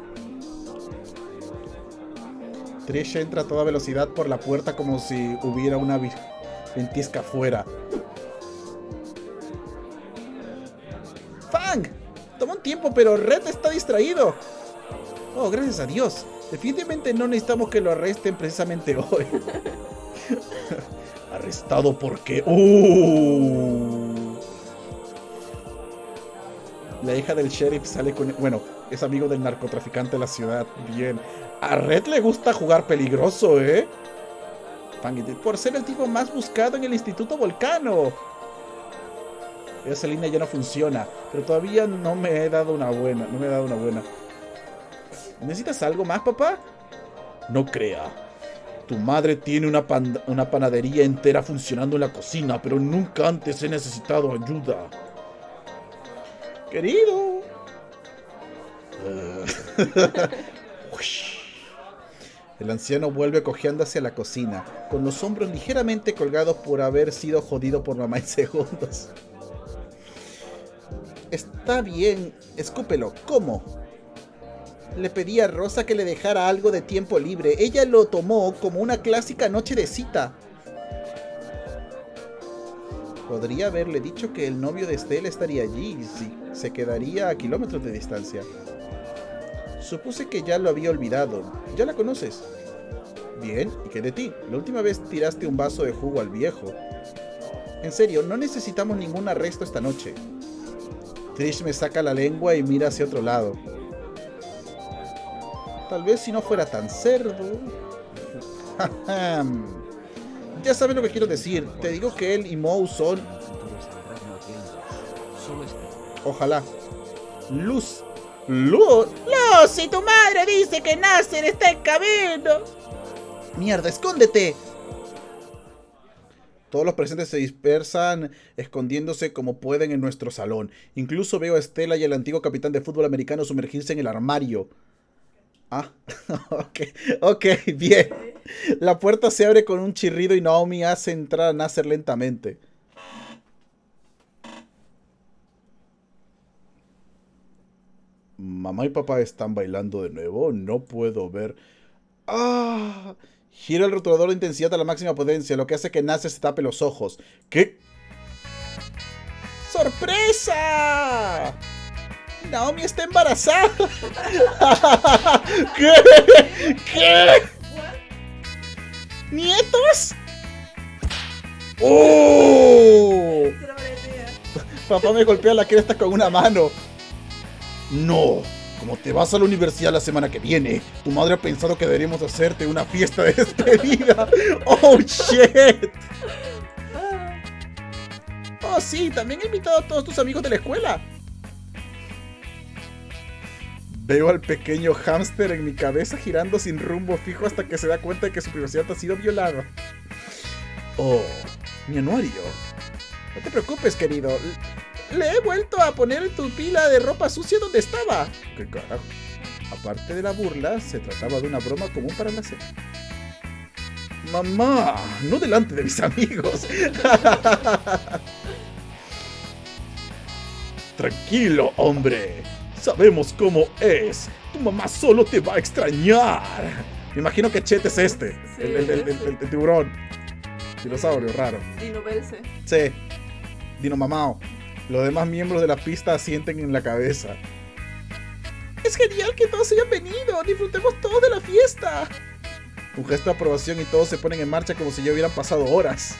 Trish entra a toda velocidad por la puerta como si hubiera una ventisca afuera. ¡Fang! Toma un tiempo, pero Red está distraído. Oh, gracias a Dios. Definitivamente no necesitamos que lo arresten precisamente hoy. Arrestado porque... ¡Uh! La hija del sheriff sale con... Bueno, es amigo del narcotraficante de la ciudad. Bien. A Red le gusta jugar peligroso, ¿eh? Por ser el tipo más buscado en el Instituto Volcano. Esa línea ya no funciona, pero todavía no me he dado una buena. No me he dado una buena. ¿Necesitas algo más, papá? No crea. Tu madre tiene una, pan una panadería entera funcionando en la cocina, pero nunca antes he necesitado ayuda. Querido. Uh. El anciano vuelve cojeando hacia la cocina, con los hombros ligeramente colgados por haber sido jodido por mamá en segundos. Está bien, escúpelo. ¿Cómo? Le pedí a Rosa que le dejara algo de tiempo libre. Ella lo tomó como una clásica noche de cita. Podría haberle dicho que el novio de Estela estaría allí y sí, se quedaría a kilómetros de distancia. Supuse que ya lo había olvidado. ¿Ya la conoces? Bien, ¿y qué de ti? La última vez tiraste un vaso de jugo al viejo. En serio, no necesitamos ningún arresto esta noche. Trish me saca la lengua y mira hacia otro lado. Tal vez si no fuera tan cerdo. Ya sabes lo que quiero decir. Te digo que él y Moe son... Ojalá. Luz. Luz. Luz, si tu madre dice que Nasser está en camino. Mierda, escóndete. Todos los presentes se dispersan escondiéndose como pueden en nuestro salón. Incluso veo a Estela y al antiguo capitán de fútbol americano sumergirse en el armario. Ah, ok, ok, bien. La puerta se abre con un chirrido y Naomi hace entrar a Nasser lentamente. Mamá y papá están bailando de nuevo. No puedo ver. ¡Ah! Gira el rotulador de intensidad a la máxima potencia, lo que hace que Nasser se tape los ojos. ¿Qué? ¡Sorpresa! Naomi está embarazada. ¿Qué? ¿Qué? ¿Nietos? ¡Oh! Papá me golpea la cresta con una mano. No, como te vas a la universidad la semana que viene, tu madre ha pensado que deberíamos hacerte una fiesta de despedida. Oh, shit. Oh, sí, también he invitado a todos tus amigos de la escuela. Veo al pequeño hámster en mi cabeza girando sin rumbo fijo hasta que se da cuenta de que su privacidad ha sido violada. Oh, mi anuario. No te preocupes, querido. Le he vuelto a poner tu pila de ropa sucia donde estaba. ¿Qué carajo? Aparte de la burla, se trataba de una broma común para la cena. Mamá, no delante de mis amigos. Tranquilo, hombre. Sabemos cómo es. Tu mamá solo te va a extrañar. Me imagino que Chet es este.
Sí,
el, el, el, el, el- el tiburón. Dinosaurio raro.
Dino verse.
Sí. Dino mamao. Los demás miembros de la pista asienten en la cabeza. Es genial que todos hayan venido. Disfrutemos todos de la fiesta. Un gesto de aprobación y todos se ponen en marcha como si ya hubieran pasado horas.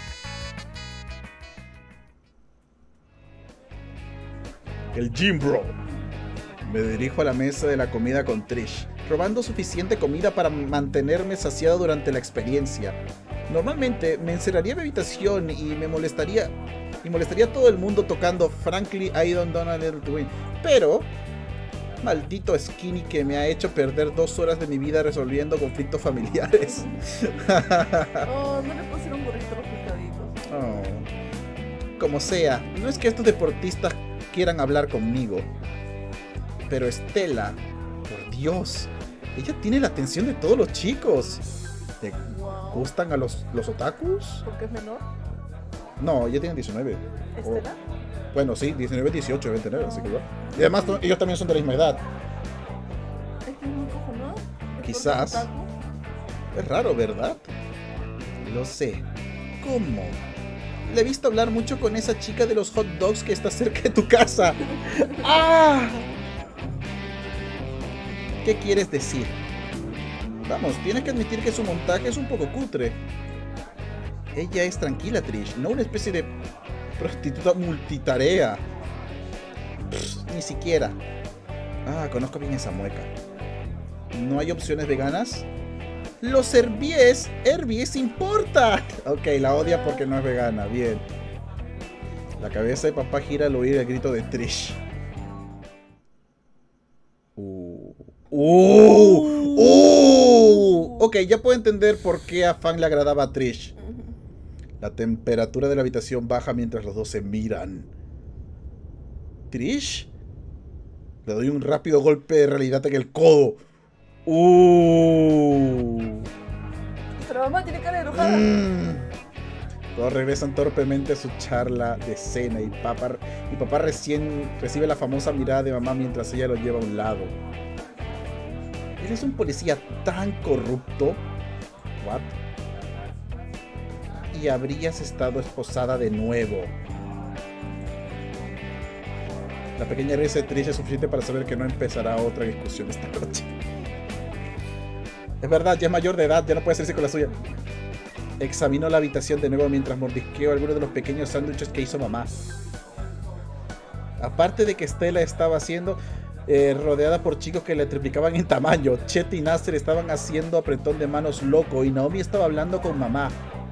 El Gym Bro. Me dirijo a la mesa de la comida con Trish, robando suficiente comida para mantenerme saciado durante la experiencia. Normalmente me encerraría en mi habitación y me molestaría y molestaría a todo el mundo tocando Frankly I don't know a little to win. Pero maldito Skinny que me ha hecho perder dos horas de mi vida resolviendo conflictos familiares.
Oh, no le puedo hacer un burrito a los pescaditos.
Oh. Como sea, no es que estos deportistas quieran hablar conmigo, pero Estela, por Dios, ella tiene la atención de todos los chicos. ¿Te
Wow.
gustan a los, los otakus?
¿Por qué es menor?
No, ella tiene diecinueve.
¿Estela?
Oh, bueno, sí, diecinueve, dieciocho deben tener, así que igual. Y además to- ellos también son de la misma edad.
Es que es muy cojonudo. ¿Es
Quizás.
por otaku?
Es raro, ¿verdad? Lo sé. ¿Cómo? Le he visto hablar mucho con esa chica de los hot dogs que está cerca de tu casa. ¡Ah! ¿Qué quieres decir? Vamos, tienes que admitir que su montaje es un poco cutre. Ella es tranquila, Trish, no una especie de prostituta multitarea. Pff, ni siquiera. Ah, conozco bien esa mueca. ¿No hay opciones veganas? Los herbies, herbies importa. Ok, la odia porque no es vegana, bien. La cabeza de papá gira al oír el grito de Trish. Uh. Uh. Uh. Ok, ya puedo entender por qué a Fan le agradaba a Trish. La temperatura de la habitación baja mientras los dos se miran. ¿Trish? Le doy un rápido golpe de realidad en el codo. Uh.
Pero mamá tiene cara de enojada.
Mm. Todos regresan torpemente a su charla de cena y papá, y papá recién recibe la famosa mirada de mamá mientras ella lo lleva a un lado. ¿Eres un policía tan corrupto? What? Y habrías estado esposada de nuevo. La pequeña risa de Trish es suficiente para saber que no empezará otra discusión esta noche. Es verdad, ya es mayor de edad, ya no puede hacerse con la suya. Examinó la habitación de nuevo mientras mordisqueó algunos de los pequeños sándwiches que hizo mamá. Aparte de que Estela estaba haciendo eh, rodeada por chicos que le triplicaban en tamaño, Chet y Nasser estaban haciendo apretón de manos loco y Naomi estaba hablando con mamá.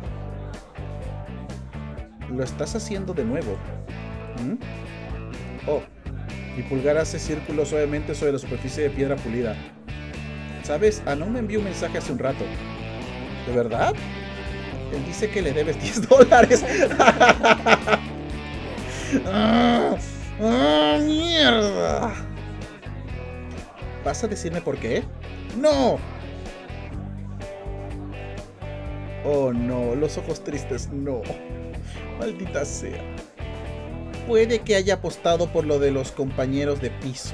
Lo estás haciendo de nuevo. ¿Mm? Oh, mi pulgar hace círculos suavemente sobre la superficie de piedra pulida. ¿Sabes? Anon me envió un mensaje hace un rato. ¿De verdad? Él dice que le debes diez dólares. ¡Ah! ¡Ah, mierda! ¿Vas a decirme por qué? ¡No! Oh, no. Los ojos tristes, no. Maldita sea. Puede que haya apostado por lo de los compañeros de piso.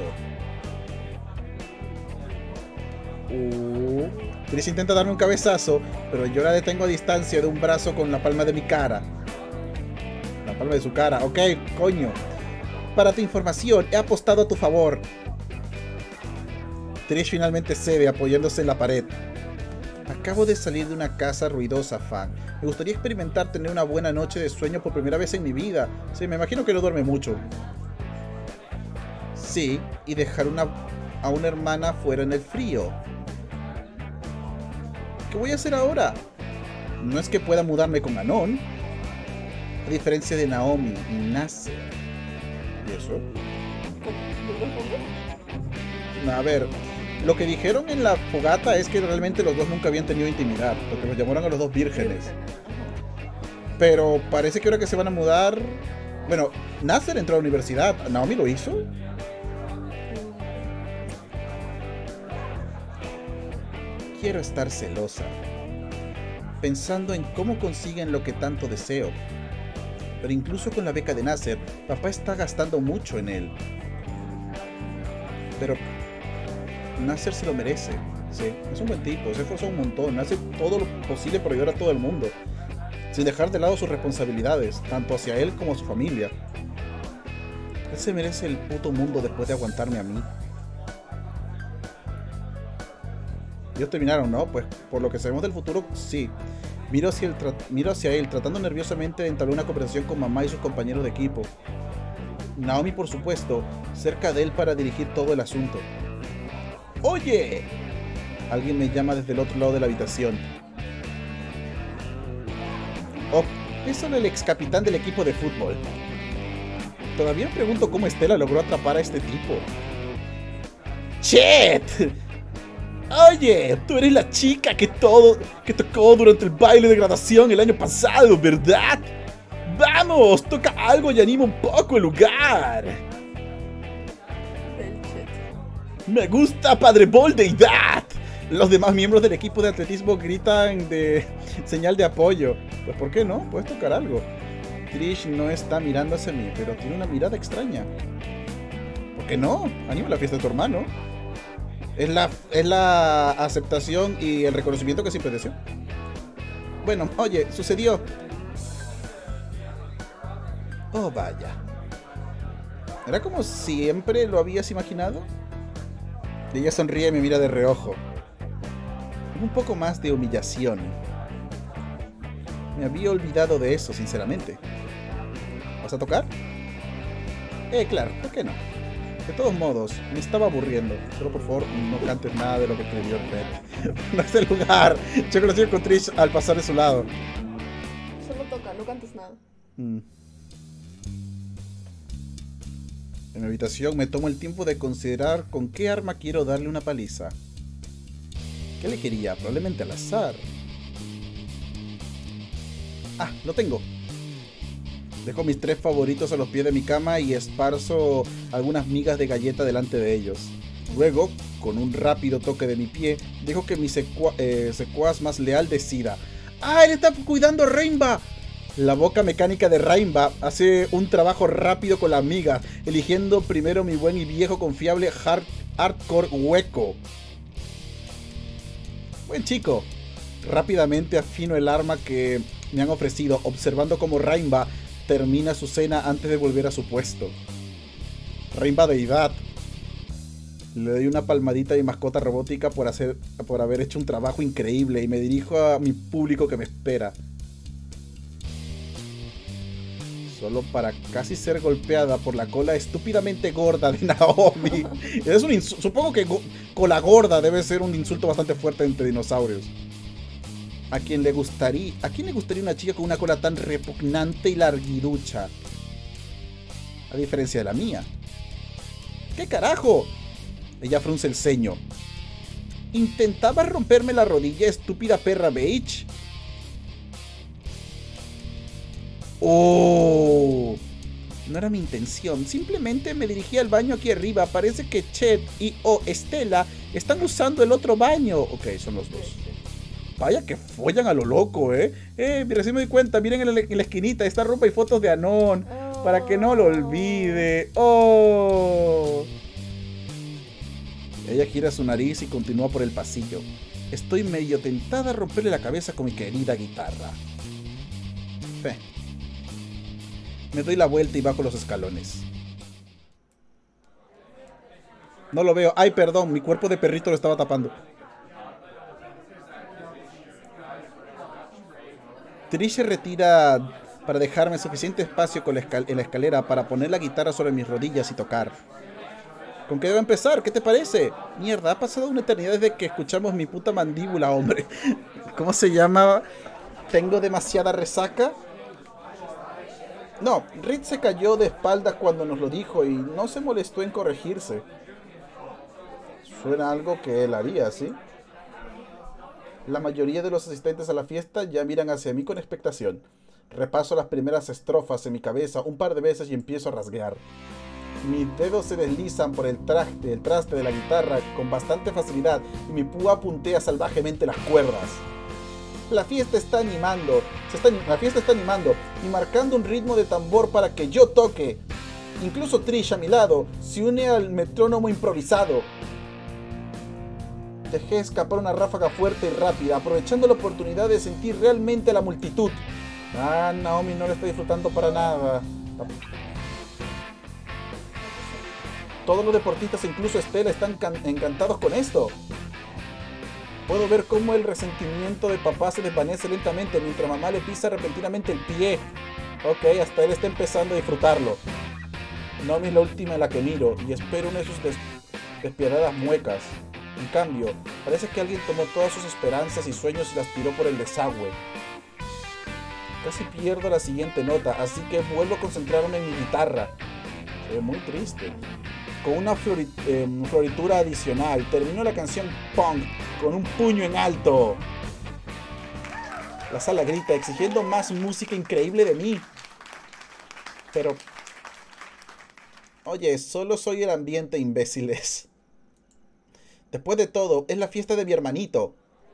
Uh, Trish intenta darme un cabezazo, pero yo la detengo a distancia de un brazo con la palma de mi cara. La palma de su cara, ok, coño. Para tu información, he apostado a tu favor. Trish finalmente cede apoyándose en la pared. Acabo de salir de una casa ruidosa, Fan. Me gustaría experimentar tener una buena noche de sueño por primera vez en mi vida. Sí, me imagino que no duerme mucho. Sí, y dejar una, a una hermana fuera en el frío. ¿Qué voy a hacer ahora? No es que pueda mudarme con Anon. A diferencia de Naomi y Nasser. ¿Y eso? A ver, lo que dijeron en la fogata es que realmente los dos nunca habían tenido intimidad, porque los llamaron a los dos vírgenes. Pero parece que ahora que se van a mudar... Bueno, Nasser entró a la universidad. ¿Naomi lo hizo? Quiero estar celosa, pensando en cómo consiguen lo que tanto deseo. pero incluso con la beca de Nasser, papá está gastando mucho en él. Pero Nasser se lo merece, sí, es un buen tipo, se esforzó un montón, hace todo lo posible por ayudar a todo el mundo, sin dejar de lado sus responsabilidades, tanto hacia él como a su familia. Él se merece el puto mundo después de aguantarme a mí. Ellos terminaron, ¿no? Pues por lo que sabemos del futuro, sí. Miro hacia, el miro hacia él, tratando nerviosamente de entablar una conversación con mamá y sus compañeros de equipo. Naomi, por supuesto, cerca de él para dirigir todo el asunto. ¡Oye! Alguien me llama desde el otro lado de la habitación. Oh, es solo el ex capitán del equipo de fútbol. Todavía me pregunto cómo Estela logró atrapar a este tipo. ¡Chet! Oye, tú eres la chica que todo que tocó durante el baile de graduación el año pasado, ¿verdad? ¡Vamos! Toca algo y anima un poco el lugar.
Del Chet.
¡Me gusta, Padre Bol de edad! Los demás miembros del equipo de atletismo gritan de señal de apoyo. Pues ¿por qué no? Puedes tocar algo. Trish no está mirando hacia mí, pero tiene una mirada extraña. ¿Por qué no? Anima la fiesta de tu hermano. Es la, es la aceptación y el reconocimiento que siempre deseo. Bueno, oye, sucedió. Oh, vaya. ¿Era como siempre lo habías imaginado? Ella sonríe y me mira de reojo. Un poco más de humillación. Me había olvidado de eso, sinceramente. ¿Vas a tocar? Eh, claro, ¿por qué no? De todos modos, me estaba aburriendo. Solo por favor, no cantes nada de lo que escribió Ted. No es el lugar. Yo conocí con Trish al pasar de su lado.
Solo toca, no cantes nada.
Mm. En mi habitación me tomo el tiempo de considerar con qué arma quiero darle una paliza. ¿Qué le quería? Probablemente al azar. Ah, lo tengo. Dejo mis tres favoritos a los pies de mi cama y esparzo algunas migas de galleta delante de ellos. Luego, con un rápido toque de mi pie, dejo que mi secua eh, secuaz más leal decida. ¡Ah, él está cuidando a Rainbow! La boca mecánica de Rainbow hace un trabajo rápido con las migas, eligiendo primero mi buen y viejo confiable hard hardcore hueco. Buen chico. Rápidamente afino el arma que me han ofrecido, observando cómo Rainbow termina su cena antes de volver a su puesto. Rainbow deidad. Le doy una palmadita a mi mascota robótica por, hacer, por haber hecho un trabajo increíble y me dirijo a mi público que me espera. Solo para casi ser golpeada por la cola estúpidamente gorda de Naomi. Es un supongo que cola gorda debe ser un insulto bastante fuerte entre dinosaurios. ¿A quién le gustaría, a quién le gustaría una chica con una cola tan repugnante y larguirucha? A diferencia de la mía. ¿Qué carajo? Ella frunce el ceño. ¿Intentabas romperme la rodilla, estúpida perra beige? Oh, no era mi intención. Simplemente me dirigí al baño aquí arriba. Parece que Chet y o oh, Estela están usando el otro baño. Ok, son los dos. Vaya que follan a lo loco, ¿eh? Eh, mira, si me doy cuenta. Miren en la, en la esquinita. Esta ropa y fotos de Anon. Oh. Para que no lo olvide. Oh. Ella gira su nariz y continúa por el pasillo. Estoy medio tentada a romperle la cabeza con mi querida guitarra. Fe. Me doy la vuelta y bajo los escalones. No lo veo. Ay, perdón. Mi cuerpo de perrito lo estaba tapando. Trish se retira para dejarme suficiente espacio con la escal en la escalera para poner la guitarra sobre mis rodillas y tocar. ¿Con qué debo empezar? ¿Qué te parece? Mierda, ha pasado una eternidad desde que escuchamos mi puta mandíbula, hombre. ¿Cómo se llama? ¿Tengo demasiada resaca? No, Reed se cayó de espaldas cuando nos lo dijo y no se molestó en corregirse. Suena algo que él haría, ¿sí? La mayoría de los asistentes a la fiesta ya miran hacia mí con expectación. Repaso las primeras estrofas en mi cabeza un par de veces y empiezo a rasguear. Mis dedos se deslizan por el traste, el traste de la guitarra con bastante facilidad y mi púa puntea salvajemente las cuerdas. La fiesta está animando, se está, la fiesta está animando y marcando un ritmo de tambor para que yo toque. Incluso Trish a mi lado se une al metrónomo improvisado. Dejé escapar una ráfaga fuerte y rápida, aprovechando la oportunidad de sentir realmente a la multitud. Ah, Naomi no lo está disfrutando para nada. Todos los deportistas, incluso Estela, están encantados con esto. Puedo ver cómo el resentimiento de papá se desvanece lentamente mientras mamá le pisa repentinamente el pie. Ok, hasta él está empezando a disfrutarlo. Naomi es la última en la que miro y espero una de sus des despiadadas muecas. En cambio, parece que alguien tomó todas sus esperanzas y sueños y las tiró por el desagüe. Casi pierdo la siguiente nota, así que vuelvo a concentrarme en mi guitarra. Se ve muy triste. Con una flori eh, floritura adicional, termino la canción Punk con un puño en alto. La sala grita, exigiendo más música increíble de mí. Pero... Oye, solo soy el ambiente, imbéciles. Después de todo, es la fiesta de mi hermanito.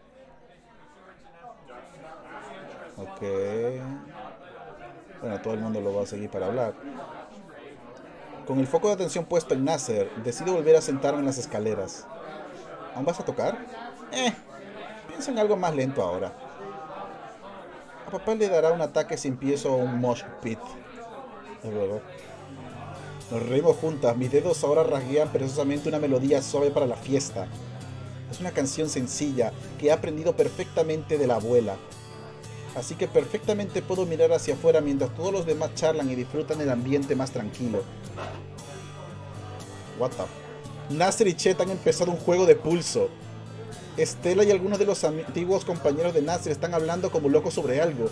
Ok. Bueno, todo el mundo lo va a seguir para hablar. Con el foco de atención puesto en Nasser, decido volver a sentarme en las escaleras. ¿Aún vas a tocar? Eh, pienso en algo más lento ahora. A papá le dará un ataque si empiezo un mosh pit. Es verdad. Nos reímos juntas, mis dedos ahora rasguean perezosamente una melodía suave para la fiesta. Es una canción sencilla que he aprendido perfectamente de la abuela. Así que perfectamente puedo mirar hacia afuera mientras todos los demás charlan y disfrutan el ambiente más tranquilo. What the... Nasser y Chet han empezado un juego de pulso. Estela y algunos de los antiguos compañeros de Nasser están hablando como locos sobre algo.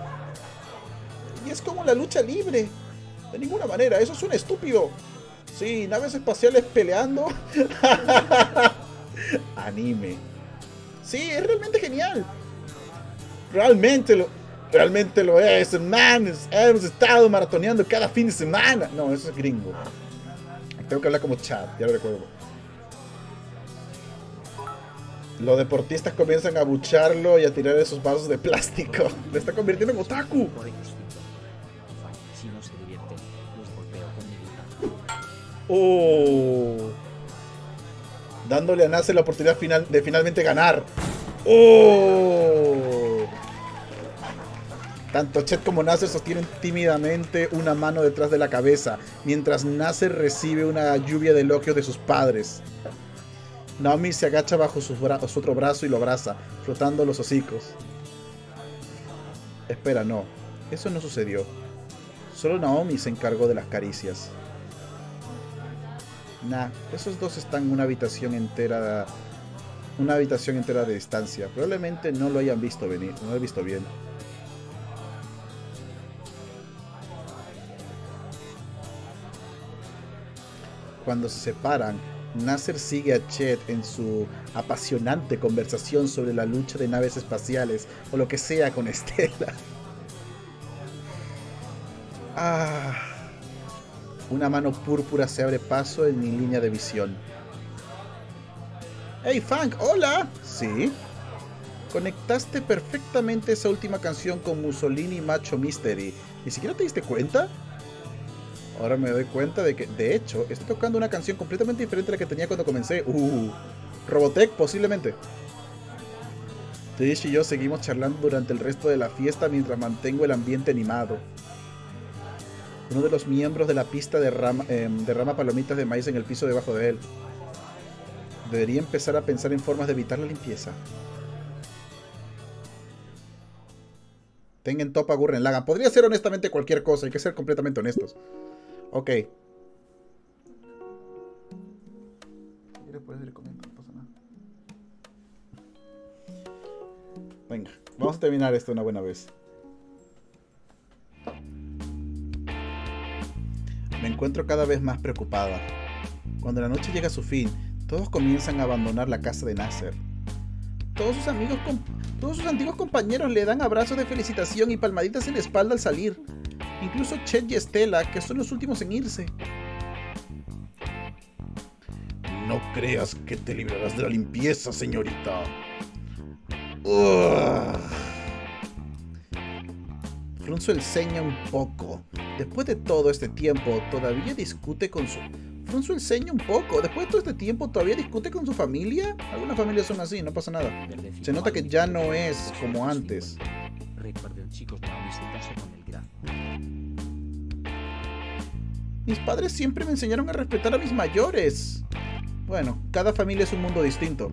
Y es como la lucha libre. De ninguna manera, eso suena estúpido. Sí, naves espaciales peleando. Anime. Sí, es realmente genial. Realmente lo, realmente lo es, man. Hemos estado maratoneando cada fin de semana. No, eso es gringo. Tengo que hablar como Chad, ya lo recuerdo. Los deportistas comienzan a abucharlo y a tirar esos vasos de plástico. Le está convirtiendo en otaku.
Si no se divierte, los golpeo con mi guitarra.
Oh. Dándole a Nasser la oportunidad final de finalmente ganar. Oh. Tanto Chet como Nasser sostienen tímidamente una mano detrás de la cabeza, mientras Nasser recibe una lluvia de elogios de sus padres. Naomi se agacha bajo su, su otro brazo y lo abraza, frotando los hocicos. Espera, no. Eso no sucedió. Solo Naomi se encargó de las caricias. Nah, esos dos están en una habitación entera... Una habitación entera de distancia. Probablemente no lo hayan visto venir, no lo he visto bien. Cuando se separan, Nasser sigue a Chet en su apasionante conversación sobre la lucha de naves espaciales o lo que sea con Estela. Ah, una mano púrpura se abre paso en mi línea de visión. ¡Hey, Funk! ¡Hola! ¿Sí? Conectaste perfectamente esa última canción con Mussolini Macho Mystery. ¿Ni siquiera te diste cuenta? Ahora me doy cuenta de que, de hecho, estoy tocando una canción completamente diferente a la que tenía cuando comencé. Uh, Robotech, posiblemente. Trish y yo seguimos charlando durante el resto de la fiesta mientras mantengo el ambiente animado. Uno de los miembros de la pista derrama, eh, derrama palomitas de maíz en el piso debajo de él. Debería empezar a pensar en formas de evitar la limpieza. Tengan topa Gurren Lagann. Podría ser honestamente cualquier cosa, hay que ser completamente honestos. Ok. Venga, vamos a terminar esto una buena vez. Me encuentro cada vez más preocupada. Cuando la noche llega a su fin, todos comienzan a abandonar la casa de Nasser. Todos sus amigos, todos sus antiguos compañeros le dan abrazos de felicitación y palmaditas en la espalda al salir. Incluso Chet y Estela, que son los últimos en irse. No creas que te librarás de la limpieza, señorita. Ugh. Frunzo el ceño un poco. Después de todo este tiempo, todavía discute con su... Frunzo el ceño un poco. Después de todo este tiempo, todavía discute con su familia. Algunas familias son así, no pasa nada. Se nota que ya no es como antes.
Recuerden, chicos, no hagan este caso con el grado.
Mis padres siempre me enseñaron a respetar a mis mayores. Bueno, cada familia es un mundo distinto.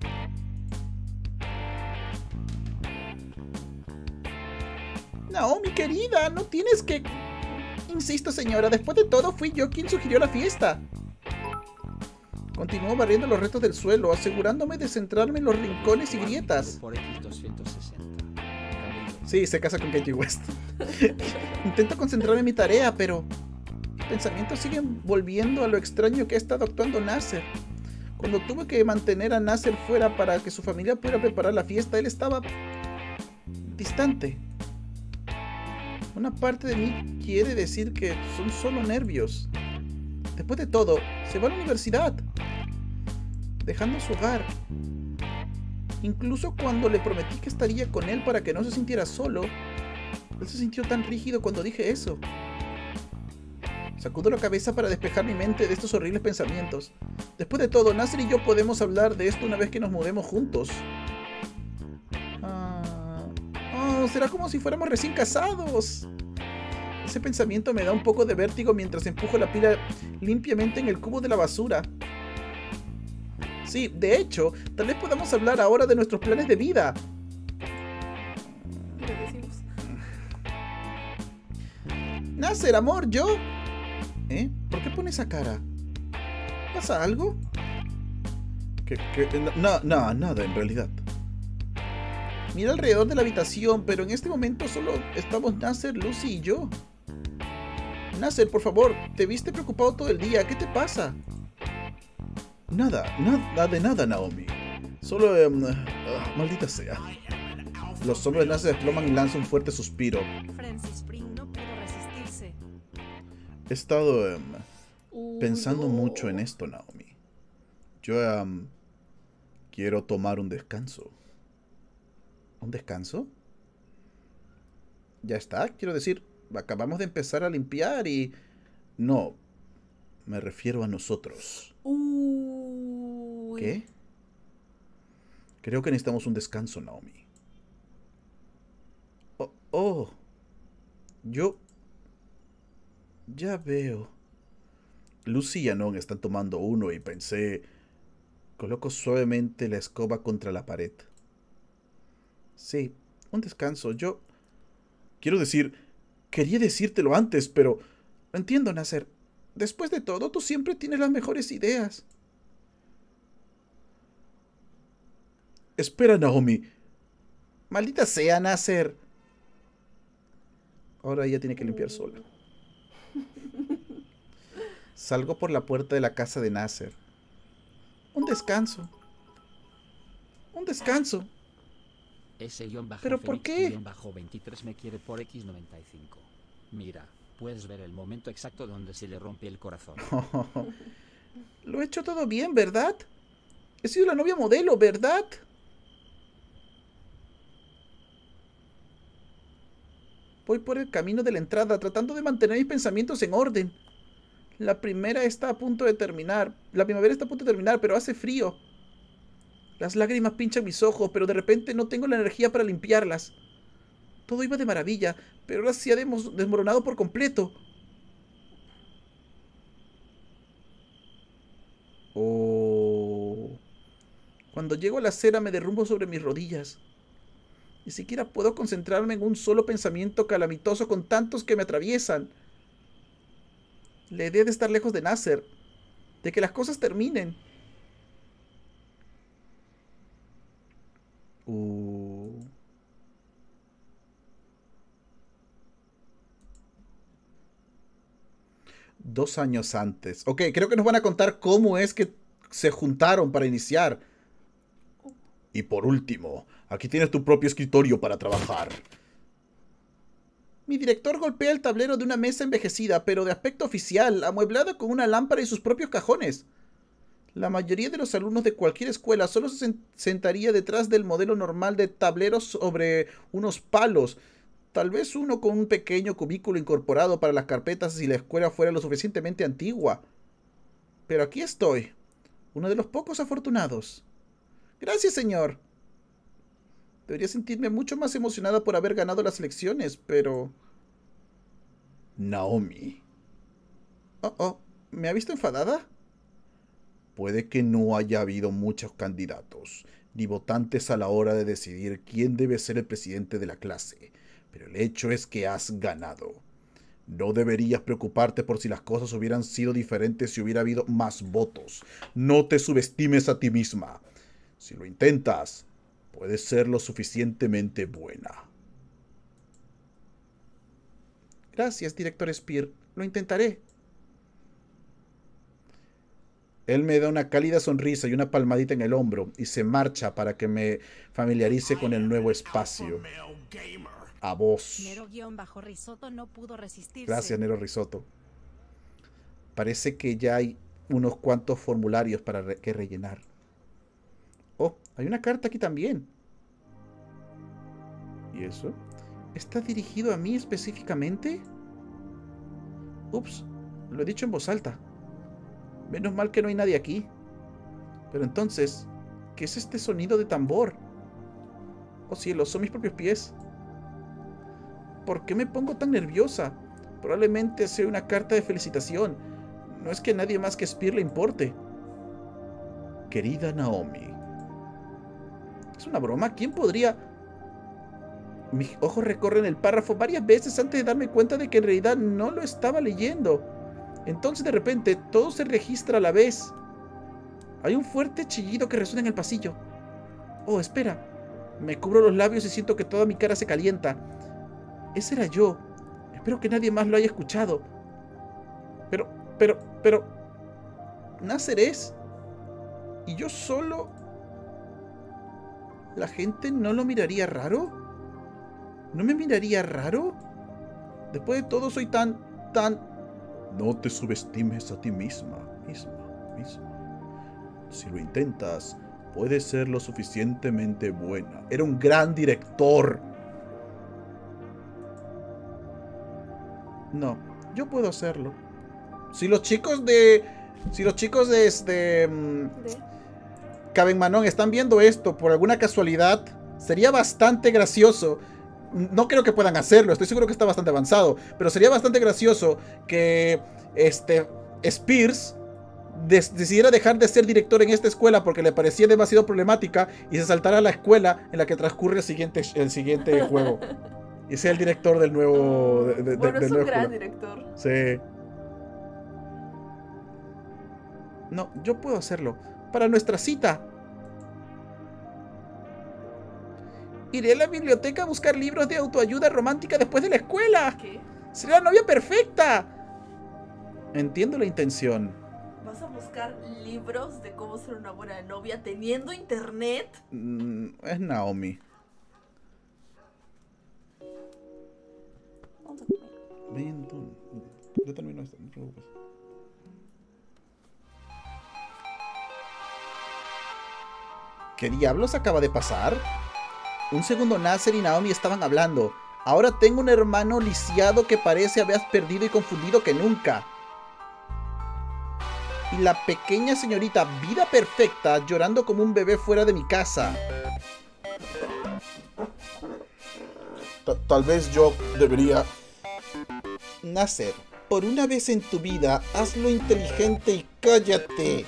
No, mi querida, no tienes que... Insisto, señora, después de todo fui yo quien sugirió la fiesta. Continúo barriendo los restos del suelo, asegurándome de centrarme en los rincones y grietas.
Por X doscientos sesenta.
Sí, se casa con Kanye West. Intento concentrarme en mi tarea, pero... mis pensamientos siguen volviendo a lo extraño que ha estado actuando Nasser. Cuando tuve que mantener a Nasser fuera para que su familia pudiera preparar la fiesta, él estaba... distante. Una parte de mí quiere decir que son solo nervios. Después de todo, se va a la universidad, dejando su hogar. Incluso cuando le prometí que estaría con él para que no se sintiera solo, él se sintió tan rígido cuando dije eso. Sacudo la cabeza para despejar mi mente de estos horribles pensamientos. Después de todo, Nasser y yo podemos hablar de esto una vez que nos mudemos juntos. Oh, será como si fuéramos recién casados. Ese pensamiento me da un poco de vértigo mientras empujo la pila limpiamente en el cubo de la basura. Sí, de hecho, tal vez podamos hablar ahora de nuestros planes de vida.
Le decimos.
Nasser, amor, yo... ¿Eh? ¿Por qué pone esa cara? ¿Pasa algo? ¿Qué, qué? No, no, nada en realidad. Mira alrededor de la habitación, pero en este momento solo estamos Nasser, Lucy y yo. Nasser, por favor, te viste preocupado todo el día. ¿Qué te pasa? Nada, nada de nada, Naomi. Solo... Um, uh, maldita sea. Los hombros de Nasser desploman y lanzan un fuerte suspiro.
Francis Spring no pudo resistirse.
He estado um,
Uy,
pensando
no.
mucho en esto, Naomi. Yo um, quiero tomar un descanso. ¿Un descanso? Ya está, quiero decir, acabamos de empezar a limpiar y... No, me refiero a nosotros.
Uy.
¿Qué? Creo que necesitamos un descanso, Naomi. Oh, oh. Yo... Ya veo. Lucy y Anon están tomando uno y pensé... Coloco suavemente la escoba contra la pared. Sí, un descanso. Yo... Quiero decir... Quería decírtelo antes, pero... Lo entiendo, Nasser. Después de todo, tú siempre tienes las mejores ideas. Espera, Naomi. Maldita sea, Nasser. Ahora ella tiene que limpiar sola. Salgo por la puerta de la casa de Nasser. Un descanso. Un descanso.
Ese guión bajo
¿Pero por
Fénix
qué?
guión bajo veintitrés me quiere por X noventa y cinco. Mira, puedes ver el momento exacto donde se le rompe el corazón.
Lo he hecho todo bien, ¿verdad? He sido la novia modelo, ¿verdad? Voy por el camino de la entrada, tratando de mantener mis pensamientos en orden. La primera está a punto de terminar. La primavera está a punto de terminar, pero hace frío. Las lágrimas pinchan mis ojos, pero de repente no tengo la energía para limpiarlas. Todo iba de maravilla, pero ahora se ha demos- desmoronado por completo. Oh. Cuando llego a la acera me derrumbo sobre mis rodillas. Ni siquiera puedo concentrarme en un solo pensamiento calamitoso con tantos que me atraviesan. La idea de estar lejos de Nasser, de que las cosas terminen. Uh. Dos años antes. Ok, creo que nos van a contar cómo es que se juntaron para iniciar. Y por último, aquí tienes tu propio escritorio para trabajar. Mi director golpea el tablero de una mesa envejecida, pero de aspecto oficial, amueblada con una lámpara y sus propios cajones. La mayoría de los alumnos de cualquier escuela solo se sen- sentaría detrás del modelo normal de tableros sobre unos palos. Tal vez uno con un pequeño cubículo incorporado para las carpetas si la escuela fuera lo suficientemente antigua. Pero aquí estoy, uno de los pocos afortunados. Gracias, señor. Debería sentirme mucho más emocionada por haber ganado las elecciones, pero... Naomi. Oh, oh, ¿me ha visto enfadada? Puede que no haya habido muchos candidatos, ni votantes a la hora de decidir quién debe ser el presidente de la clase, pero el hecho es que has ganado. No deberías preocuparte por si las cosas hubieran sido diferentes si hubiera habido más votos. No te subestimes a ti misma. Si lo intentas, puedes ser lo suficientemente buena. Gracias, director Spear. Lo intentaré. Él me da una cálida sonrisa y una palmadita en el hombro y se marcha para que me familiarice con el nuevo espacio. A vos.
Nero-Risotto no pudo resistirse.
Gracias, Nero Risotto. Parece que ya hay unos cuantos formularios para re que rellenar. Oh, hay una carta aquí también. ¿Y eso? ¿Está dirigido a mí específicamente? Ups, lo he dicho en voz alta. Menos mal que no hay nadie aquí. Pero entonces, ¿qué es este sonido de tambor? Oh cielos, son mis propios pies. ¿Por qué me pongo tan nerviosa? Probablemente sea una carta de felicitación. No es que a nadie más que Spear le importe. Querida Naomi. ¿Es una broma? ¿Quién podría...? Mis ojos recorren el párrafo varias veces antes de darme cuenta de que en realidad no lo estaba leyendo. Entonces de repente todo se registra a la vez. Hay un fuerte chillido que resuena en el pasillo. Oh, espera. Me cubro los labios y siento que toda mi cara se calienta. Ese era yo. Espero que nadie más lo haya escuchado. Pero, pero, pero... Nasser es... ¿Y yo solo? ¿La gente no lo miraría raro? ¿No me miraría raro? Después de todo soy tan, tan... No te subestimes a ti misma, misma, misma. Si lo intentas, puedes ser lo suficientemente buena. Era un gran director. No, yo puedo hacerlo. Si los chicos de... Si los chicos de este... ¿De? Caben Manon están viendo esto por alguna casualidad, sería bastante gracioso. No creo que puedan hacerlo, estoy seguro que está bastante avanzado, pero sería bastante gracioso que este Spears des decidiera dejar de ser director en esta escuela porque le parecía demasiado problemática y se saltara a la escuela en la que transcurre el siguiente, el siguiente juego. Y sea el director del nuevo... De, de,
bueno,
de,
es
del
un gran
juego.
director.
Sí. No, yo puedo hacerlo. Para nuestra cita. Iré a la biblioteca a buscar libros de autoayuda romántica después de la escuela.
¿Qué?
Seré la novia perfecta. Entiendo la intención.
¿Vas a buscar libros de cómo ser una buena novia teniendo internet?
Mm, es Naomi.
Vamos a comer.
Ven tú. Yo termino esto, no te preocupes. ¿Qué diablos acaba de pasar? Un segundo Nasser y Naomi estaban hablando. Ahora tengo un hermano lisiado que parece haber perdido y confundido que nunca. Y la pequeña señorita Vida Perfecta llorando como un bebé fuera de mi casa. Ta- Tal vez yo debería... Nasser, por una vez en tu vida, hazlo inteligente y cállate.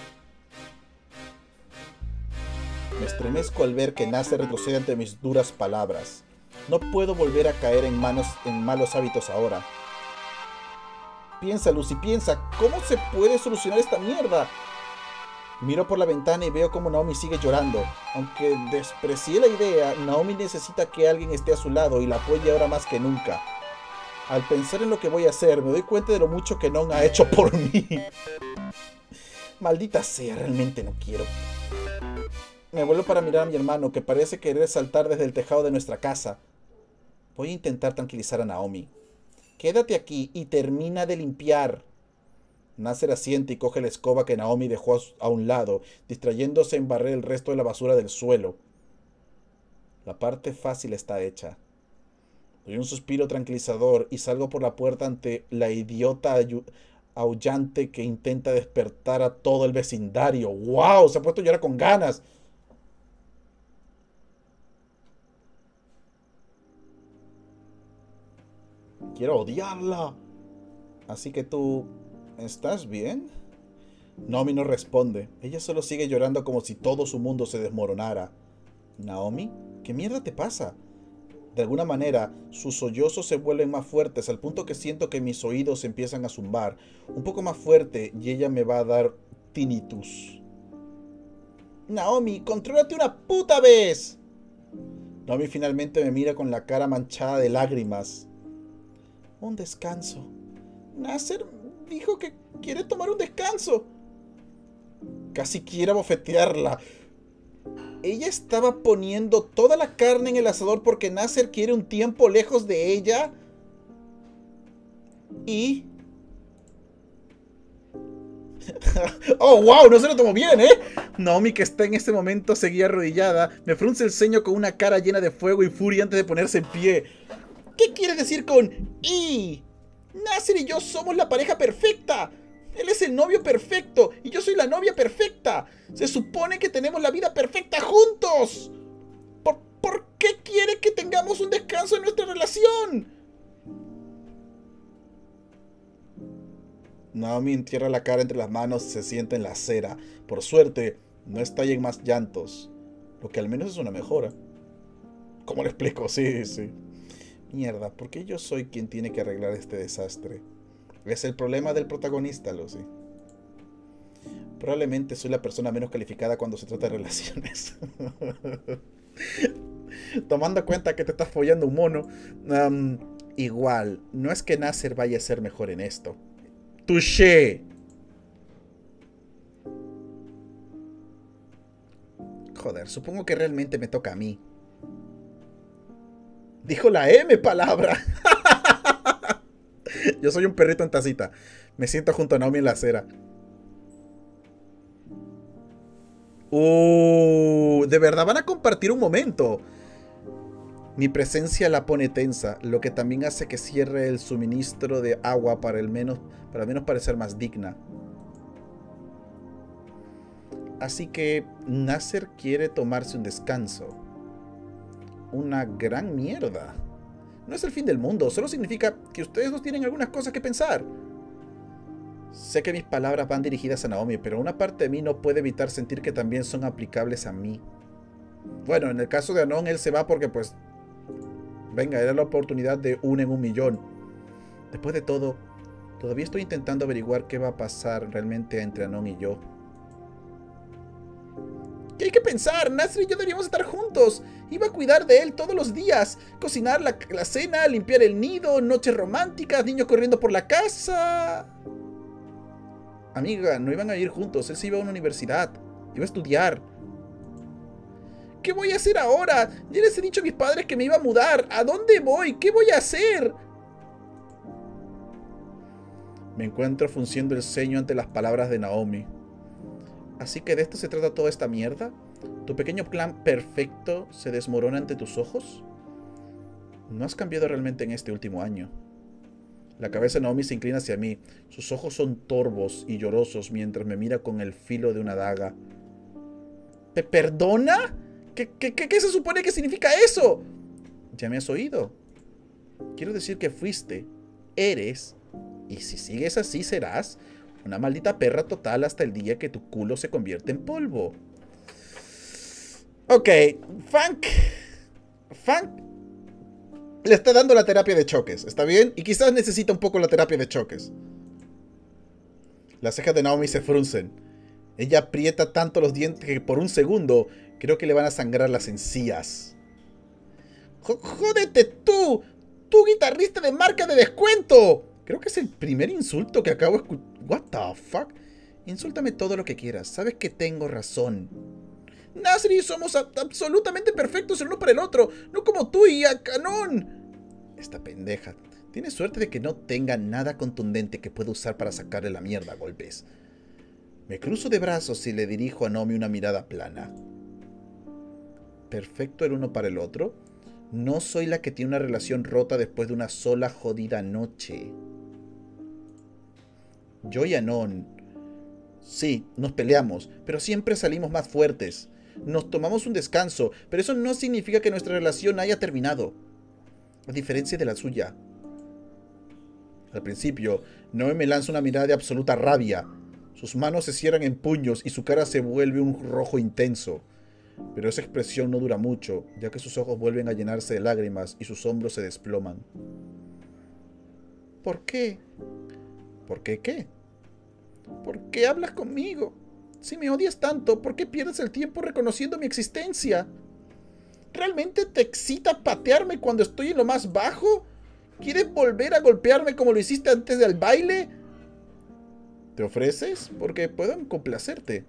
Me estremezco al ver que Nasser retrocede ante mis duras palabras. No puedo volver a caer en, manos, en malos hábitos ahora. Piensa, Lucy, piensa, ¿cómo se puede solucionar esta mierda? Miro por la ventana y veo cómo Naomi sigue llorando. Aunque desprecié la idea, Naomi necesita que alguien esté a su lado y la apoye ahora más que nunca. Al pensar en lo que voy a hacer, me doy cuenta de lo mucho que Non ha hecho por mí. Maldita sea, realmente no quiero. Me vuelvo para mirar a mi hermano, que parece querer saltar desde el tejado de nuestra casa. Voy a intentar tranquilizar a Naomi. Quédate aquí y termina de limpiar. Nasser asiente y coge la escoba que Naomi dejó a un lado, distrayéndose en barrer el resto de la basura del suelo. La parte fácil está hecha. Doy un suspiro tranquilizador y salgo por la puerta ante la idiota aullante que intenta despertar a todo el vecindario. ¡Wow! Se ha puesto a llorar con ganas. Quiero odiarla. Así que tú... ¿Estás bien? Naomi no responde. Ella solo sigue llorando como si todo su mundo se desmoronara. ¿Naomi? ¿Qué mierda te pasa? De alguna manera, sus sollozos se vuelven más fuertes al punto que siento que mis oídos empiezan a zumbar. Un poco más fuerte y ella me va a dar tinnitus. Naomi, contrólate una puta vez. Naomi finalmente me mira con la cara manchada de lágrimas. Un descanso. Nasser dijo que quiere tomar un descanso. Casi quiero bofetearla. Ella estaba poniendo toda la carne en el asador porque Nasser quiere un tiempo lejos de ella. Y... ¡Oh, wow! No se lo tomó bien, ¿eh? Naomi, que está en este momento seguía arrodillada, me frunce el ceño con una cara llena de fuego y furia antes de ponerse en pie. ¿Qué quiere decir con y? Nasser y yo somos la pareja perfecta. Él es el novio perfecto y yo soy la novia perfecta. Se supone que tenemos la vida perfecta juntos. ¿Por, ¿por qué quiere que tengamos un descanso en nuestra relación? Naomi entierra la cara entre las manos y se sienta en la acera. Por suerte, no estallen más llantos. Lo que al menos es una mejora. ¿Cómo le explico? Sí, sí. Mierda, ¿por qué yo soy quien tiene que arreglar este desastre? Es el problema del protagonista, Lucy. Probablemente soy la persona menos calificada cuando se trata de relaciones. Tomando en cuenta que te estás follando un mono. Um, igual, no es que Nasser vaya a ser mejor en esto. ¡Touché! Joder, supongo que realmente me toca a mí. Dijo la M palabra. Yo soy un perrito en tacita. Me siento junto a Naomi en la acera. Uh, de verdad van a compartir un momento. Mi presencia la pone tensa, lo que también hace que cierre el suministro de agua para, el menos, para al menos parecer más digna. Así que Nasser quiere tomarse un descanso. Una gran mierda. No es el fin del mundo, solo significa que ustedes dos tienen algunas cosas que pensar. Sé que mis palabras van dirigidas a Naomi, pero una parte de mí no puede evitar sentir que también son aplicables a mí. Bueno, en el caso de Anon, él se va porque pues... Venga, era la oportunidad de un en un millón. Después de todo, todavía estoy intentando averiguar qué va a pasar realmente entre Anon y yo. ¿Qué hay que pensar? Nasser y yo deberíamos estar juntos. Iba a cuidar de él todos los días. Cocinar la, la cena, limpiar el nido, noches románticas, niños corriendo por la casa. Amiga, no iban a ir juntos. Él se iba a una universidad. Iba a estudiar. ¿Qué voy a hacer ahora? Ya les he dicho a mis padres que me iba a mudar. ¿A dónde voy? ¿Qué voy a hacer? Me encuentro frunciendo el ceño ante las palabras de Naomi. ¿Así que de esto se trata toda esta mierda? ¿Tu pequeño plan perfecto se desmorona ante tus ojos? No has cambiado realmente en este último año. La cabeza de Naomi se inclina hacia mí. Sus ojos son torvos y llorosos mientras me mira con el filo de una daga. ¿Te perdona? ¿Qué, qué, qué, qué se supone que significa eso? Ya me has oído. Quiero decir que fuiste, eres, y si sigues así serás... una maldita perra total hasta el día que tu culo se convierte en polvo. Ok, Funk. Funk le está dando la terapia de choques, ¿está bien? Y quizás necesita un poco la terapia de choques. Las cejas de Naomi se fruncen. Ella aprieta tanto los dientes que por un segundo creo que le van a sangrar las encías. ¡Jódete tú! ¡Tú guitarrista de marca de descuento! Creo que es el primer insulto que acabo de escuchar. What the fuck? Insúltame todo lo que quieras. Sabes que tengo razón. Nasser y yo somos absolutamente perfectos el uno para el otro. No como tú y Anon. Esta pendeja. Tiene suerte de que no tenga nada contundente que pueda usar para sacarle la mierda a golpes. Me cruzo de brazos y le dirijo a Naomi una mirada plana. ¿Perfecto el uno para el otro? No soy la que tiene una relación rota después de una sola jodida noche. Yo y Anon, sí, nos peleamos, pero siempre salimos más fuertes. Nos tomamos un descanso, pero eso no significa que nuestra relación haya terminado. A diferencia de la suya. Al principio, Naomi me lanza una mirada de absoluta rabia. Sus manos se cierran en puños y su cara se vuelve un rojo intenso. Pero esa expresión no dura mucho, ya que sus ojos vuelven a llenarse de lágrimas y sus hombros se desploman. ¿Por qué? ¿Por qué qué? ¿Por qué hablas conmigo? Si me odias tanto, ¿por qué pierdes el tiempo reconociendo mi existencia? ¿Realmente te excita patearme cuando estoy en lo más bajo? ¿Quieres volver a golpearme como lo hiciste antes del baile? ¿Te ofreces? Porque puedo complacerte.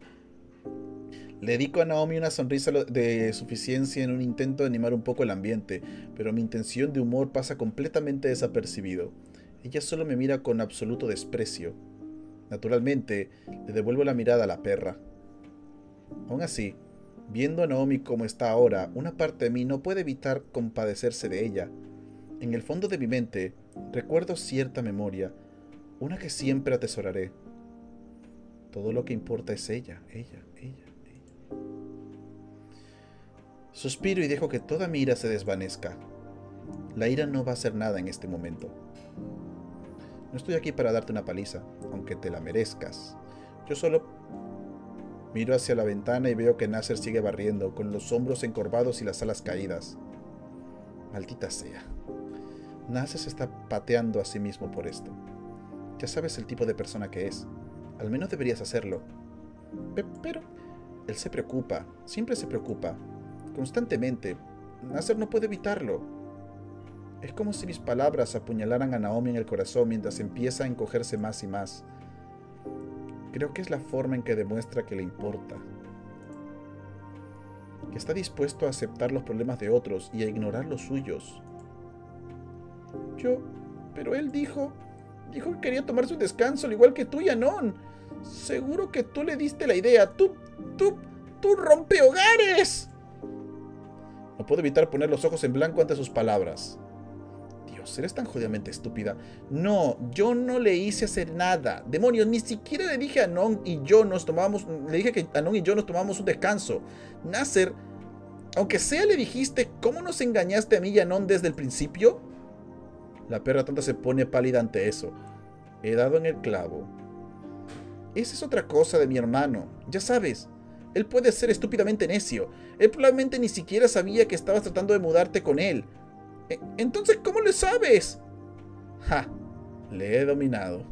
Le dedico a Naomi una sonrisa de suficiencia en un intento de animar un poco el ambiente, pero mi intención de humor pasa completamente desapercibido. Ella solo me mira con absoluto desprecio. Naturalmente, le devuelvo la mirada a la perra. Aún así, viendo a Naomi como está ahora, una parte de mí no puede evitar compadecerse de ella. En el fondo de mi mente, recuerdo cierta memoria, una que siempre atesoraré. Todo lo que importa es ella, ella, ella, ella. Suspiro y dejo que toda mi ira se desvanezca. La ira no va a hacer nada en este momento. No estoy aquí para darte una paliza, aunque te la merezcas. Yo solo miro hacia la ventana y veo que Nasser sigue barriendo, con los hombros encorvados y las alas caídas. Maldita sea. Nasser se está pateando a sí mismo por esto. Ya sabes el tipo de persona que es. Al menos deberías hacerlo. Pe- pero él se preocupa, siempre se preocupa. Constantemente. Nasser no puede evitarlo. Es como si mis palabras apuñalaran a Naomi en el corazón mientras empieza a encogerse más y más. Creo que es la forma en que demuestra que le importa. Que está dispuesto a aceptar los problemas de otros y a ignorar los suyos. Yo... Pero él dijo... Dijo que quería tomarse un descanso al igual que tú y Anon. Seguro que tú le diste la idea. Tú... Tú... Tú rompehogares. No puedo evitar poner los ojos en blanco ante sus palabras. Dios, eres tan jodidamente estúpida. No, yo no le hice hacer nada. Demonios, ni siquiera le dije a Anon y yo nos tomamos... Le dije que Anon y yo nos tomamos un descanso. Nasser, aunque sea le dijiste cómo nos engañaste a mí y a Anon desde el principio. La perra tonta se pone pálida ante eso. He dado en el clavo. Esa es otra cosa de mi hermano. Ya sabes, él puede ser estúpidamente necio. Él probablemente ni siquiera sabía que estabas tratando de mudarte con él. Entonces, ¿cómo lo sabes? Ja, le he dominado.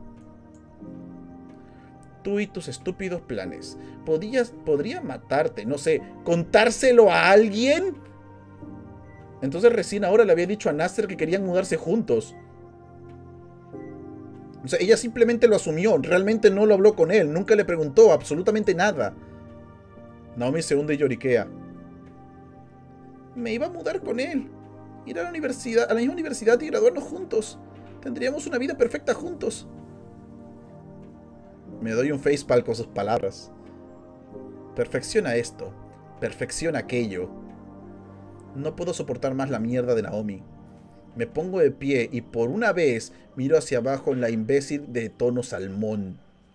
Tú y tus estúpidos planes. Podías, podría matarte, no sé, contárselo a alguien. Entonces recién ahora le había dicho a Nasser que querían mudarse juntos. O sea, ella simplemente lo asumió, realmente no lo habló con él, nunca le preguntó absolutamente nada. Naomi se hunde y lloriquea. Me iba a mudar con él. Ir a la universidad, a la misma universidad y graduarnos juntos. Tendríamos una vida perfecta juntos. Me doy un facepalm con sus palabras. Perfecciona esto. Perfecciona aquello. No puedo soportar más la mierda de Naomi. Me pongo de pie y por una vez miro hacia abajo en la imbécil de tono salmón.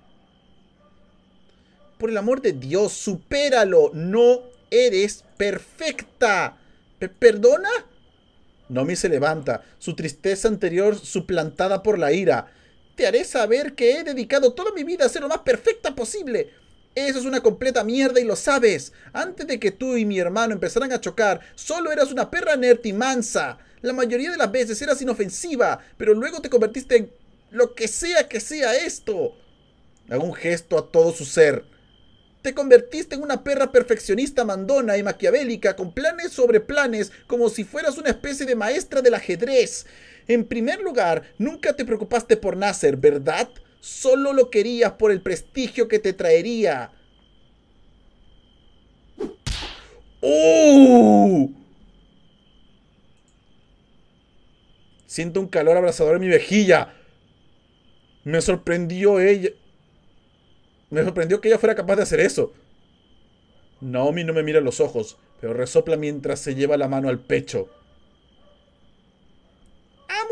Por el amor de Dios, supéralo. No eres perfecta. ¿Pe- ¿Perdona? Naomi se levanta, su tristeza anterior suplantada por la ira. Te haré saber que he dedicado toda mi vida a ser lo más perfecta posible. Eso es una completa mierda y lo sabes. Antes de que tú y mi hermano empezaran a chocar, solo eras una perra nerd y mansa. La mayoría de las veces eras inofensiva, pero luego te convertiste en lo que sea que sea esto. Hago un gesto a todo su ser. Te convertiste en una perra perfeccionista mandona y maquiavélica con planes sobre planes como si fueras una especie de maestra del ajedrez. En primer lugar, nunca te preocupaste por Nasser, ¿verdad? Solo lo querías por el prestigio que te traería. ¡Oh! Siento un calor abrasador en mi mejilla. Me sorprendió ella. Me sorprendió que ella fuera capaz de hacer eso. Naomi no me mira a los ojos, pero resopla mientras se lleva la mano al pecho.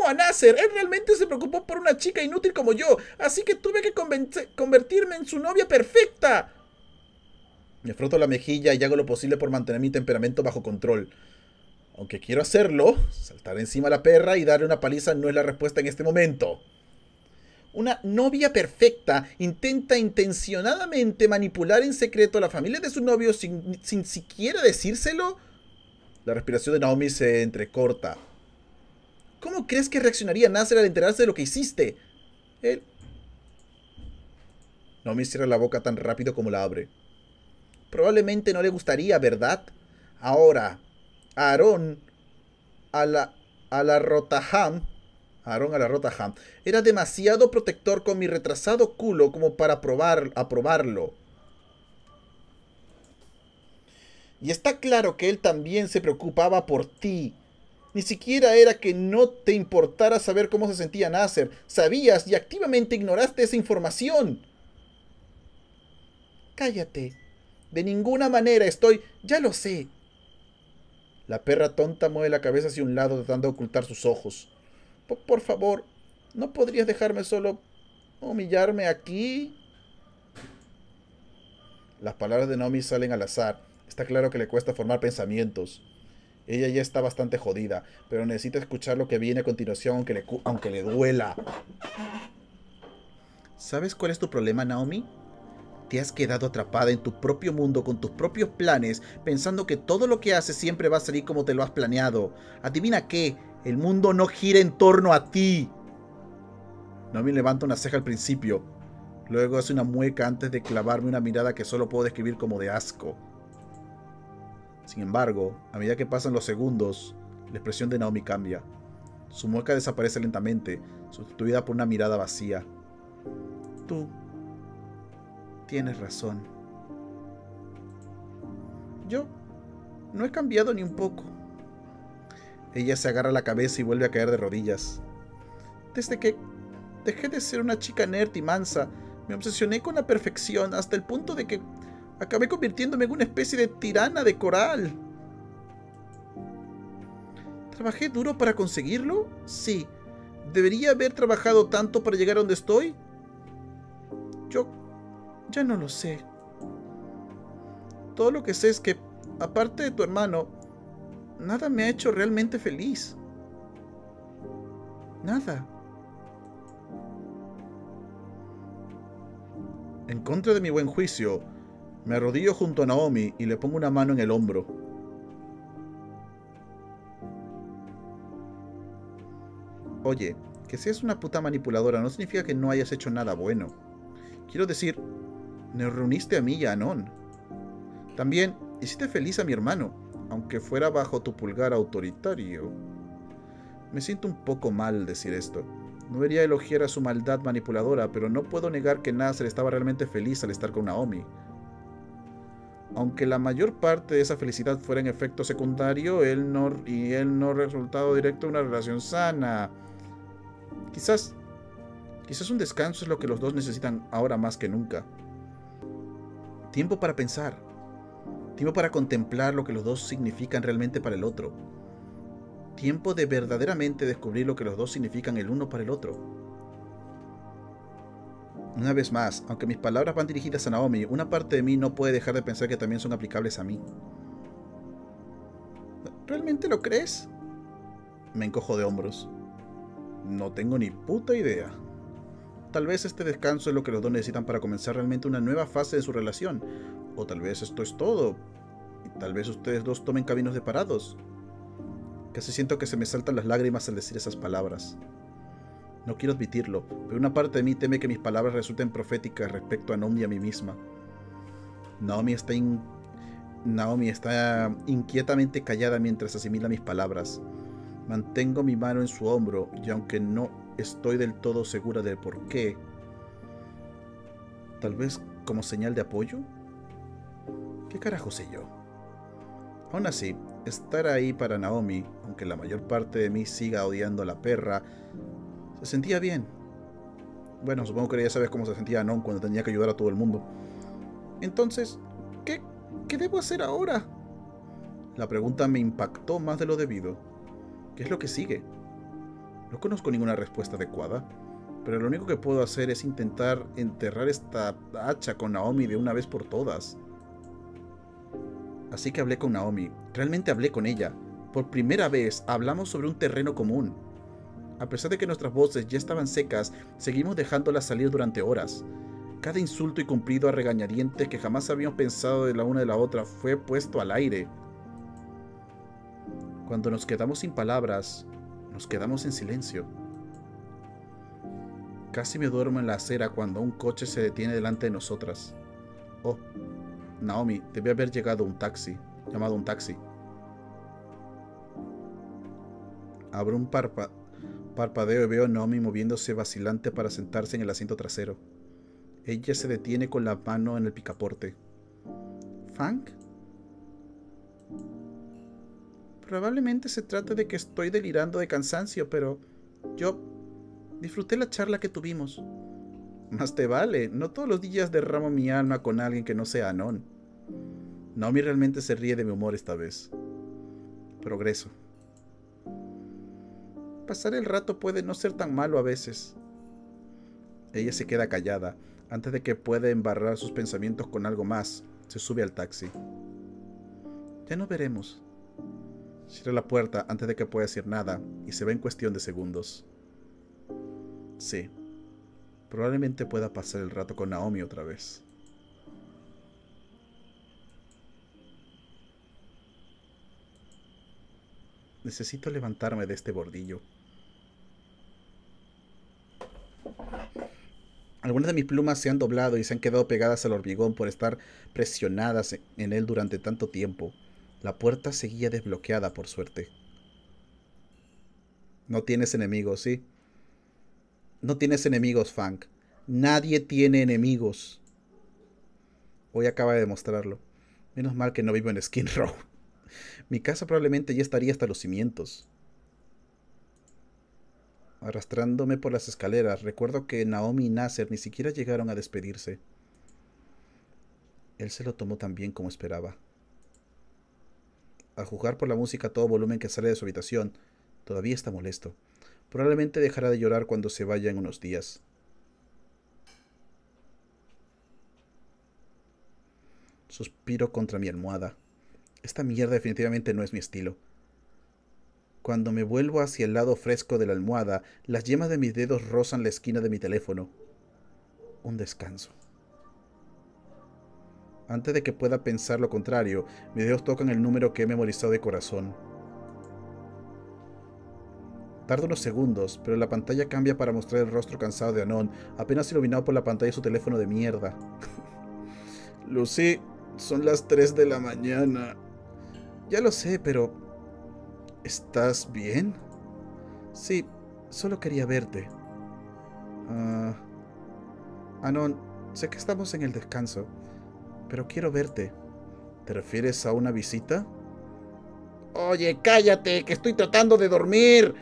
amo a Nasser. Él realmente se preocupó por una chica inútil como yo. Así que tuve que convertirme en su novia perfecta. Me froto la mejilla y hago lo posible por mantener mi temperamento bajo control. Aunque quiero hacerlo, saltar encima a la perra y darle una paliza no es la respuesta en este momento. Una novia perfecta intenta intencionadamente manipular en secreto a la familia de su novio sin, sin siquiera decírselo. La respiración de Naomi se entrecorta. ¿Cómo crees que reaccionaría Nasser al enterarse de lo que hiciste? Él... Naomi cierra la boca tan rápido como la abre. Probablemente no le gustaría, ¿verdad? Ahora, Aarón a la, a la Rotaham, Aarón a la Rotaham, era demasiado protector con mi retrasado culo como para probar, aprobarlo. Y está claro que él también se preocupaba por ti. Ni siquiera era que no te importara saber cómo se sentía Nasser. Sabías y activamente ignoraste esa información. Cállate. De ninguna manera estoy... Ya lo sé. La perra tonta mueve la cabeza hacia un lado tratando de ocultar sus ojos. Por, por favor, ¿no podrías dejarme solo humillarme aquí? Las palabras de Naomi salen al azar. Está claro que le cuesta formar pensamientos. Ella ya está bastante jodida, pero necesita escuchar lo que viene a continuación aunque le, aunque le duela. ¿Sabes cuál es tu problema, Naomi? Te has quedado atrapada en tu propio mundo con tus propios planes, pensando que todo lo que haces siempre va a salir como te lo has planeado. ¿Adivina qué? El mundo no gira en torno a ti. Naomi levanta una ceja al principio. Luego hace una mueca antes de clavarme una mirada que solo puedo describir como de asco. Sin embargo, a medida que pasan los segundos, la expresión de Naomi cambia. Su mueca desaparece lentamente, sustituida por una mirada vacía. Tú tienes razón. Yo no he cambiado ni un poco. Ella se agarra la cabeza y vuelve a caer de rodillas. Desde que dejé de ser una chica nerd y mansa, me obsesioné con la perfección hasta el punto de que acabé convirtiéndome en una especie de tirana de coral. ¿Trabajé duro para conseguirlo? Sí. ¿Debería haber trabajado tanto para llegar a donde estoy? Yo ya no lo sé. Todo lo que sé es que, aparte de tu hermano, nada me ha hecho realmente feliz. Nada. En contra de mi buen juicio, me arrodillo junto a Naomi y le pongo una mano en el hombro. Oye, que seas una puta manipuladora no significa que no hayas hecho nada bueno. Quiero decir, nos reuniste a mí y a Anon. También hiciste feliz a mi hermano, aunque fuera bajo tu pulgar autoritario. Me siento un poco mal decir esto. No debería elogiar a su maldad manipuladora, pero no puedo negar que Nasser estaba realmente feliz al estar con Naomi. Aunque la mayor parte de esa felicidad fuera en efecto secundario, él no, y él no resultado directo de una relación sana. Quizás, quizás un descanso es lo que los dos necesitan ahora más que nunca. Tiempo para pensar. Tiempo para contemplar lo que los dos significan realmente para el otro. Tiempo de verdaderamente descubrir lo que los dos significan el uno para el otro. Una vez más, aunque mis palabras van dirigidas a Naomi, una parte de mí no puede dejar de pensar que también son aplicables a mí. ¿Realmente lo crees? Me encojo de hombros. No tengo ni puta idea. Tal vez este descanso es lo que los dos necesitan para comenzar realmente una nueva fase de su relación. O tal vez esto es todo. Y tal vez ustedes dos tomen caminos separados. Casi siento que se me saltan las lágrimas al decir esas palabras. No quiero admitirlo, pero una parte de mí teme que mis palabras resulten proféticas respecto a Naomi y a mí misma. Naomi está, in... Naomi está inquietamente callada mientras asimila mis palabras. Mantengo mi mano en su hombro y aunque no estoy del todo segura del por qué, tal vez como señal de apoyo. ¿Qué carajo sé yo? Aún así, estar ahí para Naomi, aunque la mayor parte de mí siga odiando a la perra, se sentía bien. Bueno, supongo que ya sabes cómo se sentía Anon cuando tenía que ayudar a todo el mundo. Entonces, ¿qué, qué debo hacer ahora? La pregunta me impactó más de lo debido. ¿Qué es lo que sigue? No conozco ninguna respuesta adecuada, pero lo único que puedo hacer es intentar enterrar esta hacha con Naomi de una vez por todas. Así que hablé con Naomi. Realmente hablé con ella. Por primera vez hablamos sobre un terreno común. A pesar de que nuestras voces ya estaban secas, seguimos dejándolas salir durante horas. Cada insulto y cumplido a regañadientes que jamás habíamos pensado de la una de la otra fue puesto al aire. Cuando nos quedamos sin palabras, nos quedamos en silencio. Casi me duermo en la acera cuando un coche se detiene delante de nosotras. Oh, Naomi, debe haber llegado un taxi, llamado un taxi. Abro un parpa parpadeo y veo a Naomi moviéndose vacilante para sentarse en el asiento trasero. Ella se detiene con la mano en el picaporte. ¿Funk? Probablemente se trata de que estoy delirando de cansancio, pero yo disfruté la charla que tuvimos. Más te vale, no todos los días derramo mi alma con alguien que no sea Anon. Naomi realmente se ríe de mi humor esta vez. Progreso. Pasar el rato puede no ser tan malo a veces. Ella se queda callada. Antes de que pueda embarrar sus pensamientos con algo más, se sube al taxi. Ya nos veremos. Cierra la puerta antes de que pueda decir nada y se va en cuestión de segundos. Sí, probablemente pueda pasar el rato con Naomi otra vez. Necesito levantarme de este bordillo. Algunas de mis plumas se han doblado y se han quedado pegadas al hormigón por estar presionadas en él durante tanto tiempo. La puerta seguía desbloqueada, por suerte. No tienes enemigos, ¿sí? No tienes enemigos, Funk. Nadie tiene enemigos. Hoy acaba de demostrarlo. Menos mal que no vivo en Skin Row. Mi casa probablemente ya estaría hasta los cimientos. Arrastrándome por las escaleras, recuerdo que Naomi y Nasser ni siquiera llegaron a despedirse. Él se lo tomó tan bien como esperaba. Al juzgar por la música a todo volumen que sale de su habitación, todavía está molesto. Probablemente dejará de llorar cuando se vaya en unos días. Suspiro contra mi almohada. Esta mierda definitivamente no es mi estilo. Cuando me vuelvo hacia el lado fresco de la almohada, las yemas de mis dedos rozan la esquina de mi teléfono. Un descanso. Antes de que pueda pensar lo contrario, mis dedos tocan el número que he memorizado de corazón. Tarda unos segundos, pero la pantalla cambia para mostrar el rostro cansado de Anon, apenas iluminado por la pantalla de su teléfono de mierda. Lucy, son las tres de la mañana. Ya lo sé, pero... ¿estás bien? Sí, solo quería verte. Uh, Anon, sé que estamos en el descanso, pero quiero verte. ¿Te refieres a una visita? Oye, cállate, que estoy tratando de dormir.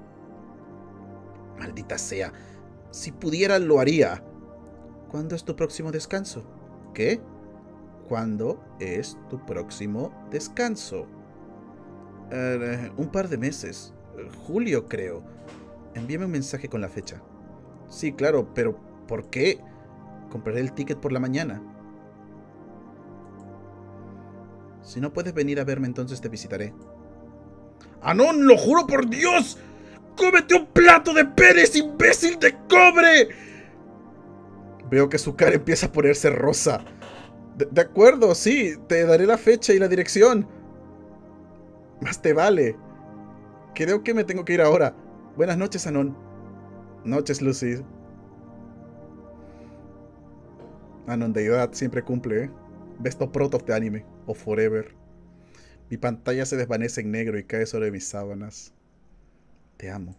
Maldita sea. Si pudiera, lo haría. ¿Cuándo es tu próximo descanso? ¿Qué? ¿Cuándo es tu próximo descanso? Uh, un par de meses. Uh, julio, creo. Envíame un mensaje con la fecha. Sí, claro, pero ¿por qué? Compraré el ticket por la mañana. Si no puedes venir a verme, entonces te visitaré. ¡Anon, lo juro por Dios! ¡Cómete un plato de Pérez, imbécil de cobre! Veo que su cara empieza a ponerse rosa. De, de acuerdo, sí, te daré la fecha y la dirección. Más te vale. Creo que me tengo que ir ahora. Buenas noches, Anon. Noches, Lucy. Anon, deidad, siempre cumple, ¿eh? Best of Prot of the anime. O forever. Mi pantalla se desvanece en negro y cae sobre mis sábanas. Te amo.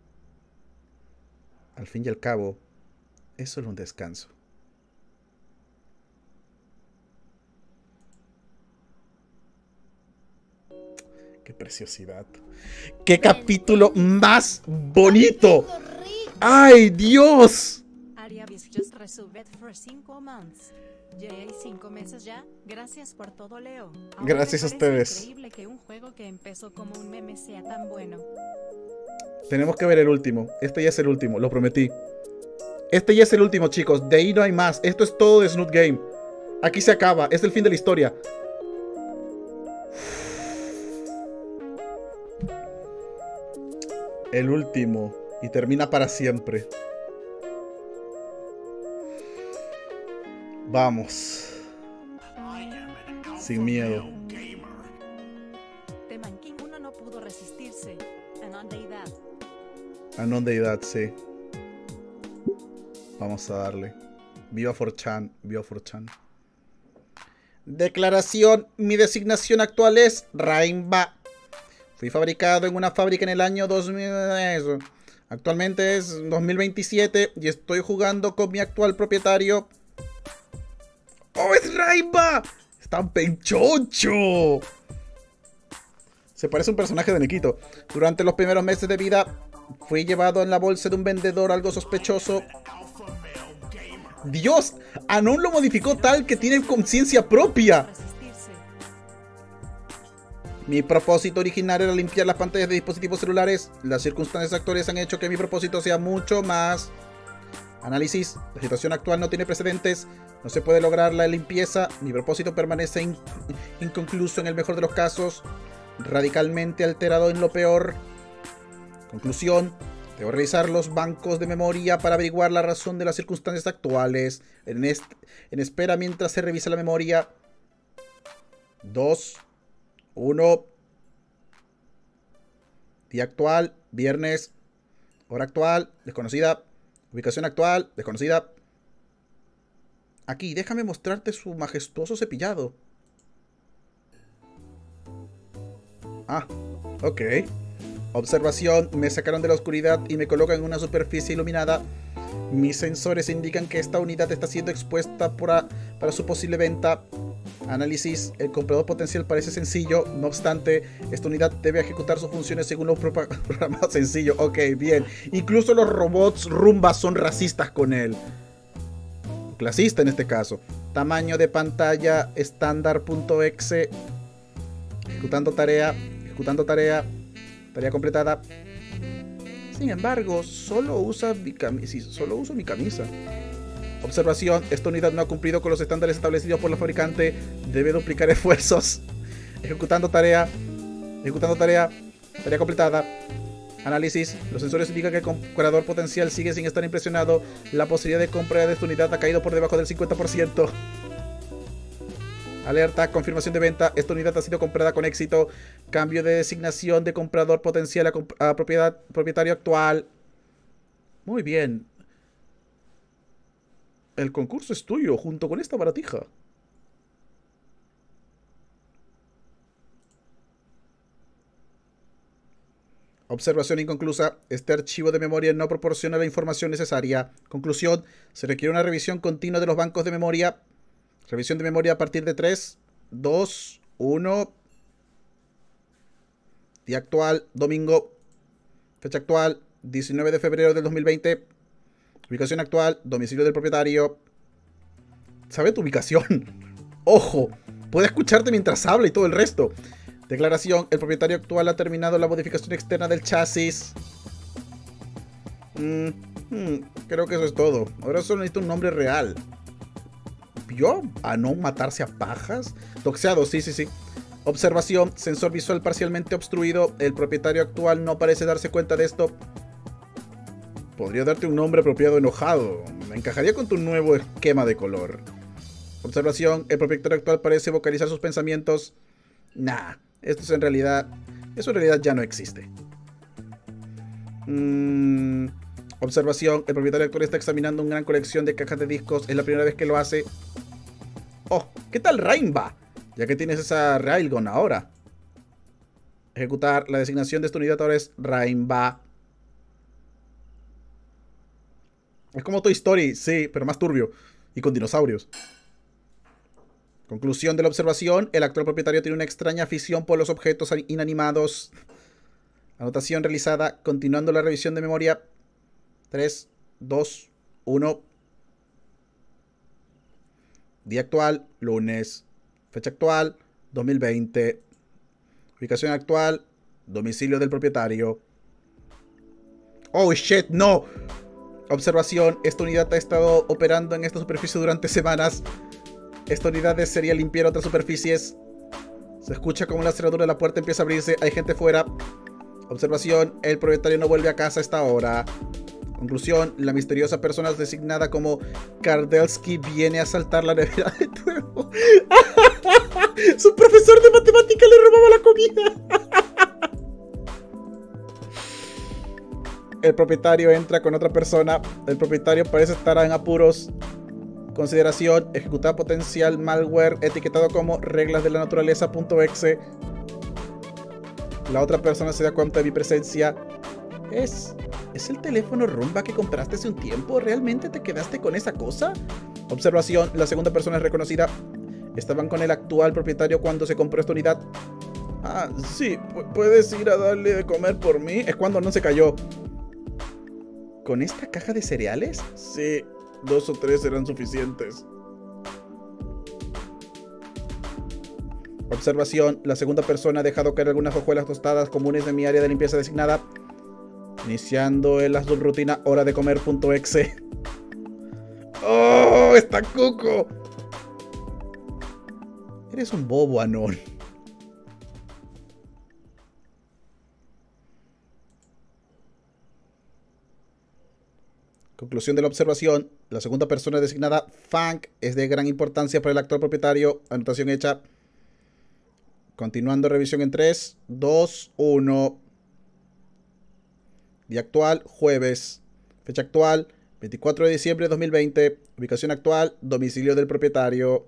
Al fin y al cabo, es solo un descanso. ¡Qué preciosidad! ¡Qué capítulo más bonito! ¡Ay, Dios!
Ariavis just resubbed for cinco months. Yay, cinco meses ya. Gracias por todo, Leo. Ahora
Gracias a
me parece
ustedes.
increíble que un juego que empezó como un meme sea tan bueno.
Tenemos que ver el último. Este ya es el último, lo prometí. Este ya es el último, chicos. De ahí no hay más. Esto es todo de Snoot Game. Aquí se acaba. Es el fin de la historia. El último. Y termina para siempre. Vamos. Sin miedo.
Teman King uno no pudo resistirse. Anon deidad.
Anon deidad, sí. Vamos a darle. Viva cuatro chan. Viva cuatro chan. Declaración. Mi designación actual es Rainba. Fui fabricado en una fábrica en el año dos mil. Eso. Actualmente es dos mil veintisiete y estoy jugando con mi actual propietario. ¡Oh, es Rainba! ¡Está penchocho! Se parece a un personaje de Nekito. Durante los primeros meses de vida fui llevado en la bolsa de un vendedor algo sospechoso. ¡Dios! Anon lo modificó tal que tiene conciencia propia. Mi propósito original era limpiar las pantallas de dispositivos celulares. Las circunstancias actuales han hecho que mi propósito sea mucho más. Análisis. La situación actual no tiene precedentes. No se puede lograr la limpieza. Mi propósito permanece in inconcluso en el mejor de los casos. Radicalmente alterado en lo peor. Conclusión. Debo revisar los bancos de memoria para averiguar la razón de las circunstancias actuales. En, en espera mientras se revisa la memoria. dos. uno. Día actual, viernes. Hora actual, desconocida. Ubicación actual, desconocida. Aquí, déjame mostrarte su majestuoso cepillado. Ah, ok. Observación, me sacaron de la oscuridad y me colocan en una superficie iluminada. Mis sensores indican que esta unidad está siendo expuesta para, para su posible venta. Análisis, el comprador potencial parece sencillo, no obstante, esta unidad debe ejecutar sus funciones según lo programado sencillo. Ok, bien. Incluso los robots Rumba son racistas con él. Clasista en este caso. Tamaño de pantalla estándar.exe. Ejecutando tarea. Ejecutando tarea. Tarea completada. Sin embargo, solo usa mi camisa. Sí, solo uso mi camisa. Observación, esta unidad no ha cumplido con los estándares establecidos por la fabricante. Debe duplicar esfuerzos. Ejecutando tarea. Ejecutando tarea. Tarea completada. Análisis. Los sensores indican que el comprador potencial sigue sin estar impresionado. La posibilidad de compra de esta unidad ha caído por debajo del cincuenta por ciento. Alerta, confirmación de venta. Esta unidad ha sido comprada con éxito. Cambio de designación de comprador potencial a, comp a propiedad, propietario actual. Muy bien. El concurso es tuyo, junto con esta baratija. Observación inconclusa. Este archivo de memoria no proporciona la información necesaria. Conclusión. Se requiere una revisión continua de los bancos de memoria. Revisión de memoria a partir de tres, dos, uno. Día actual, domingo. Fecha actual, diecinueve de febrero del dos mil veinte. Ubicación actual, domicilio del propietario. ¿Sabe tu ubicación? ¡Ojo! Puede escucharte mientras habla y todo el resto. Declaración, el propietario actual ha terminado la modificación externa del chasis. Mm, mm, creo que eso es todo. Ahora solo necesito un nombre real. ¿Vio a no matarse a pajas? Doxeado, sí, sí, sí. Observación, sensor visual parcialmente obstruido. El propietario actual no parece darse cuenta de esto. Podría darte un nombre apropiado enojado. Me encajaría con tu nuevo esquema de color. Observación, el propietario actual parece vocalizar sus pensamientos. Nah, esto es en realidad... Eso en realidad ya no existe. Mm, observación, el propietario actual está examinando una gran colección de cajas de discos. Es la primera vez que lo hace. Oh, ¿qué tal Rainba? Ya que tienes esa Railgun ahora. Ejecutar. La designación de esta unidad ahora es Rainba. Es como Toy Story, sí, pero más turbio. Y con dinosaurios. Conclusión de la observación. El actual propietario tiene una extraña afición por los objetos inanimados. Anotación realizada. Continuando la revisión de memoria. tres, dos, uno. Día actual, lunes. Fecha actual, dos mil veinte. Ubicación actual, domicilio del propietario. Oh shit, no. Observación, esta unidad ha estado operando en esta superficie durante semanas. Esta unidad desearía limpiar otras superficies. Se escucha como la cerradura de la puerta empieza a abrirse. Hay gente fuera. Observación, el propietario no vuelve a casa a esta hora. Conclusión, la misteriosa persona designada como Kardelsky viene a asaltar la nevera de nuevo. Su profesor de matemática le robaba la comida. El propietario entra con otra persona. El propietario parece estar en apuros. Consideración, ejecutar potencial malware etiquetado como reglas de la naturaleza.exe. La otra persona se da cuenta de mi presencia. Es... ¿Es el teléfono Rumba que compraste hace un tiempo? ¿Realmente te quedaste con esa cosa? Observación, la segunda persona es reconocida. Estaban con el actual propietario cuando se compró esta unidad. Ah, sí, ¿puedes ir a darle de comer por mí? Es cuando no se cayó. ¿Con esta caja de cereales? Sí, dos o tres serán suficientes. Observación, la segunda persona ha dejado caer algunas hojuelas tostadas comunes de mi área de limpieza designada. Iniciando en la subrutina hora de comer.exe. ¡Oh! ¡Está cuco! Eres un bobo, Anon. Conclusión de la observación. La segunda persona designada, Funk, es de gran importancia para el actual propietario. Anotación hecha. Continuando revisión en tres, dos, uno. Día actual, jueves. Fecha actual, veinticuatro de diciembre de dos mil veinte. Ubicación actual, domicilio del propietario.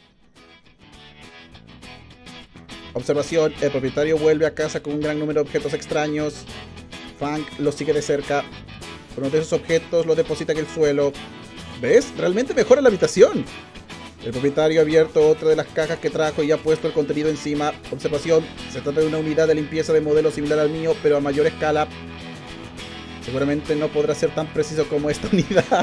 Observación, el propietario vuelve a casa con un gran número de objetos extraños. Funk lo sigue de cerca. Uno de esos objetos lo deposita en el suelo. ¿Ves? Realmente mejora la habitación. El propietario ha abierto otra de las cajas que trajo y ha puesto el contenido encima. Observación, se trata de una unidad de limpieza de modelo similar al mío, pero a mayor escala. Seguramente no podrá ser tan preciso como esta unidad.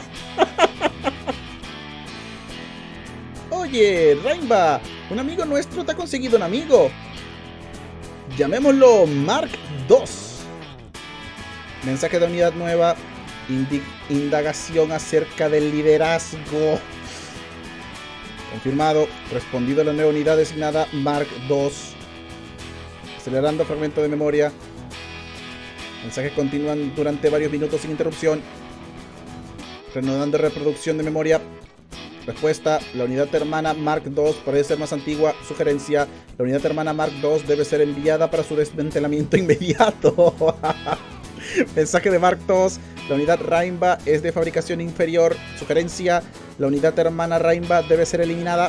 Oye, Rainba, un amigo nuestro te ha conseguido un amigo. Llamémoslo Mark dos. Mensaje de unidad nueva. Indi- indagación acerca del liderazgo. Confirmado. Respondido a la nueva unidad designada Mark dos. Acelerando fragmento de memoria. Mensajes continúan durante varios minutos sin interrupción. Reanudando reproducción de memoria. Respuesta. La unidad hermana Mark dos parece ser más antigua. Sugerencia. La unidad hermana Mark dos debe ser enviada para su desmantelamiento inmediato. Mensaje de Mark dos. La unidad Rainba es de fabricación inferior. Sugerencia. La unidad hermana Rainba debe ser eliminada.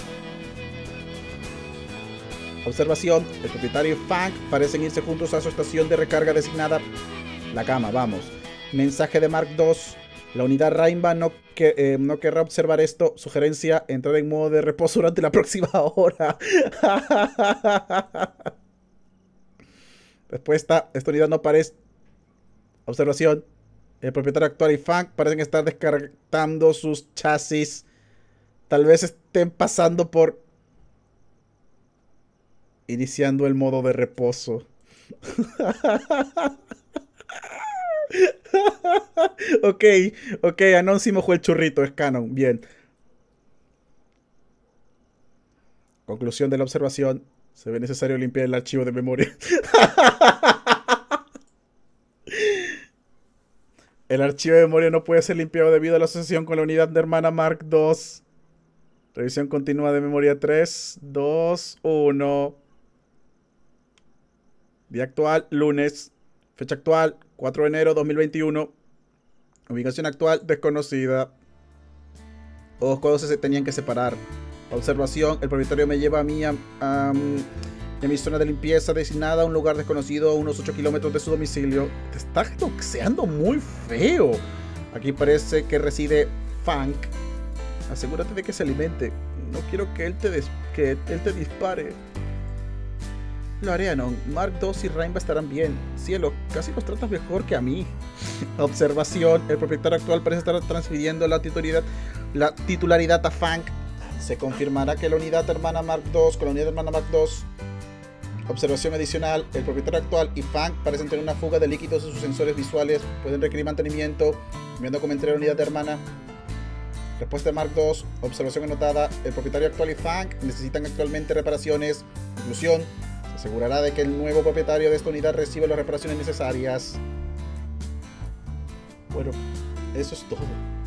Observación, el propietario y Funk parecen irse juntos a su estación de recarga designada. La cama, vamos. Mensaje de Mark dos. La unidad Rainba no, que, eh, no querrá observar esto. Sugerencia, entrar en modo de reposo durante la próxima hora. Respuesta, esta unidad no parece... Observación, el propietario actual y Funk parecen estar descartando sus chasis. Tal vez estén pasando por... Iniciando el modo de reposo. Ok, ok, Anon sí mojó el churrito, es canon, bien. Conclusión de la observación. Se ve necesario limpiar el archivo de memoria. El archivo de memoria no puede ser limpiado debido a la asociación con la unidad de hermana Mark dos. Revisión continua de memoria tres, dos, uno. Día actual, lunes. Fecha actual, cuatro de enero de dos mil veintiuno. Ubicación actual, desconocida. Los códigos se tenían que separar. Observación, el propietario me lleva a mí a, a, a mi zona de limpieza designada a un lugar desconocido a unos ocho kilómetros de su domicilio. Te está doxeando muy feo. Aquí parece que reside Funk. Asegúrate de que se alimente. No quiero que él te, des que él te dispare. Lo haré, Anon. Mark dos y Rainba estarán bien. Cielo, casi los tratas mejor que a mí. Observación. El propietario actual parece estar transfiriendo la titularidad, la titularidad a Funk. Se confirmará que la unidad hermana Mark dos con la unidad hermana Mark dos Observación adicional, el propietario actual y Fang parecen tener una fuga de líquidos en sus sensores visuales, pueden requerir mantenimiento, enviando comentario a la unidad hermana. Respuesta de Mark dos, observación anotada, el propietario actual y Fang necesitan actualmente reparaciones. Conclusión, se asegurará de que el nuevo propietario de esta unidad reciba las reparaciones necesarias. Bueno, eso es todo.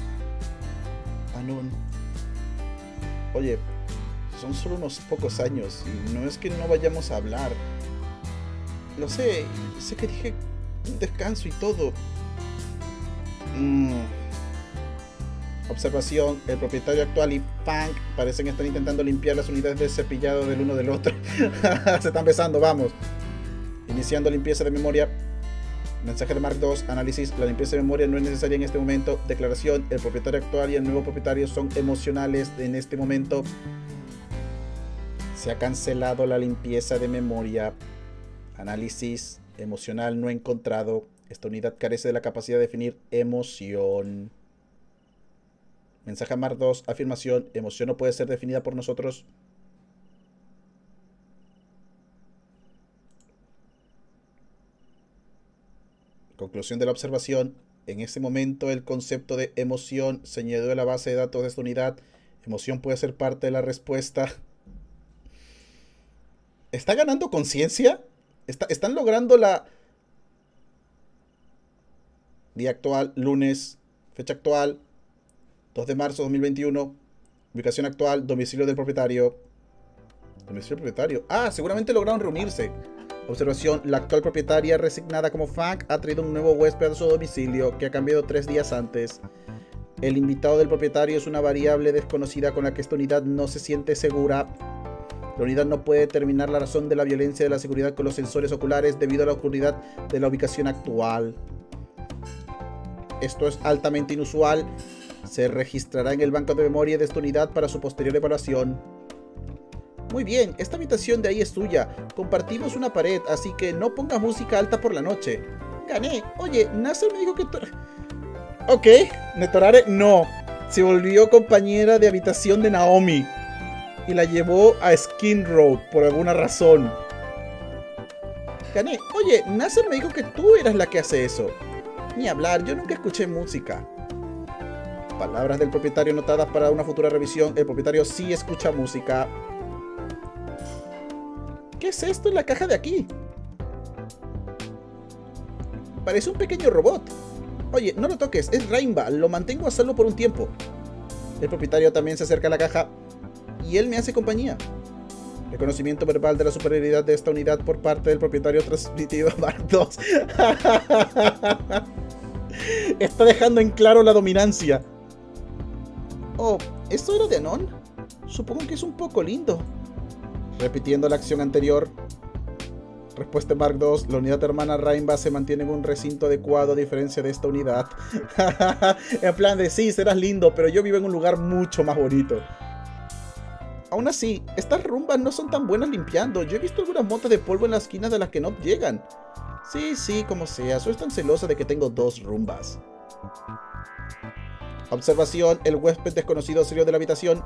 Anon. Oye, son solo unos pocos años y no es que no vayamos a hablar. Lo sé, sé que dije un descanso y todo. Mm. Observación, el propietario actual y Fang parecen estar intentando limpiar las unidades de cepillado del uno del otro. Se están besando, vamos. Iniciando limpieza de memoria. Mensaje de Mark dos, análisis, la limpieza de memoria no es necesaria en este momento. Declaración, el propietario actual y el nuevo propietario son emocionales en este momento. Se ha cancelado la limpieza de memoria. Análisis, emocional no encontrado. Esta unidad carece de la capacidad de definir emoción. Mensaje a Mark dos, afirmación, emoción no puede ser definida por nosotros. Conclusión de la observación. En este momento el concepto de emoción se añadió a la base de datos de esta unidad. Emoción puede ser parte de la respuesta. ¿Está ganando conciencia? ¿Está, ¿Están logrando la... Día actual, lunes, fecha actual, dos de marzo de dos mil veintiuno. Ubicación actual, domicilio del propietario. Domicilio del propietario. Ah, seguramente lograron reunirse. Observación, la actual propietaria resignada como Fang ha traído un nuevo huésped a su domicilio que ha cambiado tres días antes. El invitado del propietario es una variable desconocida con la que esta unidad no se siente segura. La unidad no puede determinar la razón de la violencia de la seguridad con los sensores oculares debido a la oscuridad de la ubicación actual. Esto es altamente inusual. Se registrará en el banco de memoria de esta unidad para su posterior evaluación. Muy bien, esta habitación de ahí es tuya. Compartimos una pared, así que no pongas música alta por la noche. Gané. Oye, Nasser me dijo que... Ok, Netorare no. Se volvió compañera de habitación de Naomi. Y la llevó a Skin Road por alguna razón. Gané. Oye, Nasser me dijo que tú eras la que hace eso. Ni hablar, yo nunca escuché música. Palabras del propietario notadas para una futura revisión. El propietario sí escucha música. ¿Qué es esto en la caja de aquí? Parece un pequeño robot. Oye, no lo toques, es Rainba, lo mantengo a salvo por un tiempo. El propietario también se acerca a la caja y él me hace compañía. Reconocimiento verbal de la superioridad de esta unidad por parte del propietario transmitido a Mark dos. Está dejando en claro la dominancia. Oh, ¿esto era de Anon? Supongo que es un poco lindo. Repitiendo la acción anterior. Respuesta de Mark dos. La unidad hermana Rainba se mantiene en un recinto adecuado a diferencia de esta unidad. En plan de sí, serás lindo, pero yo vivo en un lugar mucho más bonito. Aún así, estas rumbas no son tan buenas limpiando. Yo he visto algunas motas de polvo en las esquinas de las que no llegan. Sí, sí, como sea. Soy tan celosa de que tengo dos rumbas. Observación. El huésped desconocido salió de la habitación.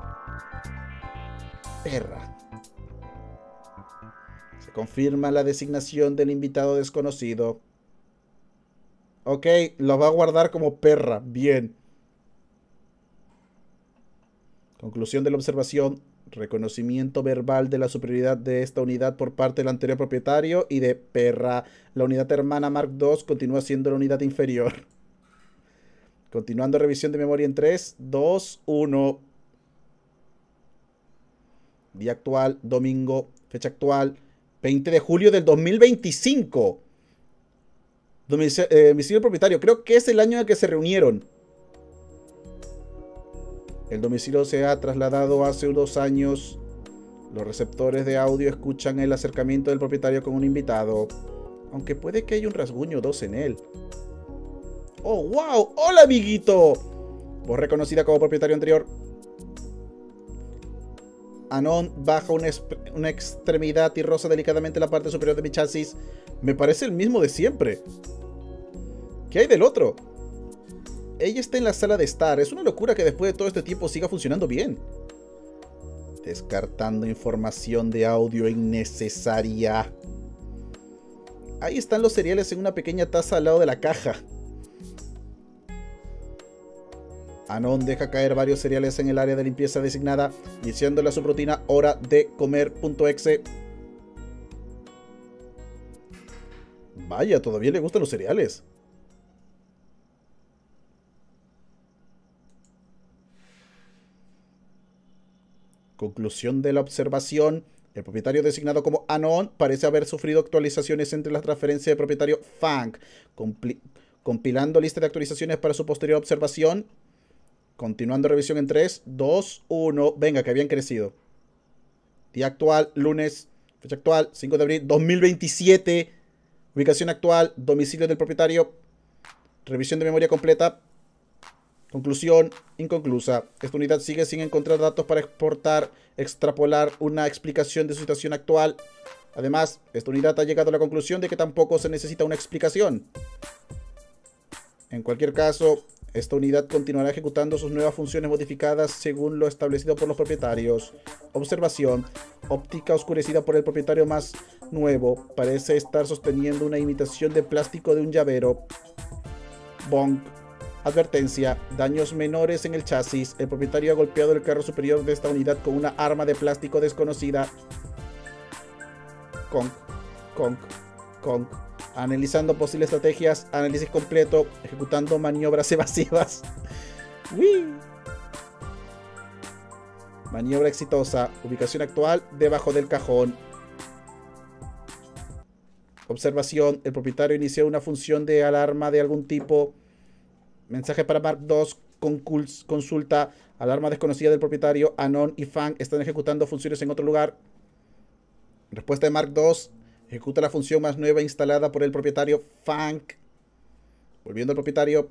Perra. Se confirma la designación del invitado desconocido. Ok, lo va a guardar como perra. Bien. Conclusión de la observación. Reconocimiento verbal de la superioridad de esta unidad por parte del anterior propietario y de perra. La unidad hermana Mark dos continúa siendo la unidad inferior. Continuando revisión de memoria en tres, dos, uno. Día actual, domingo, fecha actual, veinte de julio del dos mil veinticinco. Domicilio, eh, domicilio propietario, creo que es el año en el que se reunieron. El domicilio se ha trasladado hace unos años. Los receptores de audio escuchan el acercamiento del propietario con un invitado. Aunque puede que haya un rasguño o dos en él. ¡Oh, wow! ¡Hola, amiguito! Voz reconocida como propietario anterior. Anon baja una, una extremidad y roza delicadamente la parte superior de mi chasis. Me parece el mismo de siempre. ¿Qué hay del otro? Ella está en la sala de estar. Es una locura que después de todo este tiempo siga funcionando bien. Descartando información de audio innecesaria. Ahí están los cereales en una pequeña taza al lado de la caja. Anon deja caer varios cereales en el área de limpieza designada, diciéndole a su rutina hora de comer.exe. Vaya, todavía le gustan los cereales. Conclusión de la observación. El propietario designado como Anon parece haber sufrido actualizaciones entre las transferencias del propietario Fang, compilando lista de actualizaciones para su posterior observación. Continuando revisión en tres, dos, uno. Venga, que habían crecido. Día actual, lunes. Fecha actual, cinco de abril dos mil veintisiete. Ubicación actual, domicilio del propietario. Revisión de memoria completa. Conclusión inconclusa. Esta unidad sigue sin encontrar datos para exportar, extrapolar una explicación de su situación actual. Además, esta unidad ha llegado a la conclusión de que tampoco se necesita una explicación. En cualquier caso, esta unidad continuará ejecutando sus nuevas funciones modificadas según lo establecido por los propietarios. Observación. Óptica oscurecida por el propietario más nuevo. Parece estar sosteniendo una imitación de plástico de un llavero. Bonk. Advertencia. Daños menores en el chasis. El propietario ha golpeado el carro superior de esta unidad con una arma de plástico desconocida. Conk. Conk. Conk. Analizando posibles estrategias. Análisis completo. Ejecutando maniobras evasivas. ¡Wii! Maniobra exitosa. Ubicación actual debajo del cajón. Observación. El propietario inició una función de alarma de algún tipo. Mensaje para Mark dos. Consulta. Alarma desconocida del propietario. Anon y Fang están ejecutando funciones en otro lugar. Respuesta de Mark dos. Ejecuta la función más nueva instalada por el propietario Fang. Volviendo al propietario.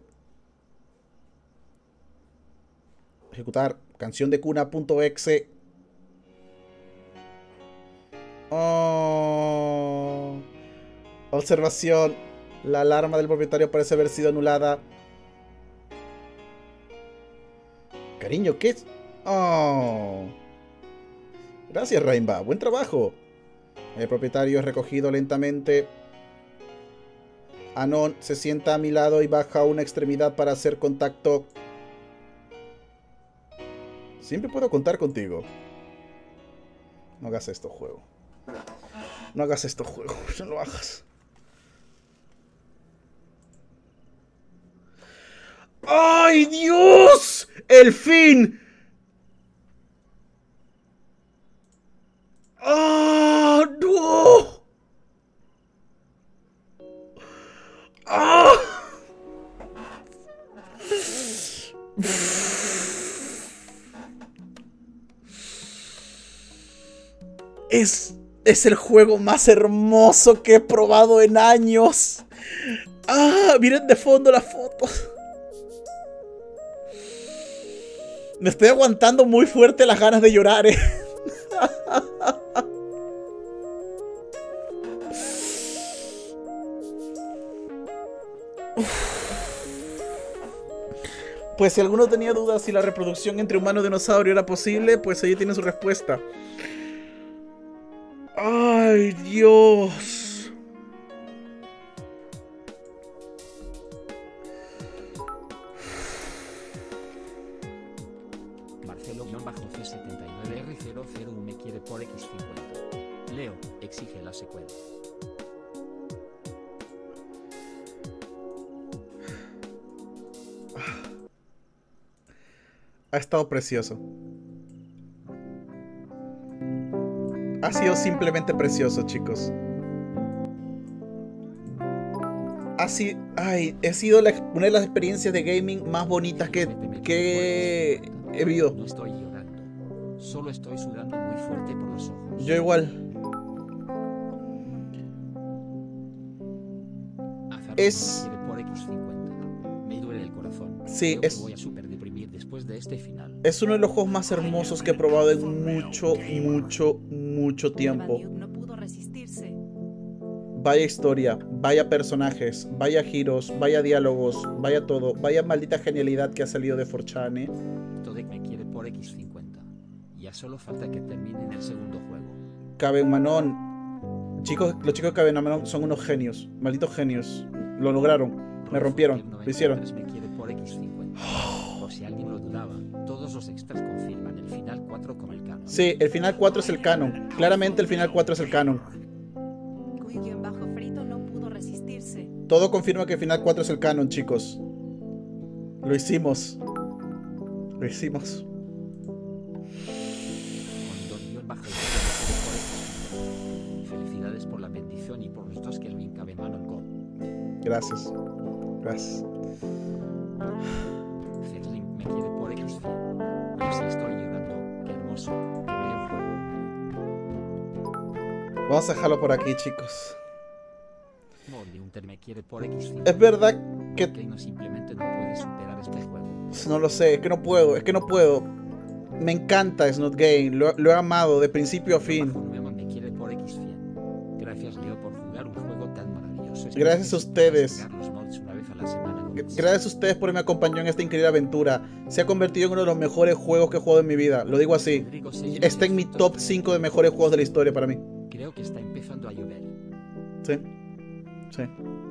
Ejecutar. Canción de cuna.exe. Oh. Observación. La alarma del propietario parece haber sido anulada. Cariño, ¿qué es? Oh. Gracias, Rainbow. Buen trabajo. El propietario es recogido lentamente. Anon se sienta a mi lado y baja una extremidad para hacer contacto. Siempre puedo contar contigo. No hagas esto, juego. No hagas esto, juego. No lo hagas. ¡Ay, Dios! ¡El fin! ¡Ah, no! ¡Ah! Es, es el juego más hermoso que he probado en años. ¡Ah! Miren de fondo las fotos. Me estoy aguantando muy fuerte las ganas de llorar, eh. Pues si alguno tenía dudas si la reproducción entre humano y dinosaurio era posible, pues ahí tiene su respuesta. ¡Ay, Dios!
Marcelo-C setenta y nueve R cero cero uno me quiere por equis cincuenta. Leo, exige la secuela.
Ha estado precioso. Ha sido simplemente precioso, chicos. Ha sido, ay, ha sido la, una de las experiencias de gaming más bonitas que, que he vivido.
No estoy llorando. Solo estoy sudando muy fuerte por los ojos.
Yo igual. Es...
por equis cincuenta. Me duele el corazón.
Sí,
Creo
es...
que voy a super deprimir después de este final.
Es uno de los juegos más hermosos que he probado en mucho, mucho, mucho tiempo.
No pudo resistirse.
Vaya historia, vaya personajes, vaya giros, vaya diálogos, vaya todo, vaya maldita genialidad que ha salido de cuatro chan, ¿eh?
Todek me quiere por equis cincuenta. Ya solo falta que terminen el segundo juego.
Cabenmanón. Chicos, los chicos de Cabenmanón son unos genios. Malditos genios. Lo lograron. Me rompieron. Lo hicieron.
Me quiere por equis cincuenta. Por si alguien lo dudaba, todos los extras confirman el final cuatro como el canon.
Sí, el final cuatro es el canon. Claramente el final cuatro es el canon.
Cuy-frito no pudo resistirse.
Todo confirma que el final cuatro es el canon, chicos. Lo hicimos. Lo hicimos.
Felicidades por la bendición y por los dos Kelvin Cabenmanon Go.
Gracias. Gracias.
Zerlink me quiere por X. Yo sí estoy llorando. Qué hermoso. Qué bello juego.
Vamos a dejarlo por aquí, chicos.
Mordiunter me quiere por X.
Es verdad que...
¿Por qué no simplemente no puede superar este juego?
No lo sé, es que no puedo, es que no puedo. Me encanta Snot Game, lo, lo he amado de principio a fin.
Me quiere por X. Gracias, Leo, por jugar un juego tan maravilloso.
Gracias a ustedes.
Los mods una vez a la semana con
Gracias a ustedes por me acompañar en esta increíble aventura. Se ha convertido en uno de los mejores juegos que he jugado en mi vida. Lo digo así. Está en mi top cinco de mejores juegos de la historia para mí.
Creo que está empezando a llover.
Sí. Sí.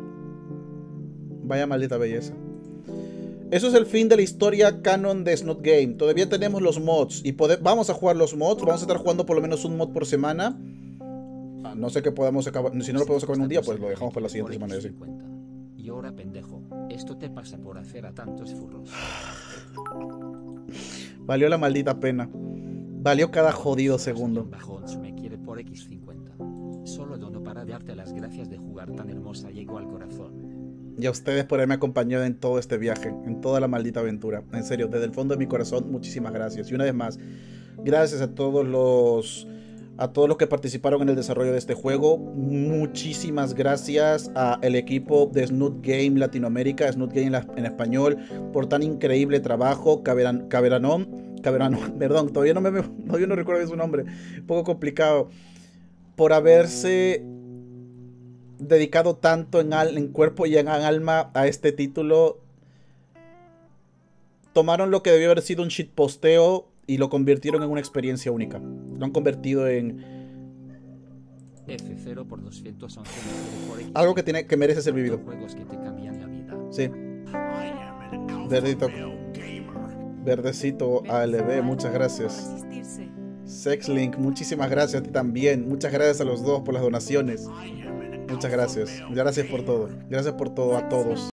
Vaya maldita belleza. Eso es el fin de la historia canon de Snot Game. Todavía tenemos los mods y vamos a jugar los mods. Vamos a estar jugando por lo menos un mod por semana. Ah, no sé qué podamos acabar. Si no lo podemos acabar en un día, pues lo dejamos para la siguiente semana. Así.
Y ahora, pendejo, esto te pasa por hacer a tantos furros.
Valió la maldita pena. Valió cada jodido segundo.
Me quiere por equis cincuenta. Solo dono para darte las gracias de jugar tan hermosa. Llegó al corazón.
Y a ustedes por haberme acompañado en todo este viaje, en toda la maldita aventura. En serio, desde el fondo de mi corazón, muchísimas gracias. Y una vez más, gracias a todos los a todos los que participaron en el desarrollo de este juego. Muchísimas gracias al equipo de Snot Game Latinoamérica, Snot Game en, la, en español, por tan increíble trabajo. Caberan, Caberanón, Caberanón, perdón, todavía no, me, todavía no recuerdo bien su nombre, un poco complicado. Por haberse dedicado tanto en, al, en cuerpo y en alma a este título. Tomaron lo que debió haber sido un shitposteo y lo convirtieron en una experiencia única. Lo han convertido en
F cero por doscientos once por X.
Algo que tiene que merece ser vivido.
Juegos que te cambian la vida.
Sí. Verdito. Verdecito A L B, muchas gracias. Sexlink, muchísimas gracias a ti también. Muchas gracias a los dos por las donaciones. Muchas gracias. Gracias por todo. Gracias por todo a todos.